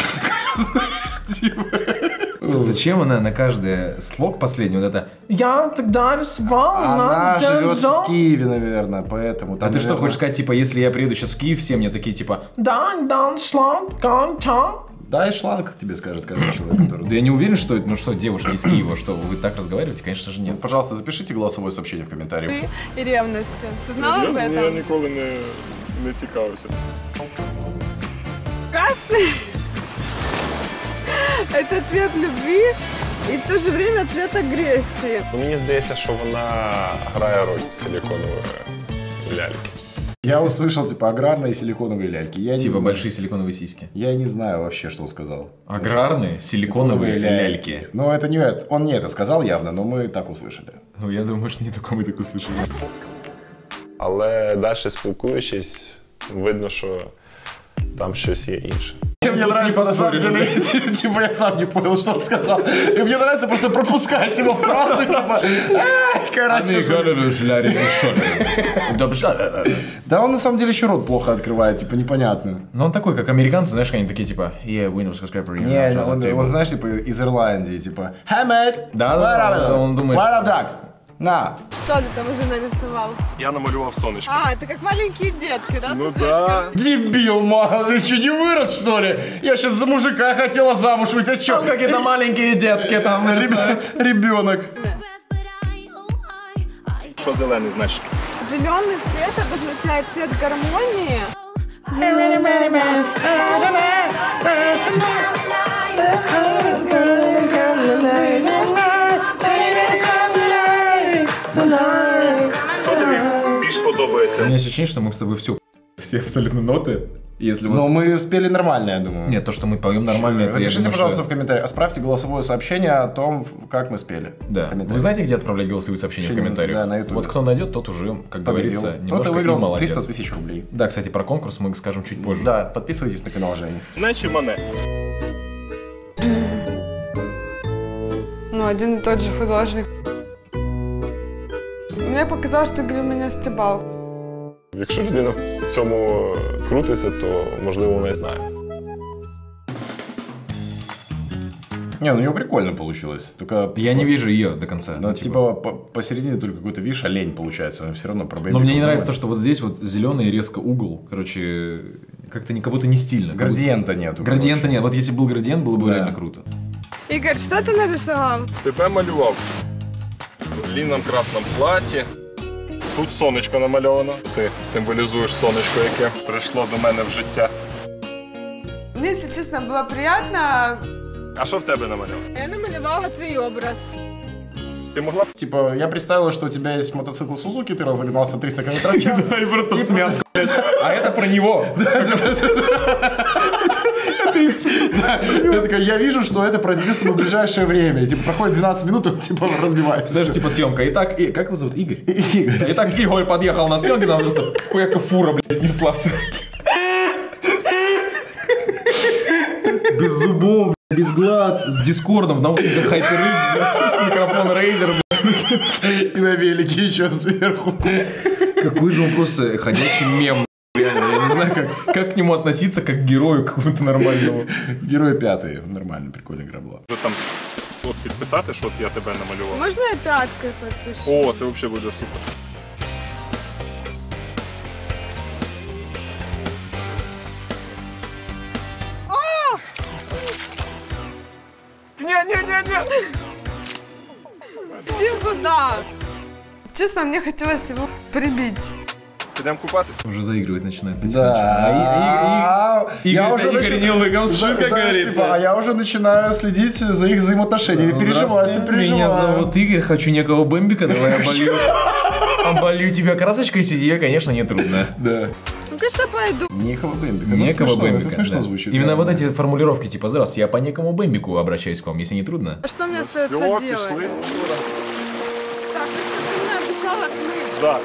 [SPEAKER 2] Зачем она на каждый слог последний вот это «Я тогда рисовал,
[SPEAKER 1] Она
[SPEAKER 2] надо
[SPEAKER 1] живет
[SPEAKER 2] взять жёл».
[SPEAKER 1] в Киеве, наверное, поэтому.
[SPEAKER 2] А
[SPEAKER 1] там,
[SPEAKER 2] ты что
[SPEAKER 1] наверное,
[SPEAKER 2] хочешь сказать, типа, если я приеду сейчас в Киев, все мне такие, типа
[SPEAKER 1] Дай шланг, тебе скажет каждый человек, который...
[SPEAKER 2] Да я не уверен, что, ну что, девушка из Киева, что вы так разговариваете, конечно же, нет.
[SPEAKER 1] Пожалуйста, запишите голосовое сообщение в комментариях.
[SPEAKER 3] Ты и ревности. Ты знала об
[SPEAKER 6] Я, я
[SPEAKER 3] этом?
[SPEAKER 6] ніколи не, не цікавився.
[SPEAKER 3] Красный – это цвет любви и в то же время цвет агрессии.
[SPEAKER 6] Ну, мені здається, що вона грає роль силіконової ляльки.
[SPEAKER 1] Я услышал, типа, аграрные силиконовые ляльки. Я
[SPEAKER 2] типа большие силиконовые сиськи.
[SPEAKER 1] Я не знаю вообще, что он сказал.
[SPEAKER 2] Аграрные силиконовые ляльки.
[SPEAKER 1] Ну, это не это. Он не это сказал явно, но мы так услышали.
[SPEAKER 2] Ну, я думаю, что не только мы так услышали.
[SPEAKER 6] Але далі спілкуючись, видно, що там щось є інше.
[SPEAKER 1] Мне нравится, на самом деле, типа, я сам не понял, что он сказал. И мне нравится просто пропускать его фразы, типа, да он на самом деле еще рот плохо открывает, типа, непонятно.
[SPEAKER 2] Ну он такой, как американцы, знаешь, они такие, типа, yeah, Windows skyscraper.
[SPEAKER 1] Не, он, он, знаешь, типа, из Ирландии, типа, hey, mate,
[SPEAKER 2] да, да, он думает,
[SPEAKER 1] what up, dog? На.
[SPEAKER 3] Что ты там уже нарисовал?
[SPEAKER 6] Я намалював сонечко.
[SPEAKER 3] А, это как маленькие детки, да?
[SPEAKER 6] Ну да.
[SPEAKER 1] Дебил, мало, ты что, не вырос, что ли? Я сейчас за мужика хотела замуж выйти, а что?
[SPEAKER 2] Какие-то маленькие детки там нарисуют.
[SPEAKER 1] Ребенок.
[SPEAKER 6] Что зеленый значит?
[SPEAKER 3] Зеленый цвет обозначает цвет гармонии.
[SPEAKER 6] Подобається.
[SPEAKER 2] У меня ощущение, что мы с тобой все, все абсолютно ноты. Если
[SPEAKER 1] Но
[SPEAKER 2] вот...
[SPEAKER 1] мы спели нормально, я думаю.
[SPEAKER 2] Нет, то, что мы поем нормально, это
[SPEAKER 1] Напишите,
[SPEAKER 2] я думаю,
[SPEAKER 1] пожалуйста,
[SPEAKER 2] что...
[SPEAKER 1] в комментариях. Отправьте голосовое сообщение о том, как мы спели.
[SPEAKER 2] Да. Вы знаете, где отправлять голосовые сообщения в комментариях?
[SPEAKER 1] Да, на YouTube.
[SPEAKER 2] Вот кто найдет, тот уже, как
[SPEAKER 1] победил.
[SPEAKER 2] говорится, немножко
[SPEAKER 1] ну, ты выиграл
[SPEAKER 2] молодец.
[SPEAKER 1] триста тысяч рублей.
[SPEAKER 2] Да, кстати, про конкурс мы скажем чуть позже.
[SPEAKER 1] Да, подписывайтесь на канал Жени.
[SPEAKER 6] Наче мене.
[SPEAKER 3] Ну, один и тот же художник. Мне показалось, что Игорь меня стебал.
[SPEAKER 6] Якщо людина в цьому крутиться, то, можливо, вона і знає.
[SPEAKER 1] Не, ну у него прикольно получилось. Только
[SPEAKER 2] я не вижу ее до конца.
[SPEAKER 1] Ну, типа, типа по посередине только какой-то, видишь, олень получается. Он все равно проблема.
[SPEAKER 2] Но мне не нравится то, что вот здесь вот зеленый резко угол. Короче, как-то не, как будто не стильно.
[SPEAKER 1] Градиента нету.
[SPEAKER 2] Градиента короче. Нет. Вот если был градиент, было бы да. реально круто.
[SPEAKER 3] Игорь, что ты нарисовал?
[SPEAKER 6] Тебе малював. В длинном красном платі. Тут сонечко намальовано. Ти символізуєш сонечко, яке прийшло до мене в життя.
[SPEAKER 3] Мне, если честно, было приятно.
[SPEAKER 6] А що в тебе намальовано?
[SPEAKER 3] Я намалевала твой образ.
[SPEAKER 6] Ты могла?
[SPEAKER 1] Типа, я представила, что у тебя есть мотоцикл Сузуки, ты разогнался триста километров в час.
[SPEAKER 2] И просто в смятку. А это про него.
[SPEAKER 1] Я такой, я вижу, что это произойдет в ближайшее время. Типа, проходит двенадцать минут, он типа разбивается.
[SPEAKER 2] Даже типа съемка. Итак, как его зовут? Игорь?
[SPEAKER 1] Игорь.
[SPEAKER 2] Итак, Игорь подъехал на съемки, нам просто какая фура, блядь, снесла все. Без зубов, без глаз, с дискордом, в наушниках HyperX, с микрофоном Razer,
[SPEAKER 1] и на велике еще сверху.
[SPEAKER 2] Какой же он просто ходячий мем. Реально, я не знаю, как, как к нему относиться, как к герою какому-то нормальному.
[SPEAKER 1] Герой пятый. Нормально, прикольная игра была.
[SPEAKER 6] Там от підписати, що я тебе намалював?
[SPEAKER 3] Можно я пяткой подпишу?
[SPEAKER 6] О, це взагалі буде супер. Не-не-не-не!
[SPEAKER 3] Иди сюда! Честно, мне хотелось его прибить.
[SPEAKER 6] Идем купаться.
[SPEAKER 2] Уже заигрывать начинает.
[SPEAKER 1] Да.
[SPEAKER 2] Я уже начинаю,
[SPEAKER 1] а я уже начинаю следить за их взаимоотношениями. Переживать, переживать.
[SPEAKER 2] Меня зовут Игорь, хочу некого бэмбика, давай оболью. Оболью тебя красочкой, сидя, конечно, не трудно.
[SPEAKER 1] Да.
[SPEAKER 3] Ну, конечно, пойду.
[SPEAKER 1] Некого бэмбика.
[SPEAKER 2] Некого бэмбика.
[SPEAKER 1] Это смешно звучит.
[SPEAKER 2] Именно вот эти формулировки, типа, здравствуйте, я по некому бэмбику обращаюсь к вам, если не трудно.
[SPEAKER 3] А что мне остается делать? Так, что ты мне обещал отмыть?
[SPEAKER 6] Да.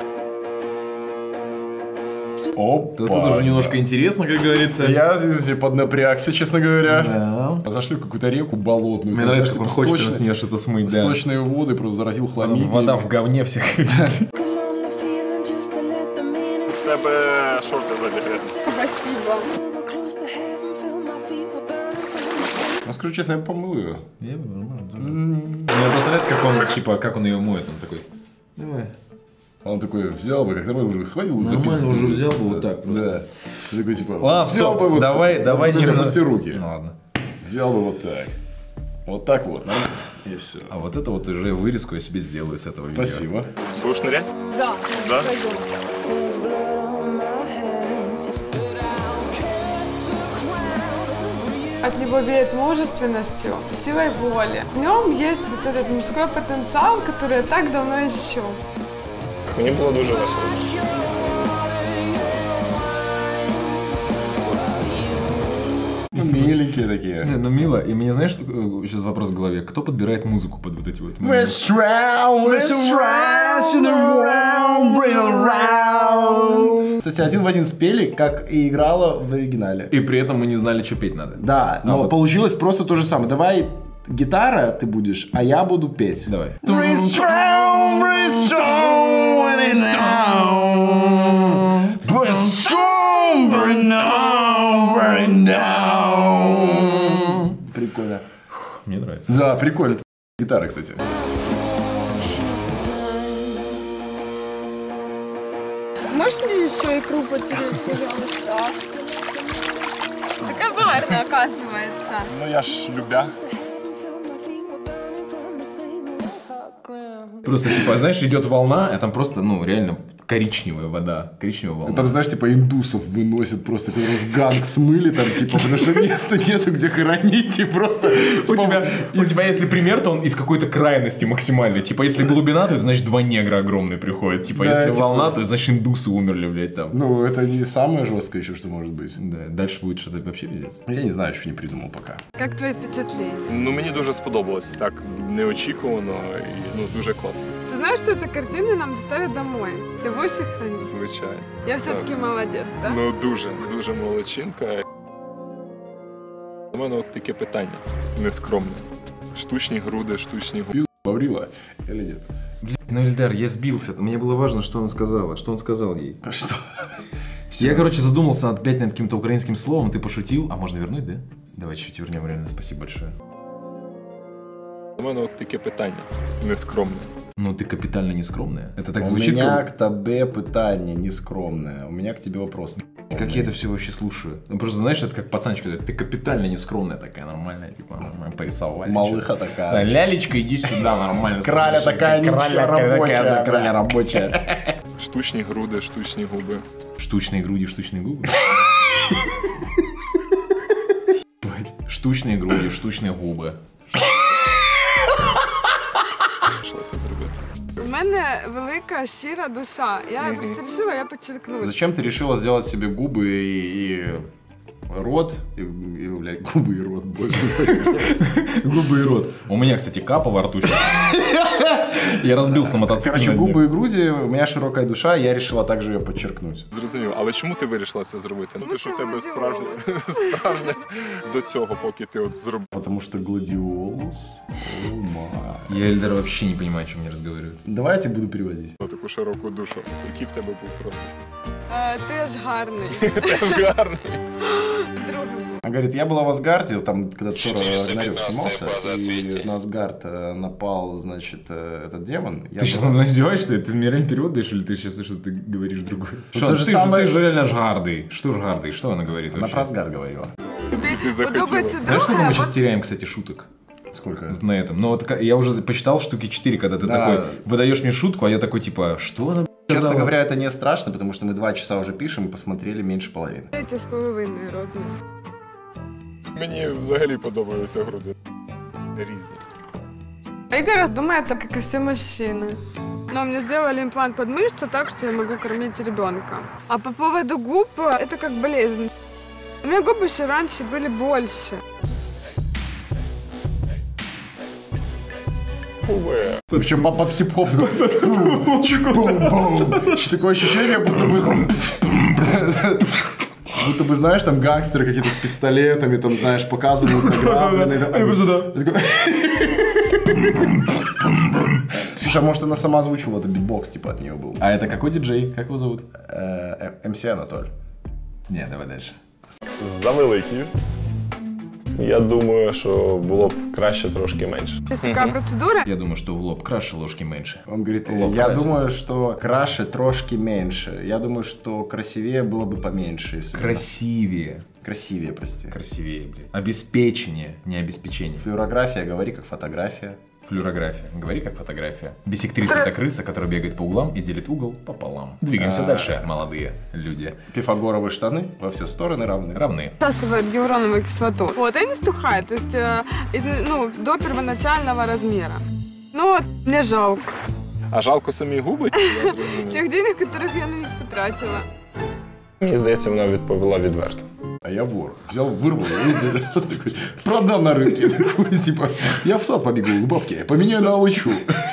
[SPEAKER 1] Опа.
[SPEAKER 2] Тут уже немножко интересно, как говорится.
[SPEAKER 1] Я здесь поднапрягся, честно говоря.
[SPEAKER 2] Да.
[SPEAKER 1] Зашли в какую-то реку болотную.
[SPEAKER 2] Мне нравится, как он хочет с нее что-то смыть, да.
[SPEAKER 1] Сточные воды просто заразил хламидией.
[SPEAKER 2] Вода в говне всех.
[SPEAKER 6] С тебе шорты забегли.
[SPEAKER 3] Спасибо.
[SPEAKER 1] Ну, скажу честно, я помыл ее.
[SPEAKER 2] Я бы нормально. Мне просто нравится, как он, типа, как он ее моет. Он такой, давай.
[SPEAKER 1] Он такой, взял бы, как давай уже схватил и
[SPEAKER 2] записывал. Нормально уже взял бы вот так просто.
[SPEAKER 1] Да. Такой, типа,
[SPEAKER 2] ладно,
[SPEAKER 1] взял бы вот
[SPEAKER 2] давай,
[SPEAKER 1] так.
[SPEAKER 2] давай,
[SPEAKER 1] не опусти руки.
[SPEAKER 2] Ну ладно.
[SPEAKER 1] Взял бы вот так. Вот так вот, нормально. И все.
[SPEAKER 2] А вот это вот уже вырезку я себе сделаю с этого видео.
[SPEAKER 1] Спасибо.
[SPEAKER 6] Будешь нырять?
[SPEAKER 3] Да.
[SPEAKER 6] Да?
[SPEAKER 3] От него веет мужественностью, силой воли. В нем есть вот этот мужской потенциал, который я так давно ищу.
[SPEAKER 6] Мені було дуже весело.
[SPEAKER 1] Миленькие такие.
[SPEAKER 2] Не, ну мило. И мне, знаешь, сейчас вопрос в голове. Кто подбирает музыку под вот эти вот...
[SPEAKER 1] We're surround, we're surround, around, bring around. Кстати, один в один спели, как и играла в оригинале.
[SPEAKER 2] И при этом мы не знали, что петь надо.
[SPEAKER 1] Да, но
[SPEAKER 2] вот.
[SPEAKER 1] Получилось просто то же самое. Давай гитара ты будешь, а я буду петь.
[SPEAKER 2] Давай.
[SPEAKER 1] We're strong, we're strong, we're down. We're strong, we're down, we're down. Прикольно.
[SPEAKER 2] Мне нравится.
[SPEAKER 1] Да, прикольно. Гитара, кстати.
[SPEAKER 3] Можешь мне еще икру потереть, пожалуйста? Такая варная, оказывается.
[SPEAKER 6] Ну я ж любя.
[SPEAKER 2] Просто, типа, знаешь, идет волна, а там просто, ну, реально коричневая вода. Коричневая волна.
[SPEAKER 1] Там, знаешь, типа индусов выносят просто, которые в ганг смыли там, типа, потому что места нету, где хоронить, и просто...
[SPEAKER 2] У тебя, у тебя, если пример, то он из какой-то крайности максимальной. Типа, если глубина, то это значит два негра огромные приходят. Типа,
[SPEAKER 1] Да,
[SPEAKER 2] если
[SPEAKER 1] типа...
[SPEAKER 2] волна, то значит индусы умерли, блядь, там.
[SPEAKER 1] Ну, это не самое жесткое еще, что может быть.
[SPEAKER 2] Да, дальше будет что-то вообще пиздец.
[SPEAKER 1] Я не знаю, что не придумал пока.
[SPEAKER 3] Как твої впечатлення?
[SPEAKER 6] Ну мені дуже сподобалось, так неочікувано і ну дуже класно.
[SPEAKER 3] Ты знаешь, что эту картину нам доставят домой? Ты будешь их хранить?
[SPEAKER 6] Звичайно.
[SPEAKER 3] Я все-таки молодец, да?
[SPEAKER 6] Ну дуже, дуже молодчинка. У мене от таке питання, нескромне. Штучні груди, штучні губи.
[SPEAKER 1] Гаврила или нет?
[SPEAKER 2] Блядь, ну, Эльдар, я сбился. Мне было важно, что он сказала. Что он сказал ей.
[SPEAKER 1] А что?
[SPEAKER 2] Я, короче, задумался над опять над каким-то украинским словом. Ты пошутил. А можно вернуть, да? Давай чуть вернем, реально. Спасибо большое.
[SPEAKER 6] У мене от таке питання, нескромне.
[SPEAKER 2] Ну, ты капитально нескромная. Это так
[SPEAKER 1] У
[SPEAKER 2] звучит,
[SPEAKER 1] меня
[SPEAKER 2] как...
[SPEAKER 1] к тебе питание нескромное. У меня к тебе вопрос.
[SPEAKER 2] Как я это все вообще слушаю. Ну, просто, знаешь, это как пацанчик. Ты капитально нескромная такая, нормальная, типа, нормально порисовали.
[SPEAKER 1] Малыха такая.
[SPEAKER 2] Да, лялечка, иди сюда, нормально.
[SPEAKER 1] Краля такая, краля рабочая.
[SPEAKER 2] Краля рабочая.
[SPEAKER 6] Штучні груди, штучні губи.
[SPEAKER 2] Штучные груди, штучные губы. Штучные груди, штучные губы.
[SPEAKER 6] Що це зробити?
[SPEAKER 3] У мене велика, щира душа. Я просто вирішила, я підчеркну.
[SPEAKER 1] Зачем ты решила сделать себе губы и, и рот? И, и, блядь, губы и рот, боже мой.
[SPEAKER 2] Губы и рот. У меня, кстати, капа во рту сейчас. Я разбился на мотоцикле.
[SPEAKER 1] Короче, губы и груди, у меня широкая душа, я решила также ее подчеркнуть.
[SPEAKER 6] Зрозумів, але чому ти вирішила це зробити? Ну, ти що в тебе справжнє, справжнє до цього, поки ти от зробив.
[SPEAKER 1] Потому что гладиолус. О, май.
[SPEAKER 2] Я, Эльдар, вообще не понимаю, о чем мне разговаривают.
[SPEAKER 1] Давай я тебе буду переводить.
[SPEAKER 6] Таку широку душу. Який в тебе був розмір?
[SPEAKER 3] Е, Ти ж гарний.
[SPEAKER 6] Теж гарний.
[SPEAKER 3] Другий.
[SPEAKER 1] Она говорит, я была в Асгарде, там, когда Тор Рагнарёк снимался, и на Асгард э, напал, значит, э, этот демон.
[SPEAKER 2] Ты
[SPEAKER 1] Я
[SPEAKER 2] сейчас
[SPEAKER 1] была...
[SPEAKER 2] надо мной издеваешься? Ты мне реально перевод даешь, или ты сейчас что-то говоришь другое?
[SPEAKER 1] Ну,
[SPEAKER 2] Что,
[SPEAKER 1] то же
[SPEAKER 2] ты,
[SPEAKER 1] самое-
[SPEAKER 2] ты же реально ж гардый. Что ж гардый? Что она говорит
[SPEAKER 1] Она
[SPEAKER 2] вообще?
[SPEAKER 1] про Асгард говорила.
[SPEAKER 6] Ти захотіла.
[SPEAKER 3] Подобається
[SPEAKER 2] Знаешь, сколько
[SPEAKER 3] друге,
[SPEAKER 2] мы
[SPEAKER 3] а
[SPEAKER 2] сейчас
[SPEAKER 3] от
[SPEAKER 2] теряем, кстати, шуток?
[SPEAKER 1] Сколько?
[SPEAKER 2] Вот на этом. Ну вот ка- я уже посчитал штуки четыре, когда ты
[SPEAKER 1] Да.
[SPEAKER 2] такой выдаешь мне шутку, а я такой типа, что она
[SPEAKER 1] Честно
[SPEAKER 2] сказала?
[SPEAKER 1] говоря, это не страшно, потому что мы два часа уже пишем и посмотрели меньше половины.
[SPEAKER 3] третій з половиною розмір.
[SPEAKER 6] Мені взагалі подобаються груди. Різні.
[SPEAKER 3] Игорь думает, так как и все мужчины. Но мне сделали имплант под мышцу так, что я могу кормить ребенка. А по поводу губ, это как болезнь. У меня губы еще раньше были больше.
[SPEAKER 6] Губи.
[SPEAKER 1] Причем под хип-хоп. Такое ощущение, будто бы... Будто бы, знаешь, там гангстеры какие-то с пистолетами, там, знаешь, показывают награбленные. Слушай, а может она сама озвучивала, это битбокс типа от нее был.
[SPEAKER 2] А это какой диджей? Как его зовут?
[SPEAKER 1] эм си Анатоль.
[SPEAKER 2] Не, давай дальше.
[SPEAKER 6] Завеликі. Я думаю, що було б краще трошки менше.
[SPEAKER 3] Есть такая процедура.
[SPEAKER 2] Я думаю, что в лоб краше, ложки меньше.
[SPEAKER 1] Он говорит,
[SPEAKER 2] Лоб
[SPEAKER 1] я
[SPEAKER 2] красит.
[SPEAKER 1] думаю, что краше трошки меньше. Я думаю, что красивее было бы поменьше. Если бы-
[SPEAKER 2] Красивее.
[SPEAKER 1] Красивее, прости.
[SPEAKER 2] Красивее, блядь. Обеспечение, не обеспечение.
[SPEAKER 1] Флюорография, говори как фотография.
[SPEAKER 2] Флюорография. Говори как фотография. Бисектриса — это крыса, которая бегает по углам и делит угол пополам. Двигаемся
[SPEAKER 1] А.
[SPEAKER 2] дальше, молодые люди.
[SPEAKER 1] Пифагоровые штаны во все стороны равны.
[SPEAKER 2] Равны.
[SPEAKER 3] Всасывает гиалуроновую кислоту. Вот, и не стухает, то есть э, из, ну, до первоначального размера. Ну вот, мне жалко
[SPEAKER 6] А жалко самі губи? Я зрозумів.
[SPEAKER 3] тех денег, которых я на них потратила.
[SPEAKER 6] Мені здається, вона відповіла відверто.
[SPEAKER 1] А я вор. Взял, вырвал, такой, продам на рынке. Такой, типа, я в сад побегу к бабке, поменяю на алычу.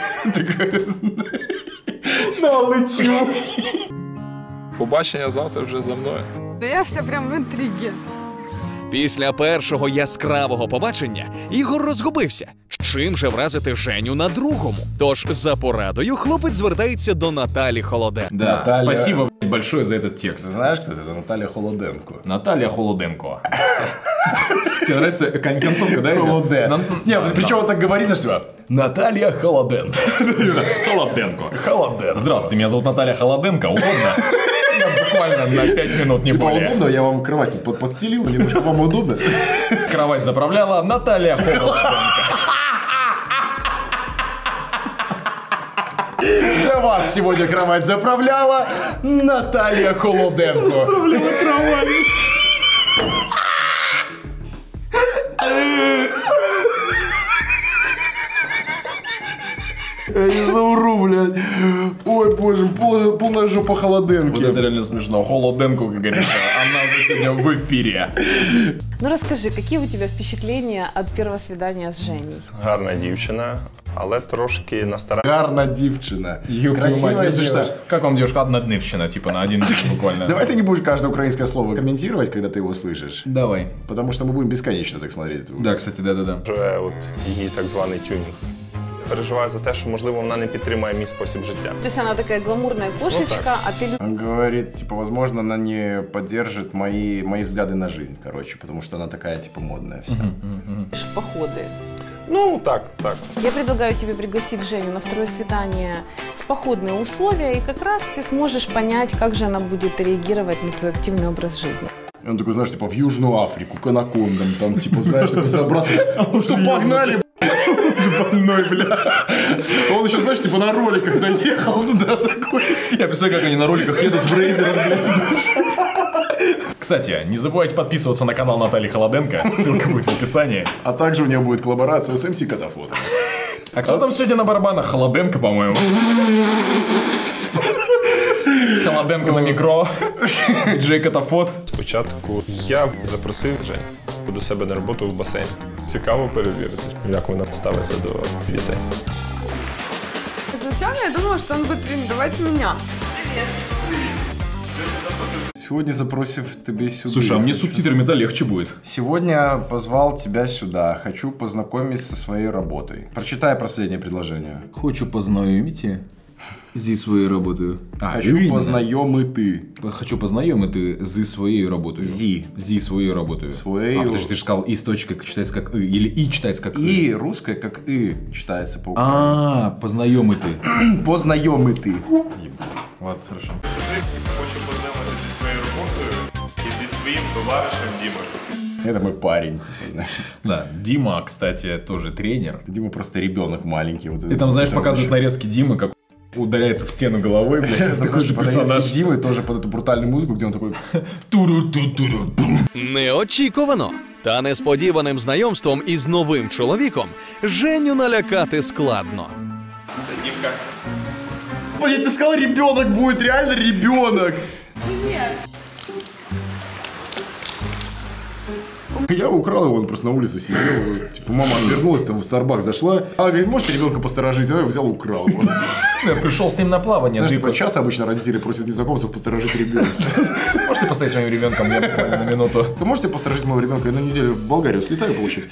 [SPEAKER 1] На алычу.
[SPEAKER 6] Побачення завтра вже за мною.
[SPEAKER 3] Да я вся прям в інтригі.
[SPEAKER 7] Після першого яскравого побачення Ігор розгубився. Чим же вразити Женю на другому? Тож за порадою хлопець звертається до Наталі Холоденко.
[SPEAKER 2] Да,
[SPEAKER 1] Наталья...
[SPEAKER 2] спасибо большое за этот текст.
[SPEAKER 1] Знаешь, кто это? Это Наталья Холоденко.
[SPEAKER 2] Наталья Холоденко. Тебе нравится концовка, да?
[SPEAKER 1] Холоденко. Не, причем вот так говорится все. Наталья Холоденко.
[SPEAKER 2] Холоденко.
[SPEAKER 1] Холоденко.
[SPEAKER 2] Здравствуйте, меня зовут Наталья Холоденко. Удобно? Буквально на пять минут, не более.
[SPEAKER 1] Удобно? Я вам кровать под подстелил, немножко вам удобно?
[SPEAKER 2] Кровать заправляла Наталья Холоденко.
[SPEAKER 1] Для вас сегодня кровать заправляла Наталья Холоденко. Заправляла кровать. Я не зауру, блядь. Ой, боже, пол, полная жопа Холоденки.
[SPEAKER 2] Вот это реально смешно. Холоденко, как говорится, она сегодня в эфире.
[SPEAKER 4] Ну расскажи, какие у тебя впечатления от первого свидания с Женей?
[SPEAKER 6] Гарна дівчина, але трошки настара...
[SPEAKER 1] Гарна дівчина.
[SPEAKER 2] Красивая девушка. Как вам девушка? Однодневщина, типа на один день буквально.
[SPEAKER 1] Давай ты не будешь каждое украинское слово комментировать, когда ты его слышишь.
[SPEAKER 2] Давай.
[SPEAKER 1] Потому что мы будем бесконечно так смотреть.
[SPEAKER 2] Да, кстати, да-да-да.
[SPEAKER 6] Вже от її так званий тюнінг. Переживаю за те, що, можливо, вона не підтримає мій спосіб життя.
[SPEAKER 4] То есть она такая гламурная кошечка, а ты любишь...
[SPEAKER 1] Он говорит, типа, возможно, она не поддержит мои, мои взгляды на жизнь, короче, потому что она такая, типа, модная вся.
[SPEAKER 4] походы.
[SPEAKER 6] Ну, так, так.
[SPEAKER 4] Я предлагаю тебе пригласить Женю на второе свидание в походные условия, и как раз ты сможешь понять, как же она будет реагировать на твой активный образ жизни.
[SPEAKER 1] И он такой, знаешь, типа, в Южную Африку, к анакондам, там, типа, знаешь, такой забрасывает. Ну что, погнали, больной, блядь. Он еще, знаешь, типа, на роликах доехал туда такой.
[SPEAKER 2] Я представляю, как они на роликах едут в рейзерах, блядь. Кстати, не забывайте подписываться на канал Натальи Холоденко, ссылка будет в описании.
[SPEAKER 1] А также у нее будет коллаборация с эм си Катафото.
[SPEAKER 2] А кто там сегодня на барабанах? Холоденко, по-моему. Холоденко на мікро, Джей Катафот.
[SPEAKER 6] Спочатку я запросив Женю до себе на роботу в басейн. Цікаво перевірити, як вона ставиться до дітей.
[SPEAKER 3] Изначально я думала, что он будет тренировать меня.
[SPEAKER 1] Сегодня запросив тебе сюда.
[SPEAKER 2] Слушай, а мне субтитрами-то легче будет.
[SPEAKER 1] Сегодня позвал тебя сюда. Хочу познакомить со своей работой. Прочитай последнее предложение.
[SPEAKER 2] Хочу познайомити зі своєю роботою. А,
[SPEAKER 1] Хочу
[SPEAKER 2] именно.
[SPEAKER 1] познайомити.
[SPEAKER 2] Хочу познайомити зі своєю роботою.
[SPEAKER 1] Зі.
[SPEAKER 2] Зі своєю роботою.
[SPEAKER 1] Своею.
[SPEAKER 2] А, подожди, ты же сказал, и с точкой читается как и, или и читается как и.
[SPEAKER 1] И русское как и читается по-украински.
[SPEAKER 2] А, познайомити.
[SPEAKER 1] Познайомити.
[SPEAKER 2] Ладно, хорошо.
[SPEAKER 6] Хочу познайомитися зі своєю роботою і зі своїм товаришем Дімою.
[SPEAKER 1] Это мой парень. Типа, знаешь.
[SPEAKER 2] Да, Дима, кстати, тоже тренер.
[SPEAKER 1] Дима просто ребенок маленький. Вот
[SPEAKER 2] И там, знаешь, показывают нарезки Димы, как ударяется в стену головой, блядь, такой же персонаж.
[SPEAKER 1] Димы тоже под эту брутальную музыку, где он такой...
[SPEAKER 7] Неочікувано та несподіваним знайомством із новим чоловіком Женю налякати складно.
[SPEAKER 6] Це дівка.
[SPEAKER 1] Я тебе сказал, ребенок будет, реально ребенок. Я украл его, он просто на улице сидел. Типа, мама отвернулась, там в Старбак зашла. Она говорит, можете ребенка посторожить? Я взял и украл его.
[SPEAKER 2] Я пришел с ним на плавание.
[SPEAKER 1] Знаешь, типа, часто обычно родители просят незнакомцев посторожить ребенка.
[SPEAKER 2] Можете поставить с моим ребенком? Я буквально на минуту.
[SPEAKER 1] Вы можете посторожить моего ребенка? Я на неделю в Болгарию слетаю, получить.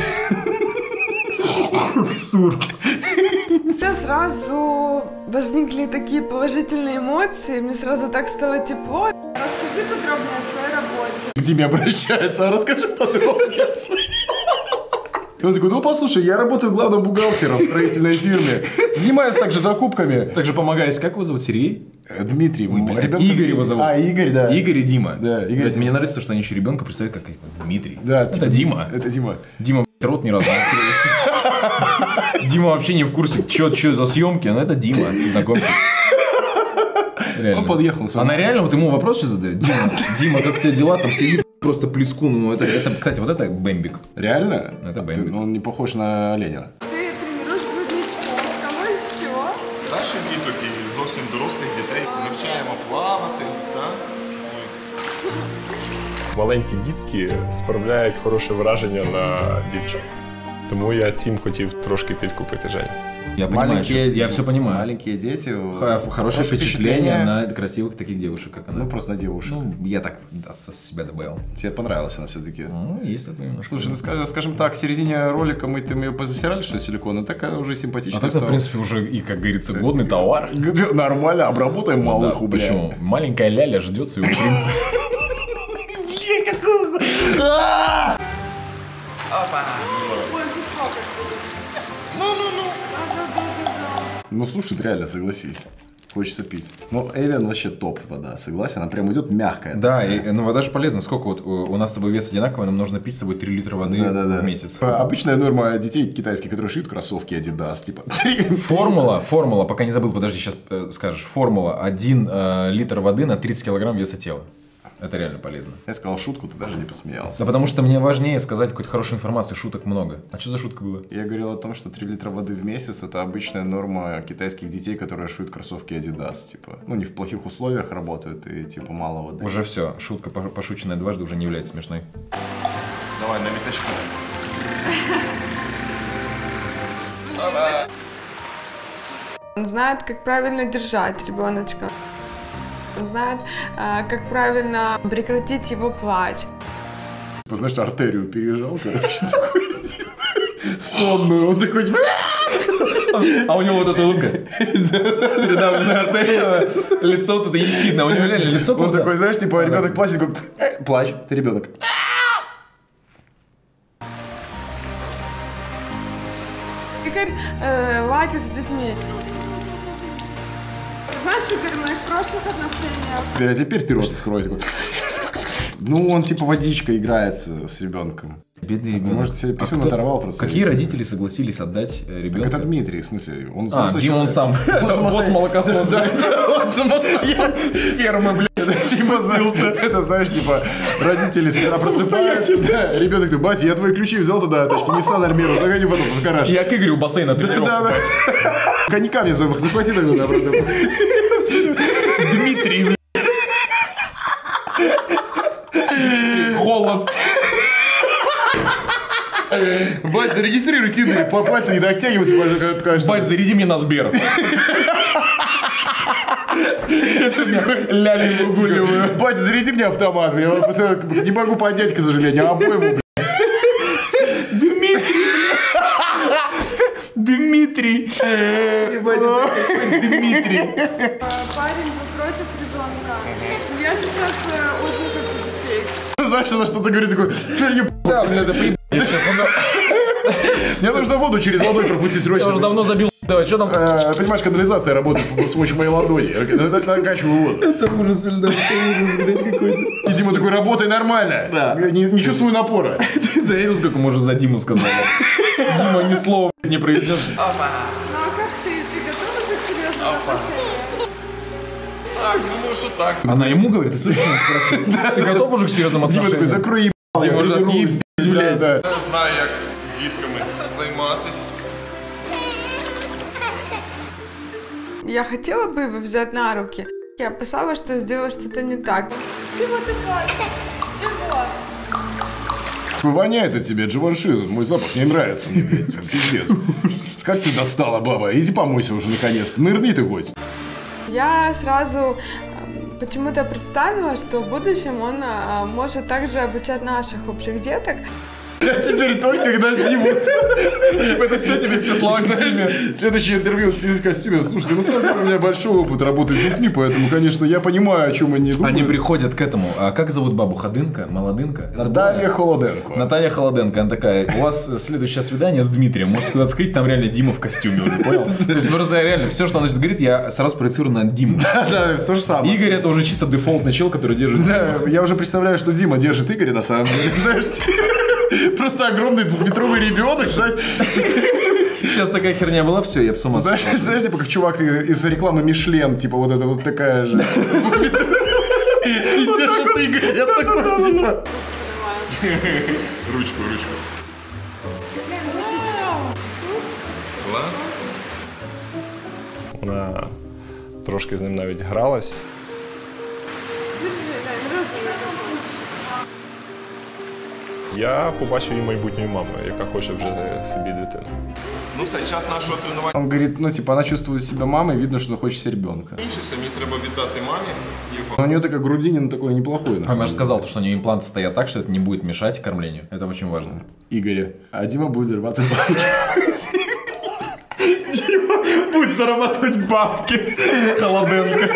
[SPEAKER 1] Абсурд.
[SPEAKER 3] У меня сразу возникли такие положительные эмоции, мне сразу так стало тепло. Расскажи подробнее о своей работе.
[SPEAKER 1] К Диме обращается, а расскажи подробнее о своей. И он такой, ну послушай, я работаю главным бухгалтером в строительной фирме. Занимаюсь также закупками.
[SPEAKER 2] Также помогаете. Как его зовут? Сергей?
[SPEAKER 1] Дмитрий.
[SPEAKER 2] Ой,
[SPEAKER 1] мой
[SPEAKER 2] блядь,
[SPEAKER 1] ребенок.
[SPEAKER 2] Игорь его зовут.
[SPEAKER 1] А, Игорь, да.
[SPEAKER 2] Игорь и Дима.
[SPEAKER 1] Да, Игорь.
[SPEAKER 2] Блядь, мне нравится, что они еще ребенка представляют как Дмитрий.
[SPEAKER 1] Да,
[SPEAKER 2] это
[SPEAKER 1] типа,
[SPEAKER 2] Дима.
[SPEAKER 1] Это Дима.
[SPEAKER 2] Дима, блядь, рот ни разу не открыл. Дима вообще не в курсе, что за съемки, но это Дима, знакомьтесь. Реально.
[SPEAKER 1] Он подъехал.
[SPEAKER 2] Она реально вот ему вопрос сейчас задает. Дима, Дима, как у тебя дела? Там сидит просто плескун. Ну, это, это, кстати, вот это Бэмбик.
[SPEAKER 1] Реально?
[SPEAKER 2] Это
[SPEAKER 1] Ты,
[SPEAKER 2] Бэмбик.
[SPEAKER 1] он не похож на Ленина.
[SPEAKER 3] Ты тренируешь грудничков, кому еще?
[SPEAKER 6] Старших діток і зовсім дорослих дітей навчаємо плавати, так? маленькі дітки справляють хороше враження на дівчат. Тому я цим хотів трошки підкупити Женю.
[SPEAKER 2] Я понимаю, я все понимаю.
[SPEAKER 1] Маленькие дети.
[SPEAKER 2] Хорошее впечатление на красивых таких девушек, как она.
[SPEAKER 1] Ну, просто на девушек.
[SPEAKER 2] Ну, я так да, со себя добавил.
[SPEAKER 1] Тебе понравилась она все-таки?
[SPEAKER 2] Ну, есть такое немножко.
[SPEAKER 1] Слушай, ну скажем, скажем так, в середине ролика мы там ее позасирали, что силикон, и такая уже симпатичная.
[SPEAKER 2] А так, в принципе, уже и, как говорится, годный товар.
[SPEAKER 1] Нормально, обработаем малуху,
[SPEAKER 2] да, почему? Маленькая ляля ждет своего принца.
[SPEAKER 1] Блин, какого? Опа! Ну-ну-ну! Ну, слушай, реально, согласись. Хочется пить. Ну, Эвиан вообще топ вода, согласен? Она прям идет мягкая.
[SPEAKER 2] Да, и, ну вода же полезна. Сколько вот у нас с тобой вес одинаковый, нам нужно пить с собой три литра воды да, да, да. в месяц.
[SPEAKER 1] Обычная норма детей китайских, которые шьют кроссовки Adidas, типа.
[SPEAKER 2] Формула, формула, пока не забыл, подожди, сейчас э, скажешь. Формула один э, литр воды на тридцать килограмм веса тела. Это реально полезно.
[SPEAKER 1] Я сказал шутку, ты даже не посмеялся.
[SPEAKER 2] Да потому что мне важнее сказать какую-то хорошую информацию, шуток много. А что за шутка была?
[SPEAKER 1] Я говорил о том, что три литра воды в месяц это обычная норма китайских детей, которые шьют кроссовки Adidas. Типа, ну не в плохих условиях работают и типа мало воды.
[SPEAKER 2] Уже все, шутка пошученная дважды уже не является смешной.
[SPEAKER 6] Давай, на меточку.
[SPEAKER 3] Он знает, как правильно держать ребеночка. Он знает, как правильно прекратить его плач.
[SPEAKER 1] Знаешь, артерию пережал, короче, такой, типа, сонную, он такой, типа...
[SPEAKER 2] А у него вот эта улыбка. Придавленная артерия, лицо вот это ехидное, у него реально лицо...
[SPEAKER 1] Он такой, знаешь, типа, ребенок плачет, такой, плачь, ты ребенок.
[SPEAKER 3] Игорь э, ладит с детьми. Знаешь, Игорь, в моих прошлых отношениях...
[SPEAKER 1] Теперь, а теперь ты рот открой. Такой. Ну, он типа водичка играется с ребенком.
[SPEAKER 2] Бедный ребенок.
[SPEAKER 1] Может, себе писюн
[SPEAKER 2] а
[SPEAKER 1] оторвал просто.
[SPEAKER 2] Какие родители согласились отдать ребенка?
[SPEAKER 1] Так это Дмитрий, в смысле. Он,
[SPEAKER 2] а,
[SPEAKER 1] он
[SPEAKER 2] Дима он сам.
[SPEAKER 1] Босс молокосос. Он самостоятельно. С фермы, блядь. Типа, это, знаешь, типа, родители с утра просыпаются. Ребенок говорит, батя, я твои ключи взял тогда, тачки, Nissan Альмеру, загони потом в гараж.
[SPEAKER 2] Я к Игорю в бассейн на тренировку, бать.
[SPEAKER 1] Коньяка мне захвати тогда, правда.
[SPEAKER 2] Дмитрий, блядь. Холост.
[SPEAKER 1] Бать, зарегистрируй Тиндер, по пальцу не дотягивайся, кажется.
[SPEAKER 2] Бать, заряди мне на Сбер. Ляли выгуливаю.
[SPEAKER 1] Бать, заряди мне автомат, я не могу поднять, к сожалению, обойму, блядь.
[SPEAKER 2] Дмитрий. Дмитрий. Дмитрий.
[SPEAKER 3] Парень против ребенка. Я сейчас очень хочу детей.
[SPEAKER 1] Знаешь, она что-то говорит, такой,
[SPEAKER 2] да, мне надо приебать.
[SPEAKER 1] Мне нужно воду через ладонь пропустить срочно.
[SPEAKER 2] Я уже давно забил. Давай, что там?
[SPEAKER 1] Понимаешь, канализация работает с помощью моей ладони. Накачиваю воду.
[SPEAKER 2] Это ужас, да, это ужас, блядь, какой-то.
[SPEAKER 1] И Дима такой, работай нормально.
[SPEAKER 2] Да.
[SPEAKER 1] Не, не чувствую напора.
[SPEAKER 2] Ты заметил, сколько мы уже за Диму сказали? Дима ни слова не произнес.
[SPEAKER 3] Ну а как ты? Ты готова к серьезному отношению?
[SPEAKER 6] Так, ну что так.
[SPEAKER 2] Она ему говорит, ты слышишь, спрашивает. Ты готов уже к серьезным отношениям?
[SPEAKER 1] Дима такой, закрой ебал.
[SPEAKER 2] Дима уже отъебись, блядь.
[SPEAKER 6] Я знаю, як з дітками займатися.
[SPEAKER 3] Я хотела бы его взять на руки. Я опасалась, что я сделала что-то не так. Чего ты плачешь? Чего?
[SPEAKER 1] Воняет от тебя, Дживанши. Мой запах не нравится мне, блядь, пиздец. Как ты достала, баба? Иди помойся уже наконец. Нырни ты хоть.
[SPEAKER 3] Я сразу почему-то представила, что в будущем он а, может также обучать наших общих деток.
[SPEAKER 1] Я теперь только когда Диму. Типа это все тебе все слова, знаешь. Следующее интервью в костюме. Слушайте, на самом деле у меня большой опыт работы с детьми, поэтому, конечно, я понимаю, о чем они думают.
[SPEAKER 2] Они приходят к этому. А как зовут бабу? Ходынка? Молодынка?
[SPEAKER 1] Наталья Холоденко.
[SPEAKER 2] Наталья Холоденко. Она такая, у вас следующее свидание с Дмитрием. Можете куда-то сходить, там реально Дима в костюме уже, понял? То есть просто реально все, что она сейчас говорит, я сразу проецирую на Диму.
[SPEAKER 1] Да, да, то же самое.
[SPEAKER 2] Игорь это уже чисто дефолтный чел, который держит.
[SPEAKER 1] Да, я уже представляю, что Дима держит Игоря на самом деле, знаешь. Просто огромный двухметровый ребенок, знаешь.
[SPEAKER 2] Сейчас такая херня была, все, я бы с ума
[SPEAKER 1] сошел. Знаешь, знаешь, типа как чувак из рекламы Мишлен, типа вот это вот такая же. И держит Игорь, я такой, типа.
[SPEAKER 6] Ручку, ручку. Клас. Вона трошки з ним навіть гралась. Я побачив її майбутньою мамою, яка хоче вже собі дитину.
[SPEAKER 9] Ну все, час нашого тренування.
[SPEAKER 1] Он говорит, ну типа, она чувствует себя мамой, видно, что хочет ребенка.
[SPEAKER 9] Інше все, мені треба віддати мамі його.
[SPEAKER 1] У нее такая грудинина, такой неплохой.
[SPEAKER 2] Она же сказала, что у нее импланты стоят так, что это не будет мешать кормлению. Это очень важно.
[SPEAKER 1] Игоря, а Дима будет зарабатывать бабки. Дима будет зарабатывать бабки с Холоденко.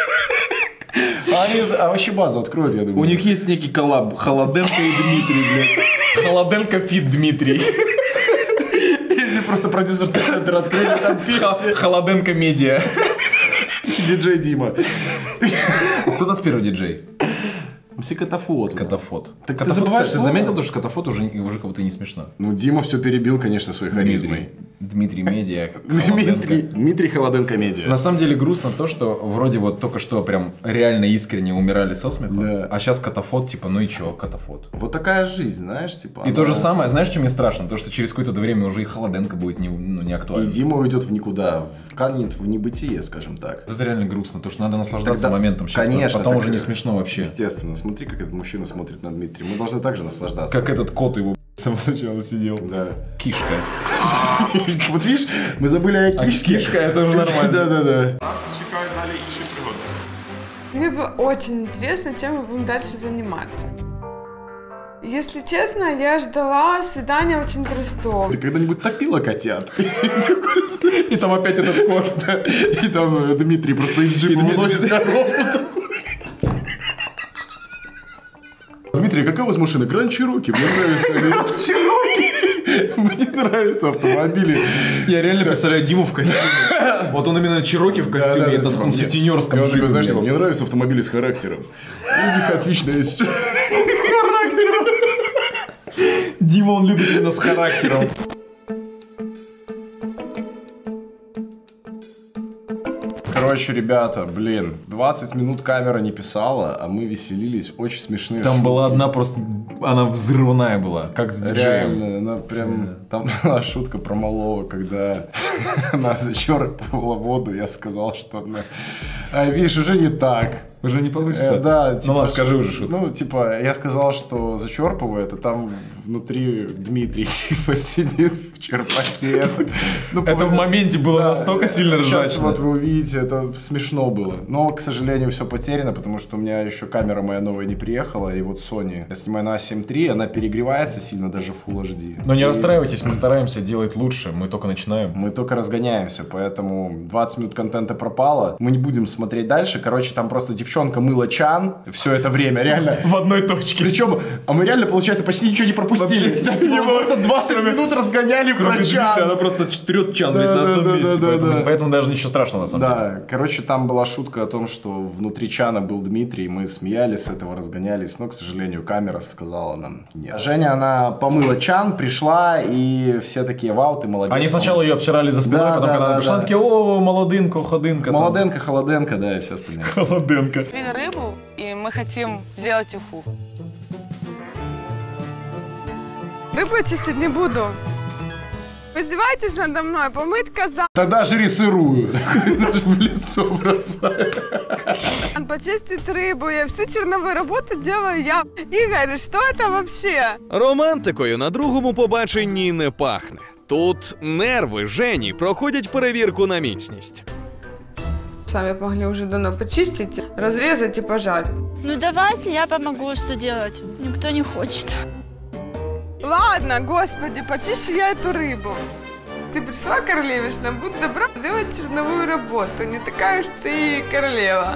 [SPEAKER 1] А они а вообще базу откроют, я думаю.
[SPEAKER 2] У них есть некий коллаб. Холоденко и Дмитрий, блядь. Холоденко фит Дмитрий.
[SPEAKER 1] Или просто продюсерский центр открыли, там песни.
[SPEAKER 2] Холоденко медиа.
[SPEAKER 1] Диджей Дима.
[SPEAKER 2] Кто у нас первый диджей?
[SPEAKER 1] Все Катафот.
[SPEAKER 2] Катафот.
[SPEAKER 1] Так
[SPEAKER 2] Катафот,
[SPEAKER 1] ты забываешь,
[SPEAKER 2] ты заметил, то, что Катафот уже, уже как будто не смешно?
[SPEAKER 1] Ну, Дима все перебил, конечно, своей харизмой.
[SPEAKER 2] Дмитрий Медиа.
[SPEAKER 1] Дмитрий, Дмитрий Холоденко Медиа.
[SPEAKER 2] На самом деле грустно то, что вроде вот только что прям реально искренне умирали со смеху,
[SPEAKER 1] да.
[SPEAKER 2] А сейчас Катафот, типа, ну и чё, Катафот.
[SPEAKER 1] Вот такая жизнь, знаешь, типа.
[SPEAKER 2] И она... то же самое, знаешь, что мне страшно? То, что через какое-то время уже и Холоденко будет не, ну, не актуально.
[SPEAKER 1] И Дима уйдет в никуда, канет в небытие, скажем так.
[SPEAKER 2] Это реально грустно, то, что надо наслаждаться
[SPEAKER 1] Тогда,
[SPEAKER 2] моментом сейчас,
[SPEAKER 1] конечно,
[SPEAKER 2] потом
[SPEAKER 1] так,
[SPEAKER 2] уже не смешно вообще.
[SPEAKER 1] Естественно, смотри, как этот мужчина смотрит на Дмитрия. Мы должны также наслаждаться.
[SPEAKER 2] Как этот кот его с самого начала сидел.
[SPEAKER 1] Да.
[SPEAKER 2] Кишка.
[SPEAKER 1] Вот видишь, мы забыли о кишке.
[SPEAKER 2] А кишка, это уже нормально.
[SPEAKER 1] Да-да-да.
[SPEAKER 9] Нас чекають далі інші пригоди.
[SPEAKER 3] Мне было очень интересно, чем мы будем дальше заниматься. Если честно, я ждала свидания очень простого.
[SPEAKER 1] Ты когда-нибудь топила котят? И там опять этот кот, да? И там Дмитрий просто из джипа выносит корову. Дмитрий, какая у вас машина? Гранд Чироки. Мне нравится. Чироки? Мне нравятся автомобили.
[SPEAKER 2] Я реально представляю Диму в костюме. Вот он именно Чироки в костюме, этот он сутенерском.
[SPEAKER 1] Он такой, знаешь, мне нравятся автомобили с характером. У них отлично есть. С характером.
[SPEAKER 2] Дима, он любит именно с характером.
[SPEAKER 1] Короче, ребята, блин, двадцать минут камера не писала, а мы веселились, очень смешные
[SPEAKER 2] Там
[SPEAKER 1] шутки.
[SPEAKER 2] была одна просто, она взрывная была, как с диджеем.
[SPEAKER 1] Реально, она прям, там была шутка про малого, когда она зачерпывала воду, я сказал, что она, а видишь, уже не так.
[SPEAKER 2] Уже не получится?
[SPEAKER 1] Э, да.
[SPEAKER 2] Ну
[SPEAKER 1] типа,
[SPEAKER 2] ладно, скажи уже шутку.
[SPEAKER 1] Ну, типа, я сказал, что зачерпывает, а там внутри Дмитрий, типа, сидит в черпаке. Ну,
[SPEAKER 2] это в моменте было да, настолько сильно ржачно.
[SPEAKER 1] Сейчас вот вы увидите, это смешно было. Но, к сожалению, все потеряно, потому что у меня еще камера моя новая не приехала, и вот Sony, я снимаю на а семь три, она перегревается сильно, даже Full эйч ди.
[SPEAKER 2] Но не и... расстраивайтесь, мы стараемся делать лучше, мы только начинаем.
[SPEAKER 1] Мы только разгоняемся, поэтому двадцать минут контента пропало, мы не будем смотреть дальше. Короче, там просто девчонка мыла чан все это время, реально.
[SPEAKER 2] В одной точке.
[SPEAKER 1] Причем, а мы реально, получается, почти ничего не пропустили. Мы просто двадцать минут разгоняли про чан.
[SPEAKER 2] Она просто трет чан на одном месте, поэтому даже ничего страшного на самом деле.
[SPEAKER 1] Да, короче, там была шутка о том, что внутри чана был Дмитрий, мы смеялись с этого, разгонялись, но, к сожалению, камера сказала нам нет. Женя, она помыла чан, пришла, и все такие, вау, ты молодец.
[SPEAKER 2] Они сначала ее обсирали за спиной,
[SPEAKER 1] да,
[SPEAKER 2] потом,
[SPEAKER 1] да,
[SPEAKER 2] когда
[SPEAKER 1] да,
[SPEAKER 2] она пришла,
[SPEAKER 1] да.
[SPEAKER 2] такие, о, молодынка, ходынка.
[SPEAKER 1] Молоденко, холоденко, да, и все остальные.
[SPEAKER 2] Холоденко.
[SPEAKER 10] Купили рыбу, и мы хотим сделать уху.
[SPEAKER 3] Рыбу я чистить не буду. Вы издеваетесь надо мной? Помыть казан.
[SPEAKER 1] Тогда жри сырую. В лицо бросай.
[SPEAKER 3] Почистить рыбу. Я всю черновую работу делаю я. Игорь, что это вообще?
[SPEAKER 7] Романтикою на другому побаченні не пахне. Тут нерви Жені проходять перевірку на міцність.
[SPEAKER 3] Сами могли уже давно почистить, разрезать и пожарить.
[SPEAKER 11] Ну давайте я помогу, что делать. Никто не хочет.
[SPEAKER 3] Ладно, господи, почищу я эту рыбу. Ты пришла, королевишна, будь добра сделать черновую работу. Не такая уж ты королева.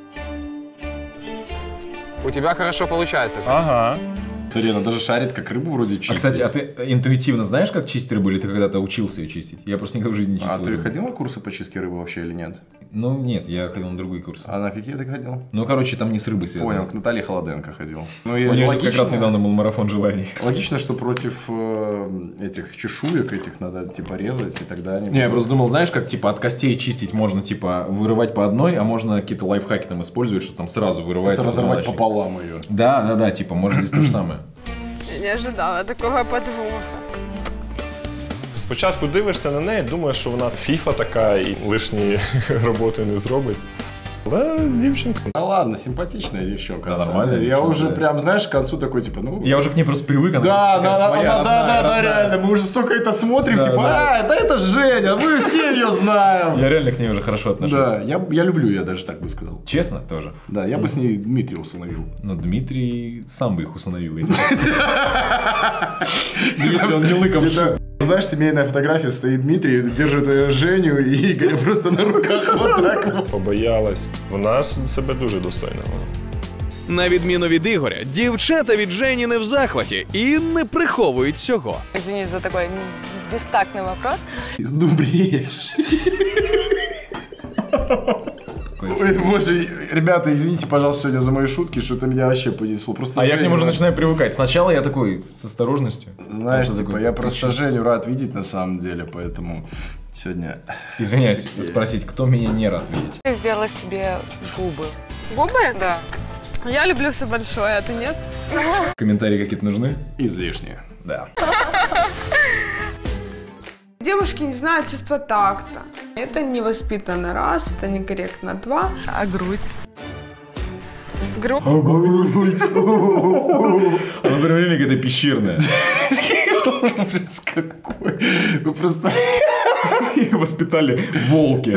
[SPEAKER 12] У тебя хорошо получается.
[SPEAKER 2] Ага.
[SPEAKER 1] Смотри, она даже шарит, как рыбу вроде чистить.
[SPEAKER 2] А, кстати, а ты интуитивно знаешь, как чистить рыбу, или ты когда-то учился ее чистить? Я просто никогда в жизни не чистил.
[SPEAKER 1] А ты
[SPEAKER 2] рыбу.
[SPEAKER 1] ходил на курсы по чистке рыбы вообще или нет?
[SPEAKER 2] Ну, нет, я ходил на другие курсы.
[SPEAKER 1] А на какие ты ходил?
[SPEAKER 2] Ну, короче, там не с рыбой связано.
[SPEAKER 1] Понял, к Наталье Холоденко ходил. Ну,
[SPEAKER 2] У нее сейчас как раз недавно был марафон желаний.
[SPEAKER 1] Логично, что против э, этих чешуек этих надо, типа, резать и так далее.
[SPEAKER 2] Не, я просто думал, знаешь, как, типа, от костей чистить можно, типа, вырывать по одной, а можно какие-то лайфхаки там использовать, что там сразу вырывается.
[SPEAKER 1] Разорвать пополам ее.
[SPEAKER 2] Да, да, да, типа, может здесь то же самое.
[SPEAKER 3] Я не ожидала такого подвоха.
[SPEAKER 6] Спочатку дивишся на неї, думаєш, що вона фіфа така і лишні роботи не зробить. Да, девчонка.
[SPEAKER 1] Да ладно, симпатичная девчонка.
[SPEAKER 2] Да, нормально.
[SPEAKER 1] Я уже да. прям, знаешь, к концу такой, типа, ну...
[SPEAKER 2] Я уже к ней просто привык. Она
[SPEAKER 1] да, да, да,
[SPEAKER 2] своя,
[SPEAKER 1] да,
[SPEAKER 2] родная,
[SPEAKER 1] да, да,
[SPEAKER 2] родная.
[SPEAKER 1] реально. Мы уже столько это смотрим,
[SPEAKER 2] да,
[SPEAKER 1] типа,
[SPEAKER 2] да,
[SPEAKER 1] а, да это Женя, мы все ее знаем.
[SPEAKER 2] Я реально к ней уже хорошо отношусь.
[SPEAKER 1] Да, я, я люблю ее, даже так бы сказал.
[SPEAKER 2] Честно, тоже?
[SPEAKER 1] Да, я бы с ней Дмитрия усыновил.
[SPEAKER 2] Ну, Дмитрий сам бы их усыновил. Дмитрий, он не лыком шел.
[SPEAKER 1] Знаешь, семейная фотография, стоит Дмитрий, держит Женю і Ігоря просто на руках вот так.
[SPEAKER 6] Побоялась. Вона себе дуже достойна.
[SPEAKER 7] На відміну від Ігоря, дівчата від Жені не в захваті і не приховують цього.
[SPEAKER 10] Извини за такой бестактный вопрос.
[SPEAKER 1] Пизду бреешь. Ой, боже, ребята, извините, пожалуйста, сегодня за мои шутки, что-то меня вообще понесло. Просто
[SPEAKER 2] а
[SPEAKER 1] Женю...
[SPEAKER 2] я к нему уже начинаю привыкать. Сначала я такой, с осторожностью.
[SPEAKER 1] Знаешь, типа, такой, я просто Женю рад видеть на самом деле, поэтому сегодня...
[SPEAKER 2] Извиняюсь, спросить, кто меня не рад видеть?
[SPEAKER 10] Ты сделала себе губы.
[SPEAKER 3] Губы?
[SPEAKER 10] Да.
[SPEAKER 3] Я люблю все большое, а ты нет?
[SPEAKER 2] Комментарии какие-то нужны?
[SPEAKER 1] Излишние.
[SPEAKER 2] Да.
[SPEAKER 3] Девушки не знают чувства такта. Это невоспитанно раз, это некорректно два.
[SPEAKER 10] А грудь?
[SPEAKER 3] Грудь.
[SPEAKER 2] Она прям реально какая-то пещерная.
[SPEAKER 1] Ужас какой. Вы просто...
[SPEAKER 2] Воспитали волки.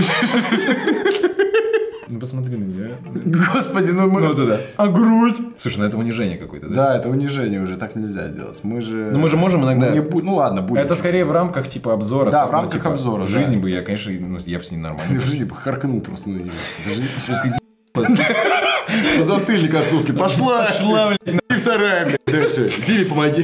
[SPEAKER 2] Ну посмотри на меня.
[SPEAKER 1] Господи, ну мы...
[SPEAKER 2] Ну вот это. А грудь? Слушай, ну это унижение какое-то, да?
[SPEAKER 1] Да, это унижение уже, так нельзя делать. Мы же...
[SPEAKER 2] Ну мы же можем иногда...
[SPEAKER 1] Не бу... Ну ладно, будем.
[SPEAKER 2] Это скорее в рамках типа обзора.
[SPEAKER 1] Да,
[SPEAKER 2] там,
[SPEAKER 1] в рамках
[SPEAKER 2] ну, типа,
[SPEAKER 1] обзора,
[SPEAKER 2] В
[SPEAKER 1] да.
[SPEAKER 2] жизни бы я, конечно, ну, я бы с ней нормально.
[SPEAKER 1] В жизни бы харкнул просто на нее. Даже не... Затыльник отцовский. Пошла! Пошла, блядь. В сарай, блядь. Да, все. Диме помоги.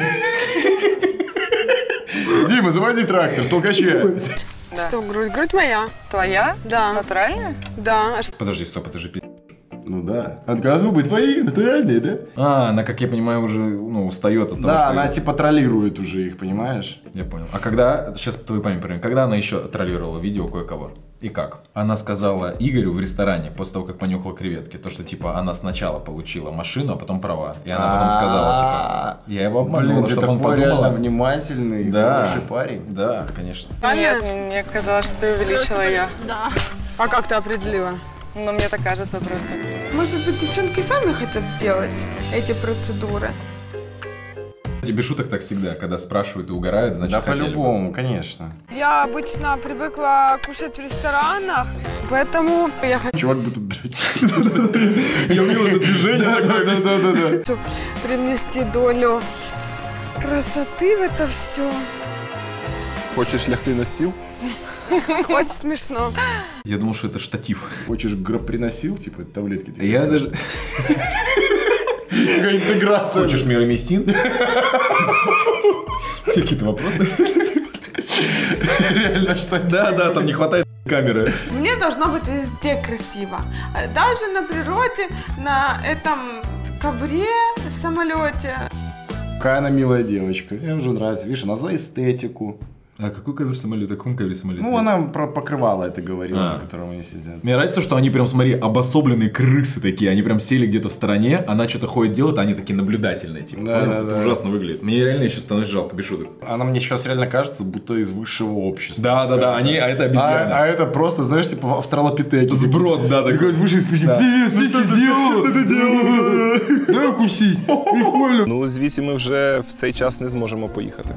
[SPEAKER 1] Дима, заводи трактор, столкача.
[SPEAKER 3] Да. Что, грудь? Грудь моя.
[SPEAKER 10] Твоя?
[SPEAKER 3] Да.
[SPEAKER 10] Натуральная?
[SPEAKER 3] Да.
[SPEAKER 2] Подожди, стоп, это же пи***.
[SPEAKER 1] Ну да. А зубы твои, натуральные, да?
[SPEAKER 2] А, она, как я понимаю, уже ну, устает от того,
[SPEAKER 1] да,
[SPEAKER 2] что...
[SPEAKER 1] она
[SPEAKER 2] я...
[SPEAKER 1] типа троллирует уже их, понимаешь?
[SPEAKER 2] Я понял. А когда, сейчас твою память проверим, когда она еще троллировала видео кое-кого? И как? Она сказала Игорю в ресторане, после того, как понюхала креветки, то, что типа она сначала получила машину, а потом права. И она потом сказала, типа, я его обманула, чтобы он подумал.
[SPEAKER 1] Реально внимательный,
[SPEAKER 2] да.
[SPEAKER 1] хороший парень.
[SPEAKER 2] Да, конечно.
[SPEAKER 10] Нет, мне казалось, что ты увеличила ее.
[SPEAKER 11] Да.
[SPEAKER 3] А как ты определила?
[SPEAKER 10] Ну, мне так кажется просто.
[SPEAKER 3] Может быть, девчонки сами хотят сделать эти процедуры?
[SPEAKER 2] Без шуток так всегда, когда спрашивают и угорают, значит,
[SPEAKER 1] да,
[SPEAKER 2] хотели
[SPEAKER 1] по-любому,
[SPEAKER 2] бы.
[SPEAKER 1] конечно.
[SPEAKER 3] Я обычно привыкла кушать в ресторанах, поэтому я хочу...
[SPEAKER 1] Чувак будет тут драть.
[SPEAKER 2] Я увидел это движение.
[SPEAKER 3] Да-да-да. Привнести долю красоты в это все.
[SPEAKER 6] Хочешь лягти на стіл?
[SPEAKER 3] Очень смешно.
[SPEAKER 2] Я думал, что это штатив.
[SPEAKER 1] Хочешь гроб-приносил, типа, таблетки?
[SPEAKER 2] Я даже...
[SPEAKER 1] Интеграция.
[SPEAKER 2] Хочешь мироместин? Те какие-то вопросы?
[SPEAKER 1] Реально штатив.
[SPEAKER 2] Да, да, там не хватает камеры.
[SPEAKER 3] Мне должно быть везде красиво. Даже на природе, на этом ковре, самолете.
[SPEAKER 1] Какая она милая девочка. Мне уже нравится. Видишь, она за эстетику.
[SPEAKER 2] А какой ковер самолет? О каком ковре самолет?
[SPEAKER 1] Ну, она про покрывало это говорила,
[SPEAKER 2] а.
[SPEAKER 1] на котором они сидят.
[SPEAKER 2] Мне нравится, что они прям, смотри, обособленные крысы такие. Они прям сели где-то в стороне, она что-то ходит, делает, а они такие наблюдательные. Типа,
[SPEAKER 1] да, да,
[SPEAKER 2] это
[SPEAKER 1] да.
[SPEAKER 2] ужасно выглядит. Мне реально еще становится жалко, без шуток.
[SPEAKER 1] Она мне сейчас реально кажется, будто из высшего общества.
[SPEAKER 2] Да, да, да, они, а это обезьяны.
[SPEAKER 1] А, а это просто, знаешь, типа австралопитеки.
[SPEAKER 2] Сброд, да, такой.
[SPEAKER 1] Такой высший список. Привет, стички сделал. Что ты делаешь? Дай укусить. Прикольно.
[SPEAKER 6] Ну, звідси ми вже в цей час не зможемо поїхати.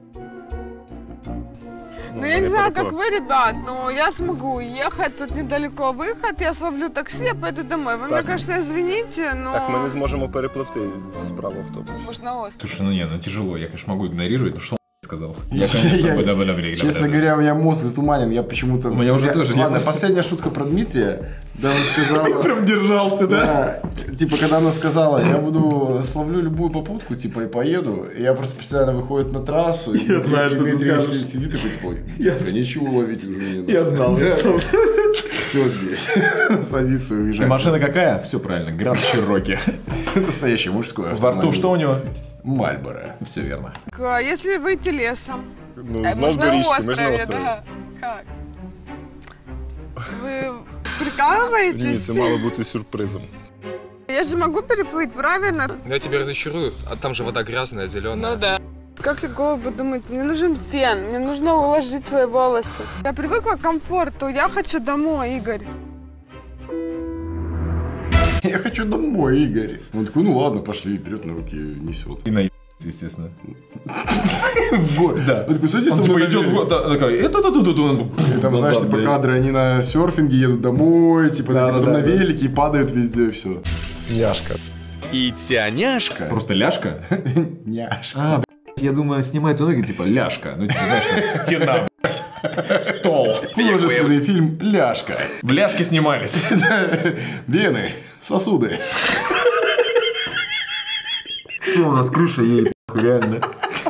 [SPEAKER 3] Ну, я не знаю, как вы, ребят, но я смогу уехать, тут недалеко выход, я словлю такси, я пойду домой. Вы меня, конечно, извините, но...
[SPEAKER 6] Так ми не зможемо перепливти справа в тому.
[SPEAKER 10] Может, на остров.
[SPEAKER 2] Слушай, ну не, ну тяжело, я, конечно, могу игнорировать, но что он сказал? Я, конечно, бля, бля, бля,
[SPEAKER 1] честно говоря, у меня мозг затуманен, я почему-то...
[SPEAKER 2] У меня уже
[SPEAKER 1] я...
[SPEAKER 2] тоже.
[SPEAKER 1] Ладно,
[SPEAKER 2] я
[SPEAKER 1] последняя шутка про Дмитрия, да, он сказал...
[SPEAKER 2] Ты прям держался, да?
[SPEAKER 1] Да, типа, когда она сказала, я буду, словлю любую попутку, типа, и поеду, и я просто специально выходит на трассу, и
[SPEAKER 2] я знаю, что
[SPEAKER 1] Дмитрий
[SPEAKER 2] ты скажешь.
[SPEAKER 1] сидит такой, типа, типа, ничего ловить уже не надо.
[SPEAKER 2] Я знал.
[SPEAKER 1] Все здесь, садится и уезжает.
[SPEAKER 2] И машина какая? Все правильно, Гранд Чироки.
[SPEAKER 1] Настоящий мужской
[SPEAKER 2] Во рту что у него?
[SPEAKER 1] Мальборо.
[SPEAKER 2] Все верно.
[SPEAKER 3] Если выйти лесом.
[SPEAKER 6] Ну,
[SPEAKER 10] Э,
[SPEAKER 6] знов
[SPEAKER 10] можно
[SPEAKER 6] до
[SPEAKER 10] на
[SPEAKER 6] річки, ми ж на
[SPEAKER 10] острове,
[SPEAKER 6] острові.
[SPEAKER 10] да. Как?
[SPEAKER 3] Вы прикалываетесь?
[SPEAKER 6] Ні, це мало бути сюрпризом.
[SPEAKER 3] Я же могу переплыть, правильно?
[SPEAKER 12] Ну, я тебя разочарую, а там же вода грязная, зеленая.
[SPEAKER 10] Ну да.
[SPEAKER 3] Как я голову буду мыть? Мне нужен фен, мне нужно уложить свои волосы. Я привыкла к комфорту, я хочу домой, Игорь.
[SPEAKER 1] Я хочу домой, Игорь. Он такой, ну ладно, пошли, берет на руки, несет.
[SPEAKER 2] И наеб... естественно.
[SPEAKER 1] В город. Да.
[SPEAKER 2] Он такой, садись, он типа идет в город, такой, это тут тут тут.
[SPEAKER 1] Там, знаешь, типа кадры, они на серфинге едут домой, типа потом на велике и падают везде, все.
[SPEAKER 5] Няшка.
[SPEAKER 7] І ця няшка...
[SPEAKER 2] Просто ляшка?
[SPEAKER 1] Няшка.
[SPEAKER 2] А, блядь, я думаю, снимает ноги, типа, ляшка. Ну, типа, знаешь, там, стена, блядь, стол.
[SPEAKER 1] Художественный фильм «Ляшка».
[SPEAKER 2] В ляшке снимались.
[SPEAKER 1] Вены, сосуды.
[SPEAKER 2] Все, у нас крыша едет, реально.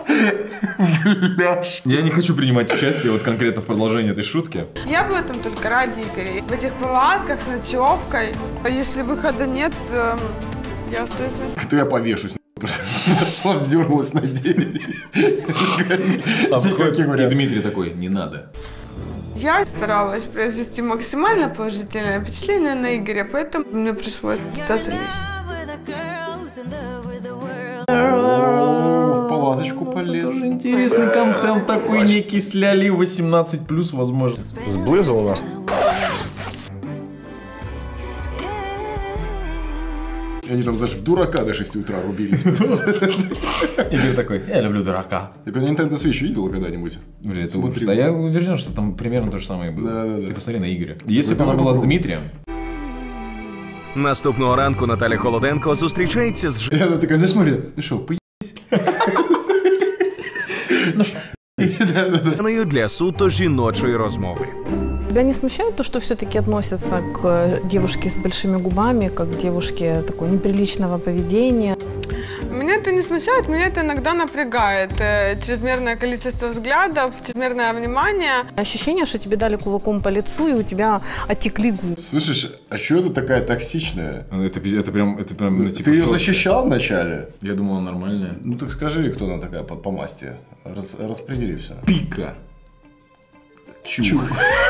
[SPEAKER 2] Я не хочу принимать участие вот конкретно в продолжении этой шутки.
[SPEAKER 3] Я была там только ради Игоря. В этих палатках с ночевкой. Если выхода нет, э, я остаюсь на...
[SPEAKER 1] То я повешусь. Пошла, вздернулась на дереве.
[SPEAKER 2] И Дмитрий такой, не надо.
[SPEAKER 3] Я старалась произвести максимально положительное впечатление на Игоря, поэтому мне пришлось туда залезть.
[SPEAKER 1] В палаточку полез.
[SPEAKER 2] Тоже интересный контент такой некий, сляли восемнадцать плюс, возможно.
[SPEAKER 5] Сблизил нас.
[SPEAKER 1] Они там, знаешь, в дурака до шести утра рубились.
[SPEAKER 2] Игорь такой, я люблю дурака.
[SPEAKER 1] Ты Nintendo Switch видел когда-нибудь?
[SPEAKER 2] Бля, это ужас. А я уверен, что там примерно то же самое было.
[SPEAKER 1] Да, да, да.
[SPEAKER 2] Ты посмотри на Игоря. Если бы она была с Дмитрием.
[SPEAKER 7] Наступного ранку Наталя Холоденко зустрічається з...
[SPEAKER 1] И она такая, знаешь, смотри, ну что, поебись?
[SPEAKER 7] Ну що? Для суто жіночої розмови.
[SPEAKER 4] Тебя не смущает то, что все-таки относятся к девушке с большими губами, как к девушке такой неприличного поведения?
[SPEAKER 3] Меня это не смущает, меня это иногда напрягает. Чрезмерное количество взглядов, чрезмерное внимание.
[SPEAKER 4] Ощущение, что тебе дали кулаком по лицу, и у тебя отекли губы.
[SPEAKER 1] Слышишь, а что это такая токсичная?
[SPEAKER 2] Это, это прям, это прям, ну, типа,
[SPEAKER 1] ты ее
[SPEAKER 2] шок.
[SPEAKER 1] защищал вначале?
[SPEAKER 2] Я думал, она нормальная.
[SPEAKER 1] Ну так скажи, кто она такая по, по масти. Рас, распредели все.
[SPEAKER 2] Пика. Чу.
[SPEAKER 1] Чу.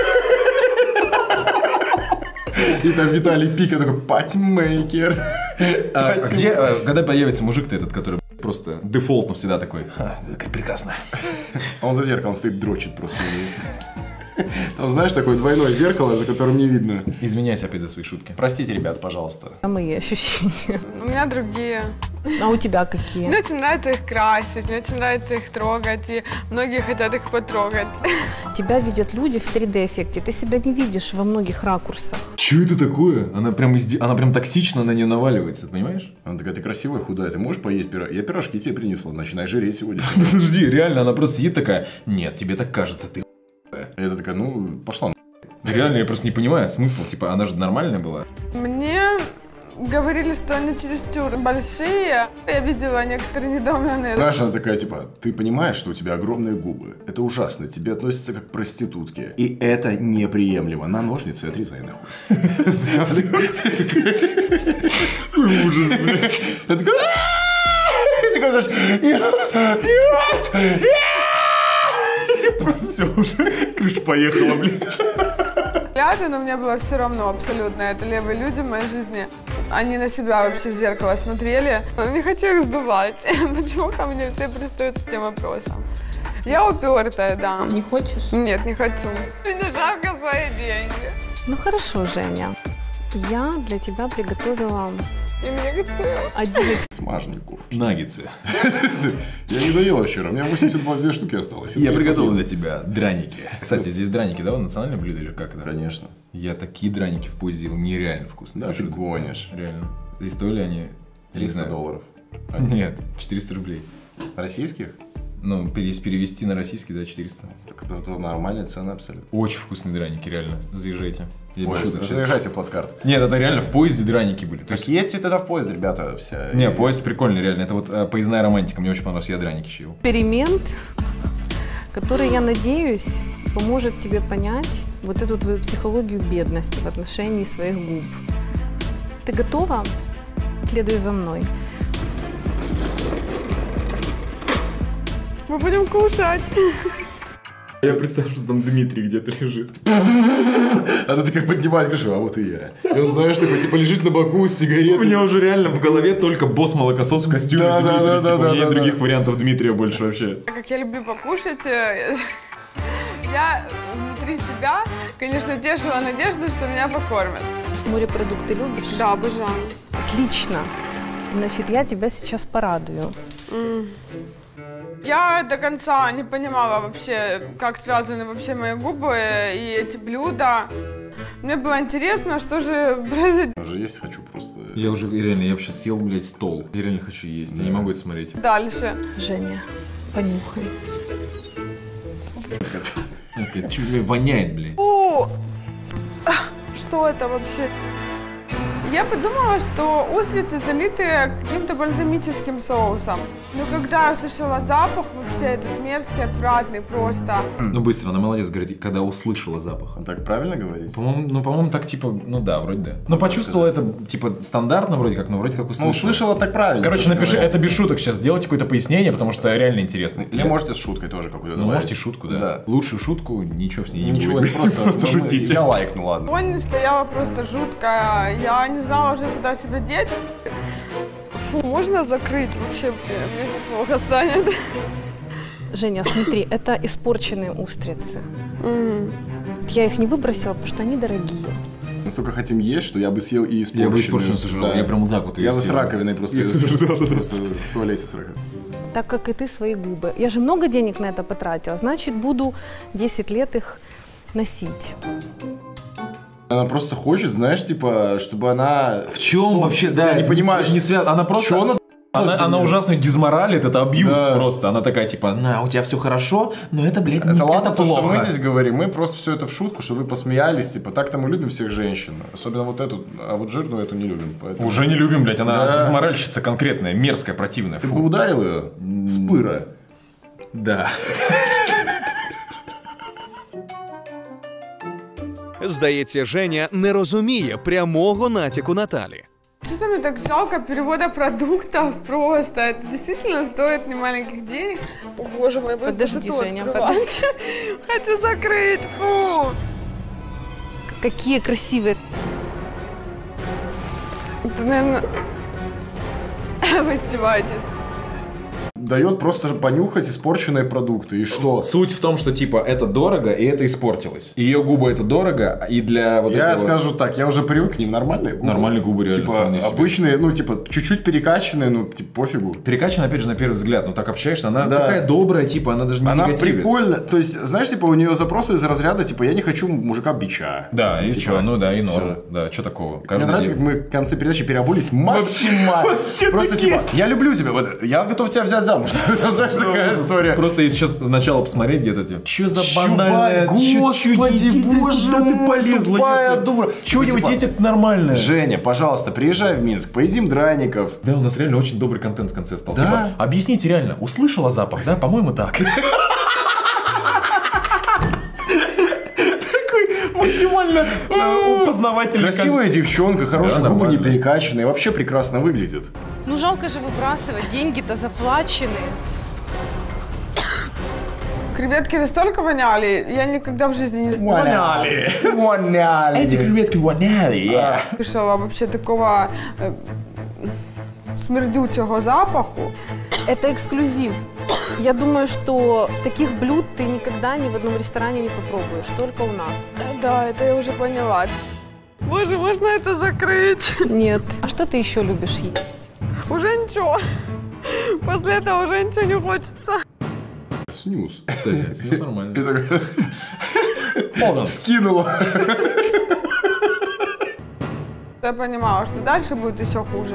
[SPEAKER 1] И там Виталий Пика такой, патимейкер.
[SPEAKER 2] А где, когда появится мужик-то этот, который просто дефолтно всегда такой, прекрасно.
[SPEAKER 1] А он за зеркалом стоит, дрочит просто. Там, знаешь, такое двойное зеркало, за которым не видно.
[SPEAKER 2] Извиняюсь опять за свои шутки. Простите, ребят, пожалуйста.
[SPEAKER 4] А мои ощущения?
[SPEAKER 3] У меня другие.
[SPEAKER 4] А у тебя какие?
[SPEAKER 3] Мне очень нравится их красить, мне очень нравится их трогать, и многие хотят их потрогать.
[SPEAKER 4] Тебя видят люди в три дэ эффекте, ты себя не видишь во многих ракурсах.
[SPEAKER 2] Че это такое? Она прям, изде... Она прям токсично на нее наваливается, понимаешь?
[SPEAKER 1] Она такая, ты красивая, худая, ты можешь поесть пирожки? Я пирожки тебе принесла, начинай жреть сегодня.
[SPEAKER 2] Подожди, реально, она просто сидит такая, нет, тебе так кажется, ты
[SPEAKER 1] и это такая, ну, пошла.
[SPEAKER 2] Реально, я просто не понимаю смысл, типа, она же нормальная была.
[SPEAKER 3] Мне говорили, что они чересчур большие. Я видела некоторые недоуменные.
[SPEAKER 1] Знаешь, она такая, типа, ты понимаешь, что у тебя огромные губы. Это ужасно, тебе относятся как к проститутке. И это неприемлемо. На ножницы отрезай нахуй.
[SPEAKER 2] Ужас, блядь.
[SPEAKER 1] Я такой, ты такой, знаешь,
[SPEAKER 2] просто все уже, крыша поехала, блин.
[SPEAKER 3] Рядом, но мне было все равно абсолютно. Это левые люди в моей жизни. Они на себя вообще в зеркало смотрели. Не хочу их сдувать. Почему ко мне все пристают с тем вопросом? Я упертая, да.
[SPEAKER 4] Не хочешь?
[SPEAKER 3] Нет, не хочу. Мне жалко свои деньги.
[SPEAKER 4] Ну хорошо, Женя. Я для тебя приготовила...
[SPEAKER 3] Один
[SPEAKER 1] смажников.
[SPEAKER 2] Наггетсы.
[SPEAKER 1] Я не доел вчера, у меня восемьдесят две штуки осталось.
[SPEAKER 2] Я приготовил для тебя драники. Кстати, здесь драники, да, национальное блюдо или как это?
[SPEAKER 1] Конечно.
[SPEAKER 2] Я такие драники в поезде ел, нереально вкусные.
[SPEAKER 1] Да, ты гонишь.
[SPEAKER 2] Реально. И стоили они...
[SPEAKER 1] триста долларов.
[SPEAKER 2] Нет, четыреста рублей.
[SPEAKER 1] Российских?
[SPEAKER 2] Ну, если перевести на российский, да, четыреста.
[SPEAKER 1] Так это, это нормальная цена абсолютно.
[SPEAKER 2] Очень вкусные драники, реально. Заезжайте.
[SPEAKER 1] Ой, заезжайте в плацкарт.
[SPEAKER 2] Нет, это реально в поезде драники были.
[SPEAKER 1] То есть едьте тогда в поезд, ребята, все.
[SPEAKER 2] Не, поезд прикольный, реально. Это вот э, поездная романтика. Мне очень понравилось, я драники ел.
[SPEAKER 4] Эксперимент, который, я надеюсь, поможет тебе понять вот эту твою психологию бедности в отношении своих губ. Ты готова? Следуй за мной.
[SPEAKER 3] Мы будем кушать.
[SPEAKER 2] Я представляю, что там Дмитрий где-то лежит.
[SPEAKER 1] Она такая поднимает крышу, а вот и я. И он, знаешь, такой, типа, лежит на боку с сигаретой.
[SPEAKER 2] У меня уже реально в голове только босс-молокосос в костюме
[SPEAKER 1] да,
[SPEAKER 2] Дмитрия.
[SPEAKER 1] Да, да,
[SPEAKER 2] типа,
[SPEAKER 1] да,
[SPEAKER 2] у меня
[SPEAKER 1] да,
[SPEAKER 2] нет других
[SPEAKER 1] да.
[SPEAKER 2] вариантов Дмитрия больше вообще.
[SPEAKER 3] Как я люблю покушать, я внутри себя, конечно, тешила надежду, что меня покормят.
[SPEAKER 4] Морепродукты любишь?
[SPEAKER 3] Да, обожаю.
[SPEAKER 4] Отлично. Значит, я тебя сейчас порадую.
[SPEAKER 3] Mm. Я до конца не понимала вообще, как связаны вообще мои губы и эти блюда. Мне было интересно, что же произойдет.
[SPEAKER 2] Уже есть хочу просто. Я уже реально, я бы сейчас съел, блядь, стол. Я реально хочу есть, да. Я не могу это смотреть.
[SPEAKER 3] Дальше.
[SPEAKER 4] Женя, понюхай.
[SPEAKER 2] Это чуть воняет, блядь.
[SPEAKER 3] О! Что это вообще? Я подумала, что устрицы залиты каким-то бальзамическим соусом. Но когда я услышала запах, вообще этот мерзкий, отвратный просто.
[SPEAKER 2] Ну быстро, она молодец, говорит, когда услышала запах.
[SPEAKER 1] Так правильно говорить?
[SPEAKER 2] По-моему, ну, по-моему, так типа, ну да, вроде да. Но почувствовала это, типа, стандартно вроде как, но вроде как услышала.
[SPEAKER 1] Ну, услышала так правильно.
[SPEAKER 2] Короче, напиши, это без шуток сейчас, сделайте какое-то пояснение, потому что реально интересно.
[SPEAKER 1] Или можете с шуткой тоже какую-то
[SPEAKER 2] Ну, можете шутку, да. да. Лучшую шутку, ничего с ней не
[SPEAKER 1] ничего,
[SPEAKER 2] будет.
[SPEAKER 1] Просто,
[SPEAKER 2] просто шутите.
[SPEAKER 1] Я лайкну, ладно.
[SPEAKER 3] Вонь стояла просто жуткая. Я не знала уже, куда себя деть. Фу, можно закрыть? Вообще, мне сейчас плохо станет.
[SPEAKER 4] Женя, смотри, это испорченные устрицы.
[SPEAKER 3] Mm.
[SPEAKER 4] Я их не выбросила, потому что они дорогие.
[SPEAKER 1] Настолько хотим есть, что я бы съел и испорченные.
[SPEAKER 2] Я бы испорченную сожрал, да. Я прям вот так вот
[SPEAKER 1] Я бы с раковиной просто, просто в туалете с раковиной.
[SPEAKER 4] Так как и ты свои губы. Я же много денег на это потратила, значит, буду десять лет их носить.
[SPEAKER 1] Она просто хочет, знаешь, типа, чтобы она...
[SPEAKER 2] В чем что? Вообще, да,
[SPEAKER 1] я не понимаю,
[SPEAKER 2] не связано. Она просто... Она, она, она ужасно дезморалит, это абьюз да. просто. Она такая, типа, на, у тебя все хорошо, но это, блядь,
[SPEAKER 1] это,
[SPEAKER 2] не,
[SPEAKER 1] ладно,
[SPEAKER 2] это
[SPEAKER 1] то,
[SPEAKER 2] плохо.
[SPEAKER 1] что мы здесь говорим, мы просто все это в шутку, чтобы вы посмеялись, типа, так-то мы любим всех женщин. Особенно вот эту, а вот жирную эту не любим. Поэтому...
[SPEAKER 2] Уже не любим, блядь, она
[SPEAKER 1] да.
[SPEAKER 2] дезморальщица конкретная, мерзкая, противная.
[SPEAKER 1] Ты бы ударил ее с пыра?
[SPEAKER 2] Да.
[SPEAKER 7] Здається, Женя не розуміє прямого натяку Наталі.
[SPEAKER 3] Что-то мне так жалко перевода продуктов просто. Это действительно стоит немаленьких денег. О боже мой,
[SPEAKER 4] подожди, Женя, подожди.
[SPEAKER 3] Хочу закрыть, фу.
[SPEAKER 4] Какие красивые.
[SPEAKER 3] Это, наверное, вы издеваетесь.
[SPEAKER 1] Дает просто понюхать испорченные продукты. И что?
[SPEAKER 2] Суть в том, что типа это дорого, и это испортилось. Ее губы это дорого, и для вот
[SPEAKER 1] я
[SPEAKER 2] этого...
[SPEAKER 1] скажу так, я уже привык к ним. Нормальные губы.
[SPEAKER 2] Нормальные губы, реально.
[SPEAKER 1] Типа обычные, ну типа чуть-чуть перекачанные, ну типа пофигу.
[SPEAKER 2] Перекачанная, опять же, на первый взгляд. Ну так общаешься, она да. такая добрая, типа, она даже не
[SPEAKER 1] она
[SPEAKER 2] негативит.
[SPEAKER 1] Прикольно. То есть, знаешь, типа у нее запросы из разряда, типа, я не хочу мужика-бича.
[SPEAKER 2] Да, и
[SPEAKER 1] типа,
[SPEAKER 2] что, ну да, и норм. Да, что такого?
[SPEAKER 1] Мне нравится, как мы в конце передачи переобулись максимально. Просто типа, я люблю тебя, я готов тебя взять замуж. Знаешь, такая история.
[SPEAKER 2] Просто если сейчас сначала посмотреть где-то тебе.
[SPEAKER 1] Что за банальная? Господи, боже мой,
[SPEAKER 2] ты полезла?
[SPEAKER 1] Тупая дура.
[SPEAKER 2] Что-нибудь есть это нормальное.
[SPEAKER 1] Женя, пожалуйста, приезжай в Минск, поедим драников.
[SPEAKER 2] Да, у нас реально очень добрый контент в конце стал.
[SPEAKER 1] Да?
[SPEAKER 2] Типа, объясните реально, услышала запах, да? По-моему, так. Максимально познавательный.
[SPEAKER 1] Красивая девчонка, хорошие губы не перекачанные, вообще прекрасно выглядит.
[SPEAKER 4] Ну жалко же выбрасывать, деньги-то заплачены.
[SPEAKER 3] Креветки настолько воняли, я никогда в жизни не
[SPEAKER 1] воняли. Воняли.
[SPEAKER 2] Эти креветки воняли.
[SPEAKER 3] Слышала вообще такого э, смердючего запаху.
[SPEAKER 4] Это эксклюзив. Я думаю, что таких блюд ты никогда ни в одном ресторане не попробуешь, только у нас.
[SPEAKER 3] Да, это я уже поняла. Боже, можно это закрыть?
[SPEAKER 4] Нет. А что ты еще любишь есть?
[SPEAKER 3] Уже ничего. После этого уже ничего не хочется.
[SPEAKER 1] Снюс.
[SPEAKER 2] Кстати, снюс нормально.
[SPEAKER 1] Скинула.
[SPEAKER 3] Я понимала, что дальше будет еще хуже.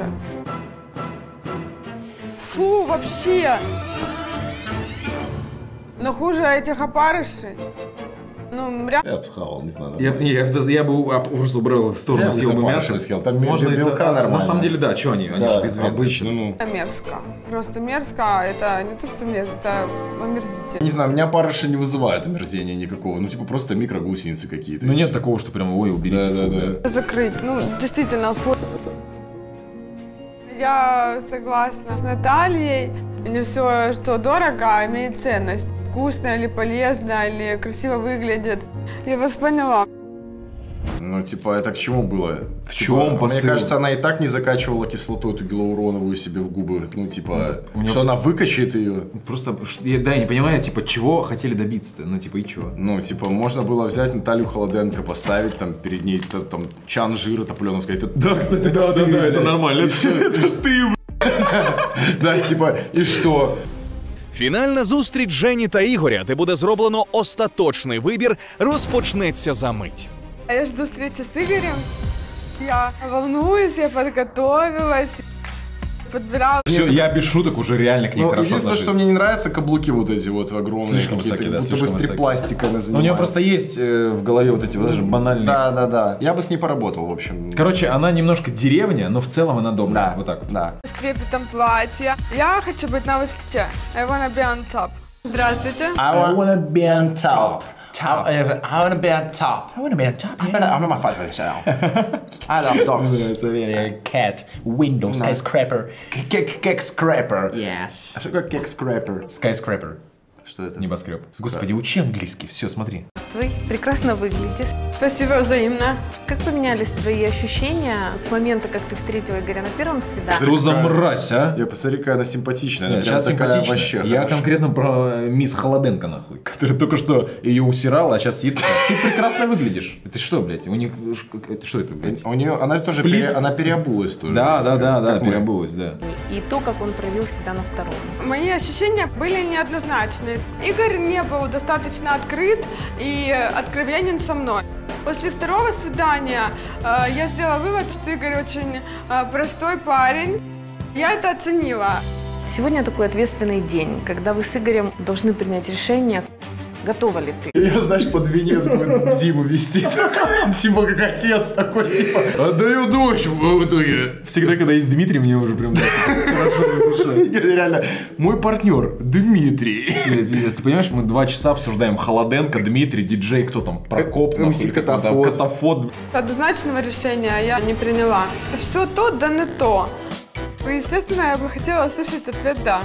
[SPEAKER 3] Фу, вообще. Но хуже этих опарышей. Ну, реально.
[SPEAKER 1] Я бы схавал, не знаю.
[SPEAKER 2] Я, я, я, я бы просто убрал в сторону, съел бы мясо.
[SPEAKER 1] Съел. Там
[SPEAKER 2] можно
[SPEAKER 1] белка нормально.
[SPEAKER 2] На самом деле, да, что они? Они
[SPEAKER 1] да,
[SPEAKER 2] же безвредные.
[SPEAKER 1] Обычно, ну.
[SPEAKER 3] Это мерзко. Просто мерзко. Это не то, что мерзко, это омерзительно.
[SPEAKER 1] Не знаю, меня опарыши не вызывают омерзения никакого. Ну, типа, просто микрогусеницы какие-то.
[SPEAKER 2] Ну, нет такого, что прям, ой, уберите.
[SPEAKER 1] Да,
[SPEAKER 2] фу,
[SPEAKER 1] да,
[SPEAKER 2] да.
[SPEAKER 3] Закрыть. Ну, действительно, фу. Я согласна с Натальей. Не все, что дорого, имеет ценность. Вкусно или полезно, или красиво выглядит. Я вас поняла.
[SPEAKER 1] Ну, типа, это к чему было?
[SPEAKER 2] В
[SPEAKER 1] типа,
[SPEAKER 2] чем посыл?
[SPEAKER 1] Мне кажется, она и так не закачивала кислоту эту гиалуроновую себе в губы. Ну, типа,
[SPEAKER 2] у нее...
[SPEAKER 1] что она выкачает ее.
[SPEAKER 2] Просто, да, я не понимаю, типа, чего хотели добиться-то? Ну, типа, и чего?
[SPEAKER 1] Ну, типа, можно было взять Наталью Холоденко, поставить там перед ней там чан жира топленого, сказать, да, кстати, да, да, да, это нормально. Это ж ты, да, типа, і що?
[SPEAKER 7] Фінальна зустріч Жені та Ігоря, де буде зроблено остаточний вибір, розпочнеться за мить.
[SPEAKER 3] Я жду встречи с Игорем. Я волнуюсь, я подготовилась, подбирала.
[SPEAKER 2] Все, я без шуток уже реально к ней
[SPEAKER 1] ну,
[SPEAKER 2] хорошо
[SPEAKER 1] единственное,
[SPEAKER 2] отношусь.
[SPEAKER 1] что мне не нравятся каблуки вот эти вот огромные.
[SPEAKER 2] Слишком высокие, да,
[SPEAKER 1] слишком высокие. Пластика на
[SPEAKER 2] у нее просто есть э, в голове вот эти вот даже банальные.
[SPEAKER 1] Да, да, да. Я бы с ней поработал, в общем.
[SPEAKER 2] Короче, она немножко деревня, но в целом она добрая.
[SPEAKER 1] Да,
[SPEAKER 2] вот так вот.
[SPEAKER 1] Да.
[SPEAKER 3] С трепетом платья. Я хочу быть на высоте. I wanna be on top. Здравствуйте.
[SPEAKER 1] I wanna be on top. Top. I wanna be on top. I wanna be on top. I'm gonna, I'm gonna fight for this now. I love dogs.
[SPEAKER 13] Cat, window, skyscraper.
[SPEAKER 1] Кек-скрэпер.
[SPEAKER 13] Yes.
[SPEAKER 1] А что такое кек-скрэпер?
[SPEAKER 2] Skyscraper.
[SPEAKER 1] Что это?
[SPEAKER 2] Небоскреб. Господи, учи английский. Все, смотри.
[SPEAKER 4] Ты прекрасно выглядишь.
[SPEAKER 3] Спасибо, взаимно.
[SPEAKER 4] Как поменялись твои ощущения с момента, как ты встретила Игоря на первом свидании?
[SPEAKER 2] Что за мразь, а?
[SPEAKER 1] Я посмотри, какая она симпатичная. Она
[SPEAKER 2] Нет, сейчас симпатичная.
[SPEAKER 1] Вообще
[SPEAKER 2] Я
[SPEAKER 1] хорошо.
[SPEAKER 2] конкретно про мисс Холоденко, нахуй. Которая только что ее усирала, а сейчас сидит. Ты прекрасно выглядишь. Это что, блядь? У них... Это что это, блядь?
[SPEAKER 1] У нее... Она тоже пере, она переобулась тоже.
[SPEAKER 2] Да, да, да, да,
[SPEAKER 1] как мы.
[SPEAKER 2] переобулась, да.
[SPEAKER 4] И то, как он проявил себя на втором.
[SPEAKER 3] Мои ощущения были неоднозначные. Игорь не был достаточно открыт и откровенен со мной. После второго свидания э, я сделала вывод, что Игорь очень э, простой парень. Я это оценила.
[SPEAKER 4] Сегодня такой ответственный день, когда вы с Игорем должны принять решение, готова ли ты.
[SPEAKER 1] Я, знаешь, под венец будет Диму вести. Типа как отец такой, типа, отдаю дочь в итоге.
[SPEAKER 2] Всегда, когда есть Дмитрий, мне уже прям хорошо на душе.
[SPEAKER 1] Реально, мой партнер Дмитрий.
[SPEAKER 2] Пиздец, ты понимаешь, мы два часа обсуждаем Холоденко, Дмитрий, диджей, кто там, Прокоп,
[SPEAKER 1] МС Катафот.
[SPEAKER 2] Катафот.
[SPEAKER 3] Однозначного решения я не приняла. Все то, да не то. Естественно, я бы хотела услышать ответ «да».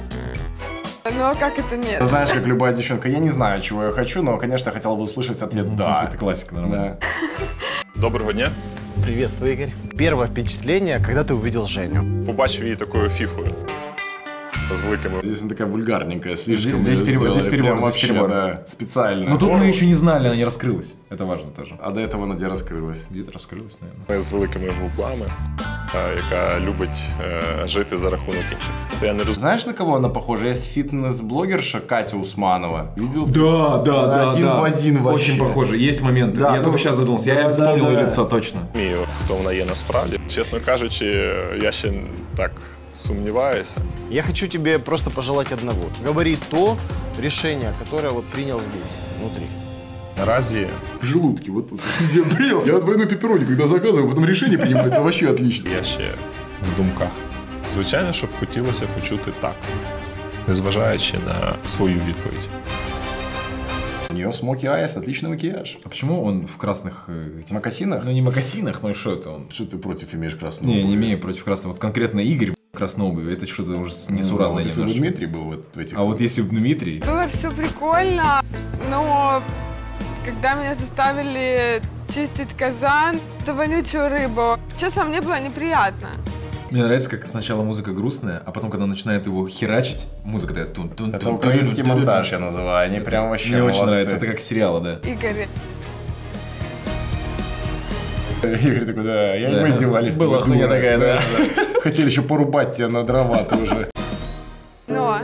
[SPEAKER 3] Но как это нет?
[SPEAKER 1] Знаешь, как любая девчонка, я не знаю, чего я хочу, но, конечно, хотела бы услышать ответ «да».
[SPEAKER 2] Это классика, нормально.
[SPEAKER 6] Доброго дня.
[SPEAKER 5] Приветствую, Игорь. Первое впечатление, когда ты увидел Женю?
[SPEAKER 6] Побачив її такою фіфою. С великими.
[SPEAKER 1] Здесь она такая вульгарненькая, слишком.
[SPEAKER 2] Здесь перебор, здесь перебор, здесь
[SPEAKER 1] вообще,
[SPEAKER 2] перебор.
[SPEAKER 1] Да, специально.
[SPEAKER 2] Но тут мы еще не знали, она не раскрылась. Это важно тоже.
[SPEAKER 1] А до этого она где раскрылась?
[SPEAKER 2] Где-то раскрылась, наверное.
[SPEAKER 6] З великими губами, яка любить е, жити за рахунок інших. Я не роз...
[SPEAKER 1] Знаешь, на кого она похожа? Есть фитнес-блогерша Катя Усманова. Видел?
[SPEAKER 2] Да, да, да.
[SPEAKER 1] Один
[SPEAKER 2] да.
[SPEAKER 1] в один вообще.
[SPEAKER 2] Очень похоже. Есть моменты.
[SPEAKER 1] Да,
[SPEAKER 2] я
[SPEAKER 1] ну,
[SPEAKER 2] только сейчас задумался.
[SPEAKER 1] да,
[SPEAKER 2] Я
[SPEAKER 1] да,
[SPEAKER 2] вспомнил
[SPEAKER 1] да.
[SPEAKER 2] лицо точно.
[SPEAKER 6] розумію, хто вона є насправді. Чесно кажучи, я ще так сумніваюся.
[SPEAKER 5] Я хочу тебе просто пожелать одного. Говори то решение, которое вот принял здесь, внутри.
[SPEAKER 6] Наразі
[SPEAKER 1] В желудке, вот тут. Где принял? Я двойной пепперони, когда заказываю, потом решение принимается вообще отлично.
[SPEAKER 6] я ще в думках. Звичайно, щоб хотілося почути так, незважаючи на свою відповідь.
[SPEAKER 1] У нее смоки айс, отличный макияж.
[SPEAKER 2] А почему он в красных... э, этих-
[SPEAKER 1] Мокасинах?
[SPEAKER 2] Ну, не мокасинах, но что это он?
[SPEAKER 1] Что ты против имеешь красную?
[SPEAKER 2] Не, не имею против красного. Вот конкретно Игорь в красной обуви. Это что-то уже несуразное
[SPEAKER 1] Ну, вот если бы
[SPEAKER 2] немножко.
[SPEAKER 1] Дмитрий был вот в этих...
[SPEAKER 2] А вот если бы Дмитрий...
[SPEAKER 3] Было все прикольно, но когда меня заставили чистить казан, эту вонючую рыбу, честно, мне было неприятно.
[SPEAKER 2] Мне нравится, как сначала музыка грустная, а потом, когда начинает его херачить, музыка такая тун тун
[SPEAKER 1] Это украинский монтаж, я называю. Они прям вообще
[SPEAKER 2] Мне очень
[SPEAKER 1] молодцы.
[SPEAKER 2] нравится, это как сериалы, да.
[SPEAKER 3] Игорь,
[SPEAKER 1] Игорь такой, да, я
[SPEAKER 2] Да.
[SPEAKER 1] мы издевались.
[SPEAKER 2] Была
[SPEAKER 1] над тобой,
[SPEAKER 2] хуйня
[SPEAKER 1] дура.
[SPEAKER 2] такая, да.
[SPEAKER 1] Хотели еще порубать тебя на дрова тоже.
[SPEAKER 3] но...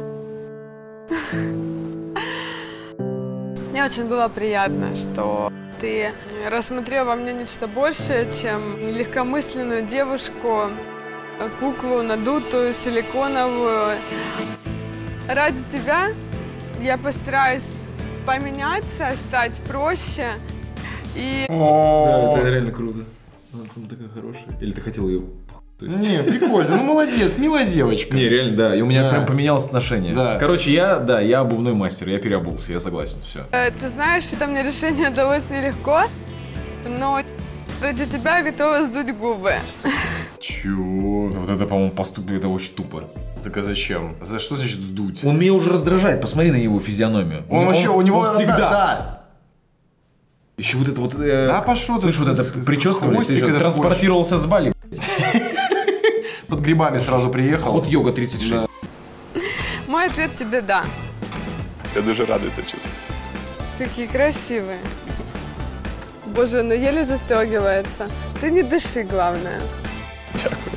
[SPEAKER 3] Мне очень было приятно, что ты рассмотрел во мне нечто большее, чем легкомысленную девушку, куклу надутую, силиконовую. Ради тебя я постараюсь поменяться, стать проще. И
[SPEAKER 2] Да, это реально круто. Она там такая хорошая. Или ты хотел ее... то есть-
[SPEAKER 1] Не, прикольно, ну молодец, милая девочка.
[SPEAKER 2] Не, реально, да. И у меня
[SPEAKER 1] Да.
[SPEAKER 2] прям поменялось отношение.
[SPEAKER 1] Да.
[SPEAKER 2] Короче, я, да, я обувной мастер, я переобулся, я согласен, все.
[SPEAKER 3] э, ты знаешь, это мне решение далось нелегко, но ради тебя я готова сдуть губы.
[SPEAKER 1] Чего?
[SPEAKER 2] Вот это, по-моему, поступок, это очень тупо.
[SPEAKER 1] Так а зачем? За что значит сдуть?
[SPEAKER 2] Он меня уже раздражает, посмотри на его физиономию.
[SPEAKER 1] Он, вообще, у него
[SPEAKER 2] он всегда.
[SPEAKER 1] Да.
[SPEAKER 2] Еще вот это вот... Э,
[SPEAKER 1] да пошел.
[SPEAKER 2] Слышь, вот эта прическа, блядь, ты же транспортировался с Бали.
[SPEAKER 1] Под грибами сразу приехал.
[SPEAKER 2] Ход йога тридцать шесть.
[SPEAKER 3] Мой ответ тебе да.
[SPEAKER 6] Я дуже радий це чути.
[SPEAKER 3] Какие красивые. Боже, ну еле застегивается. Ты не дыши, главное.
[SPEAKER 6] Дякую.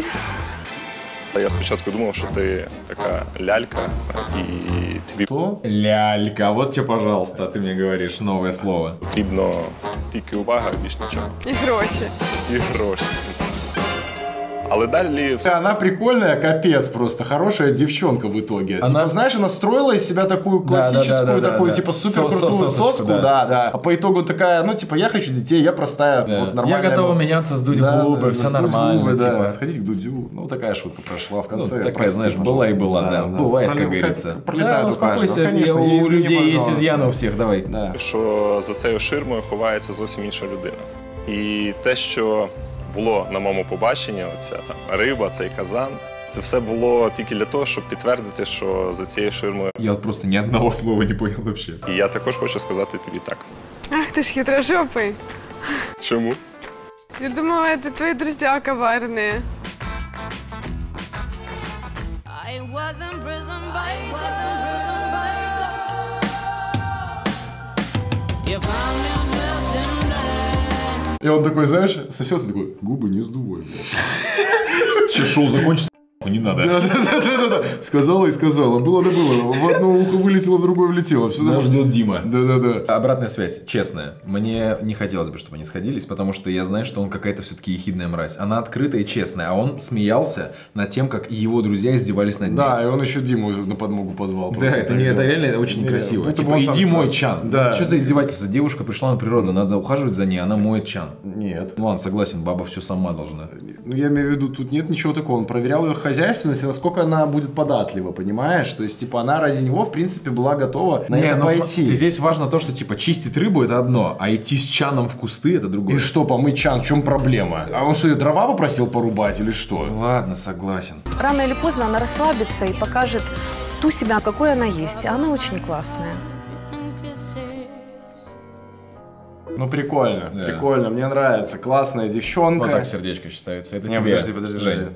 [SPEAKER 6] Я спочатку думав, що ти така лялька, і тобі...
[SPEAKER 2] Что? Лялька, вот тебе, пожалуйста, ты мне говоришь новое слово.
[SPEAKER 6] Потрібно тільки увага, більш нічого.
[SPEAKER 3] И гроши.
[SPEAKER 6] І гроші. Але далі...
[SPEAKER 1] Она прикольная, капец просто, хорошая девчонка в итоге. Она... Типа, знаешь, она строила из себя такую классическую, да, да, да, такую, да, типа, супер крутую Со соску, да. да, да. А по итогу такая, ну, типа, я хочу детей, я простая, да. вот, нормальная.
[SPEAKER 2] Я готова меняться, сдуть да, губы, да, все нормально,
[SPEAKER 1] губы,
[SPEAKER 2] типа.
[SPEAKER 1] Да. Сходить к Дудю, ну, такая шутка прошла в конце.
[SPEAKER 2] Ну, такая, прости, знаешь, была и была, да, да. да. Бывает, как, как говорится.
[SPEAKER 1] Пролетает
[SPEAKER 2] да, успокойся, конечно, у извини, людей есть изъяны у всех, давай.
[SPEAKER 6] Да. Що за цією ширмою ховається зовсім інша людина. І те, що було на моєму побаченні, оця там риба, цей казан, це все було тільки для того, щоб підтвердити, що за цією ширмою...
[SPEAKER 2] Я от просто ні одного слова не понял вообще.
[SPEAKER 6] І я також хочу сказати тобі так.
[SPEAKER 3] Ах ты ж хитрожопый.
[SPEAKER 6] Чому?
[SPEAKER 3] Я думала, это твои друзья коварные.
[SPEAKER 1] И он такой, знаешь, сосется такой, губы не сдувай.
[SPEAKER 2] Сейчас шоу закончится, не надо.
[SPEAKER 1] Да, да, да, да, да. Сказала и сказала. Было да было. В одно ухо вылетело, в другое влетело. Все
[SPEAKER 2] нас ждет Дима.
[SPEAKER 1] Да, да, да.
[SPEAKER 2] Обратная связь, честная. Мне не хотелось бы, чтобы они сходились, потому что я знаю, что он какая-то все-таки ехидная мразь. Она открытая и честная, а он смеялся над тем, как его друзья издевались над ним.
[SPEAKER 1] Да, и он еще Диму на подмогу позвал.
[SPEAKER 2] Да, это, не, это реально очень некрасиво. Не, типа, иди мой чан. Да. Что за издевательство? Девушка пришла на природу, надо ухаживать за ней, она моет чан.
[SPEAKER 1] Нет.
[SPEAKER 2] Ну ладно, согласен, баба все сама должна.
[SPEAKER 1] Ну я имею в виду, тут нет ничего такого. Он проверял ее хозяйственность, насколько она будет податлива, понимаешь? То есть, типа, она ради него, в принципе, была готова на не, это пойти.
[SPEAKER 2] См- здесь важно то, что, типа, чистить рыбу – это одно, а идти с чаном в кусты – это другое.
[SPEAKER 1] И что, помыть чан, в чем проблема? А он что, ее дрова попросил порубать или что?
[SPEAKER 2] Ладно, согласен.
[SPEAKER 4] Рано или поздно она расслабится и покажет ту себя, какой она есть. А она очень классная.
[SPEAKER 1] Ну, прикольно, да. прикольно, мне нравится. Классная девчонка.
[SPEAKER 2] Вот так сердечко считается. Это
[SPEAKER 1] не,
[SPEAKER 2] тебе,
[SPEAKER 1] подожди, подожди,
[SPEAKER 2] Жень.
[SPEAKER 1] подожди.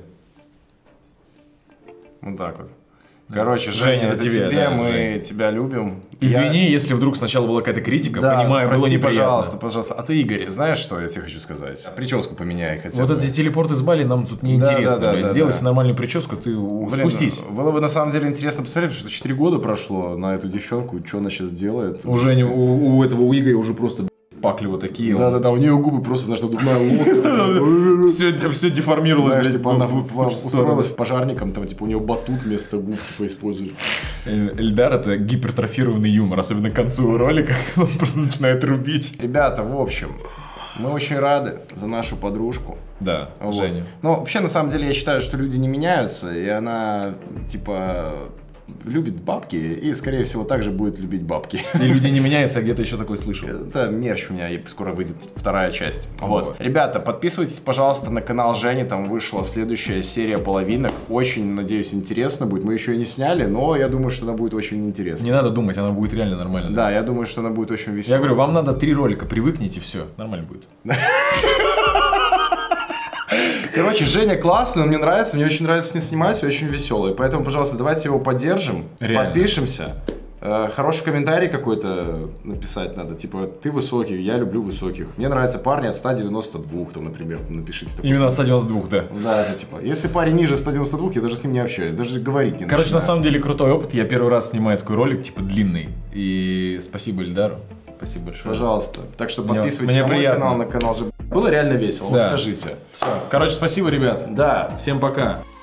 [SPEAKER 1] Вот так вот. Короче,
[SPEAKER 2] Женя,
[SPEAKER 1] Женя, это,
[SPEAKER 2] это
[SPEAKER 1] тебе,
[SPEAKER 2] тебе да,
[SPEAKER 1] мы
[SPEAKER 2] Жень.
[SPEAKER 1] тебя любим.
[SPEAKER 2] Извини,
[SPEAKER 1] я...
[SPEAKER 2] если вдруг сначала была какая-то критика,
[SPEAKER 1] да,
[SPEAKER 2] понимаю,
[SPEAKER 1] прости,
[SPEAKER 2] было неприятно.
[SPEAKER 1] пожалуйста, пожалуйста. А ты, Игорь, знаешь, что я тебе хочу сказать? Прическу поменяй хотя
[SPEAKER 2] вот
[SPEAKER 1] бы.
[SPEAKER 2] Вот эти телепорты с Бали нам тут неинтересно. Да, да, да, Сделай да, да. нормальную прическу, ты Блин, спустись.
[SPEAKER 1] Было бы на самом деле интересно посмотреть, потому что четыре года прошло на эту девчонку, что она сейчас делает.
[SPEAKER 2] У Жени, у, у этого, у Игоря уже просто... пакли вот такие.
[SPEAKER 1] Да-да-да, у нее губы просто, знаешь, надувная лодка.
[SPEAKER 2] Все, все деформировалось.
[SPEAKER 1] Знаешь, типа она устроилась пожарником, там, типа, у нее батут вместо губ, типа, используют.
[SPEAKER 2] Эльдар — это гипертрофированный юмор, особенно к концу ролика, он просто начинает рубить.
[SPEAKER 1] Ребята, в общем, мы очень рады за нашу подружку.
[SPEAKER 2] Да, вот. Женя.
[SPEAKER 1] Но вообще, на самом деле, я считаю, что люди не меняются, и она, типа... любит бабки и, скорее всего, также будет любить бабки.
[SPEAKER 2] И люди не меняются, а где-то еще такое слышал.
[SPEAKER 1] Это мерч у меня, и скоро выйдет вторая часть. Вот. вот. Ребята, подписывайтесь, пожалуйста, на канал Жени, там вышла следующая серия половинок. Очень, надеюсь, интересно будет. Мы еще и не сняли, но я думаю, что она будет очень интересна.
[SPEAKER 2] Не надо думать, она будет реально нормально.
[SPEAKER 1] Да, я думаю, что она будет очень веселая.
[SPEAKER 2] Я говорю, вам надо три ролика, привыкните, все, нормально будет.
[SPEAKER 1] Короче, Женя классный, он мне нравится, мне очень нравится с ним снимать, очень веселый. Поэтому, пожалуйста, давайте его поддержим, Реально. подпишемся. Э, хороший комментарий какой-то написать надо, типа, ты высокий, я люблю высоких. Мне нравятся парни от ста девяноста двух, там, например, напишите. Такой.
[SPEAKER 2] Именно от ста девяноста двух, да.
[SPEAKER 1] Да, это типа, если парень ниже ста девяноста двух, я даже с ним не общаюсь, даже говорить не
[SPEAKER 2] Короче,
[SPEAKER 1] начинаю.
[SPEAKER 2] на самом деле крутой опыт, я первый раз снимаю такой ролик, типа, длинный. И спасибо Эльдару. Спасибо большое.
[SPEAKER 1] Пожалуйста. Так что подписывайтесь
[SPEAKER 2] мне,
[SPEAKER 1] на
[SPEAKER 2] мне
[SPEAKER 1] мой
[SPEAKER 2] приятно.
[SPEAKER 1] канал, на канал же. Было реально весело, да. Вот скажите.
[SPEAKER 2] Все. Короче, спасибо, ребят.
[SPEAKER 1] Да.
[SPEAKER 2] Всем пока.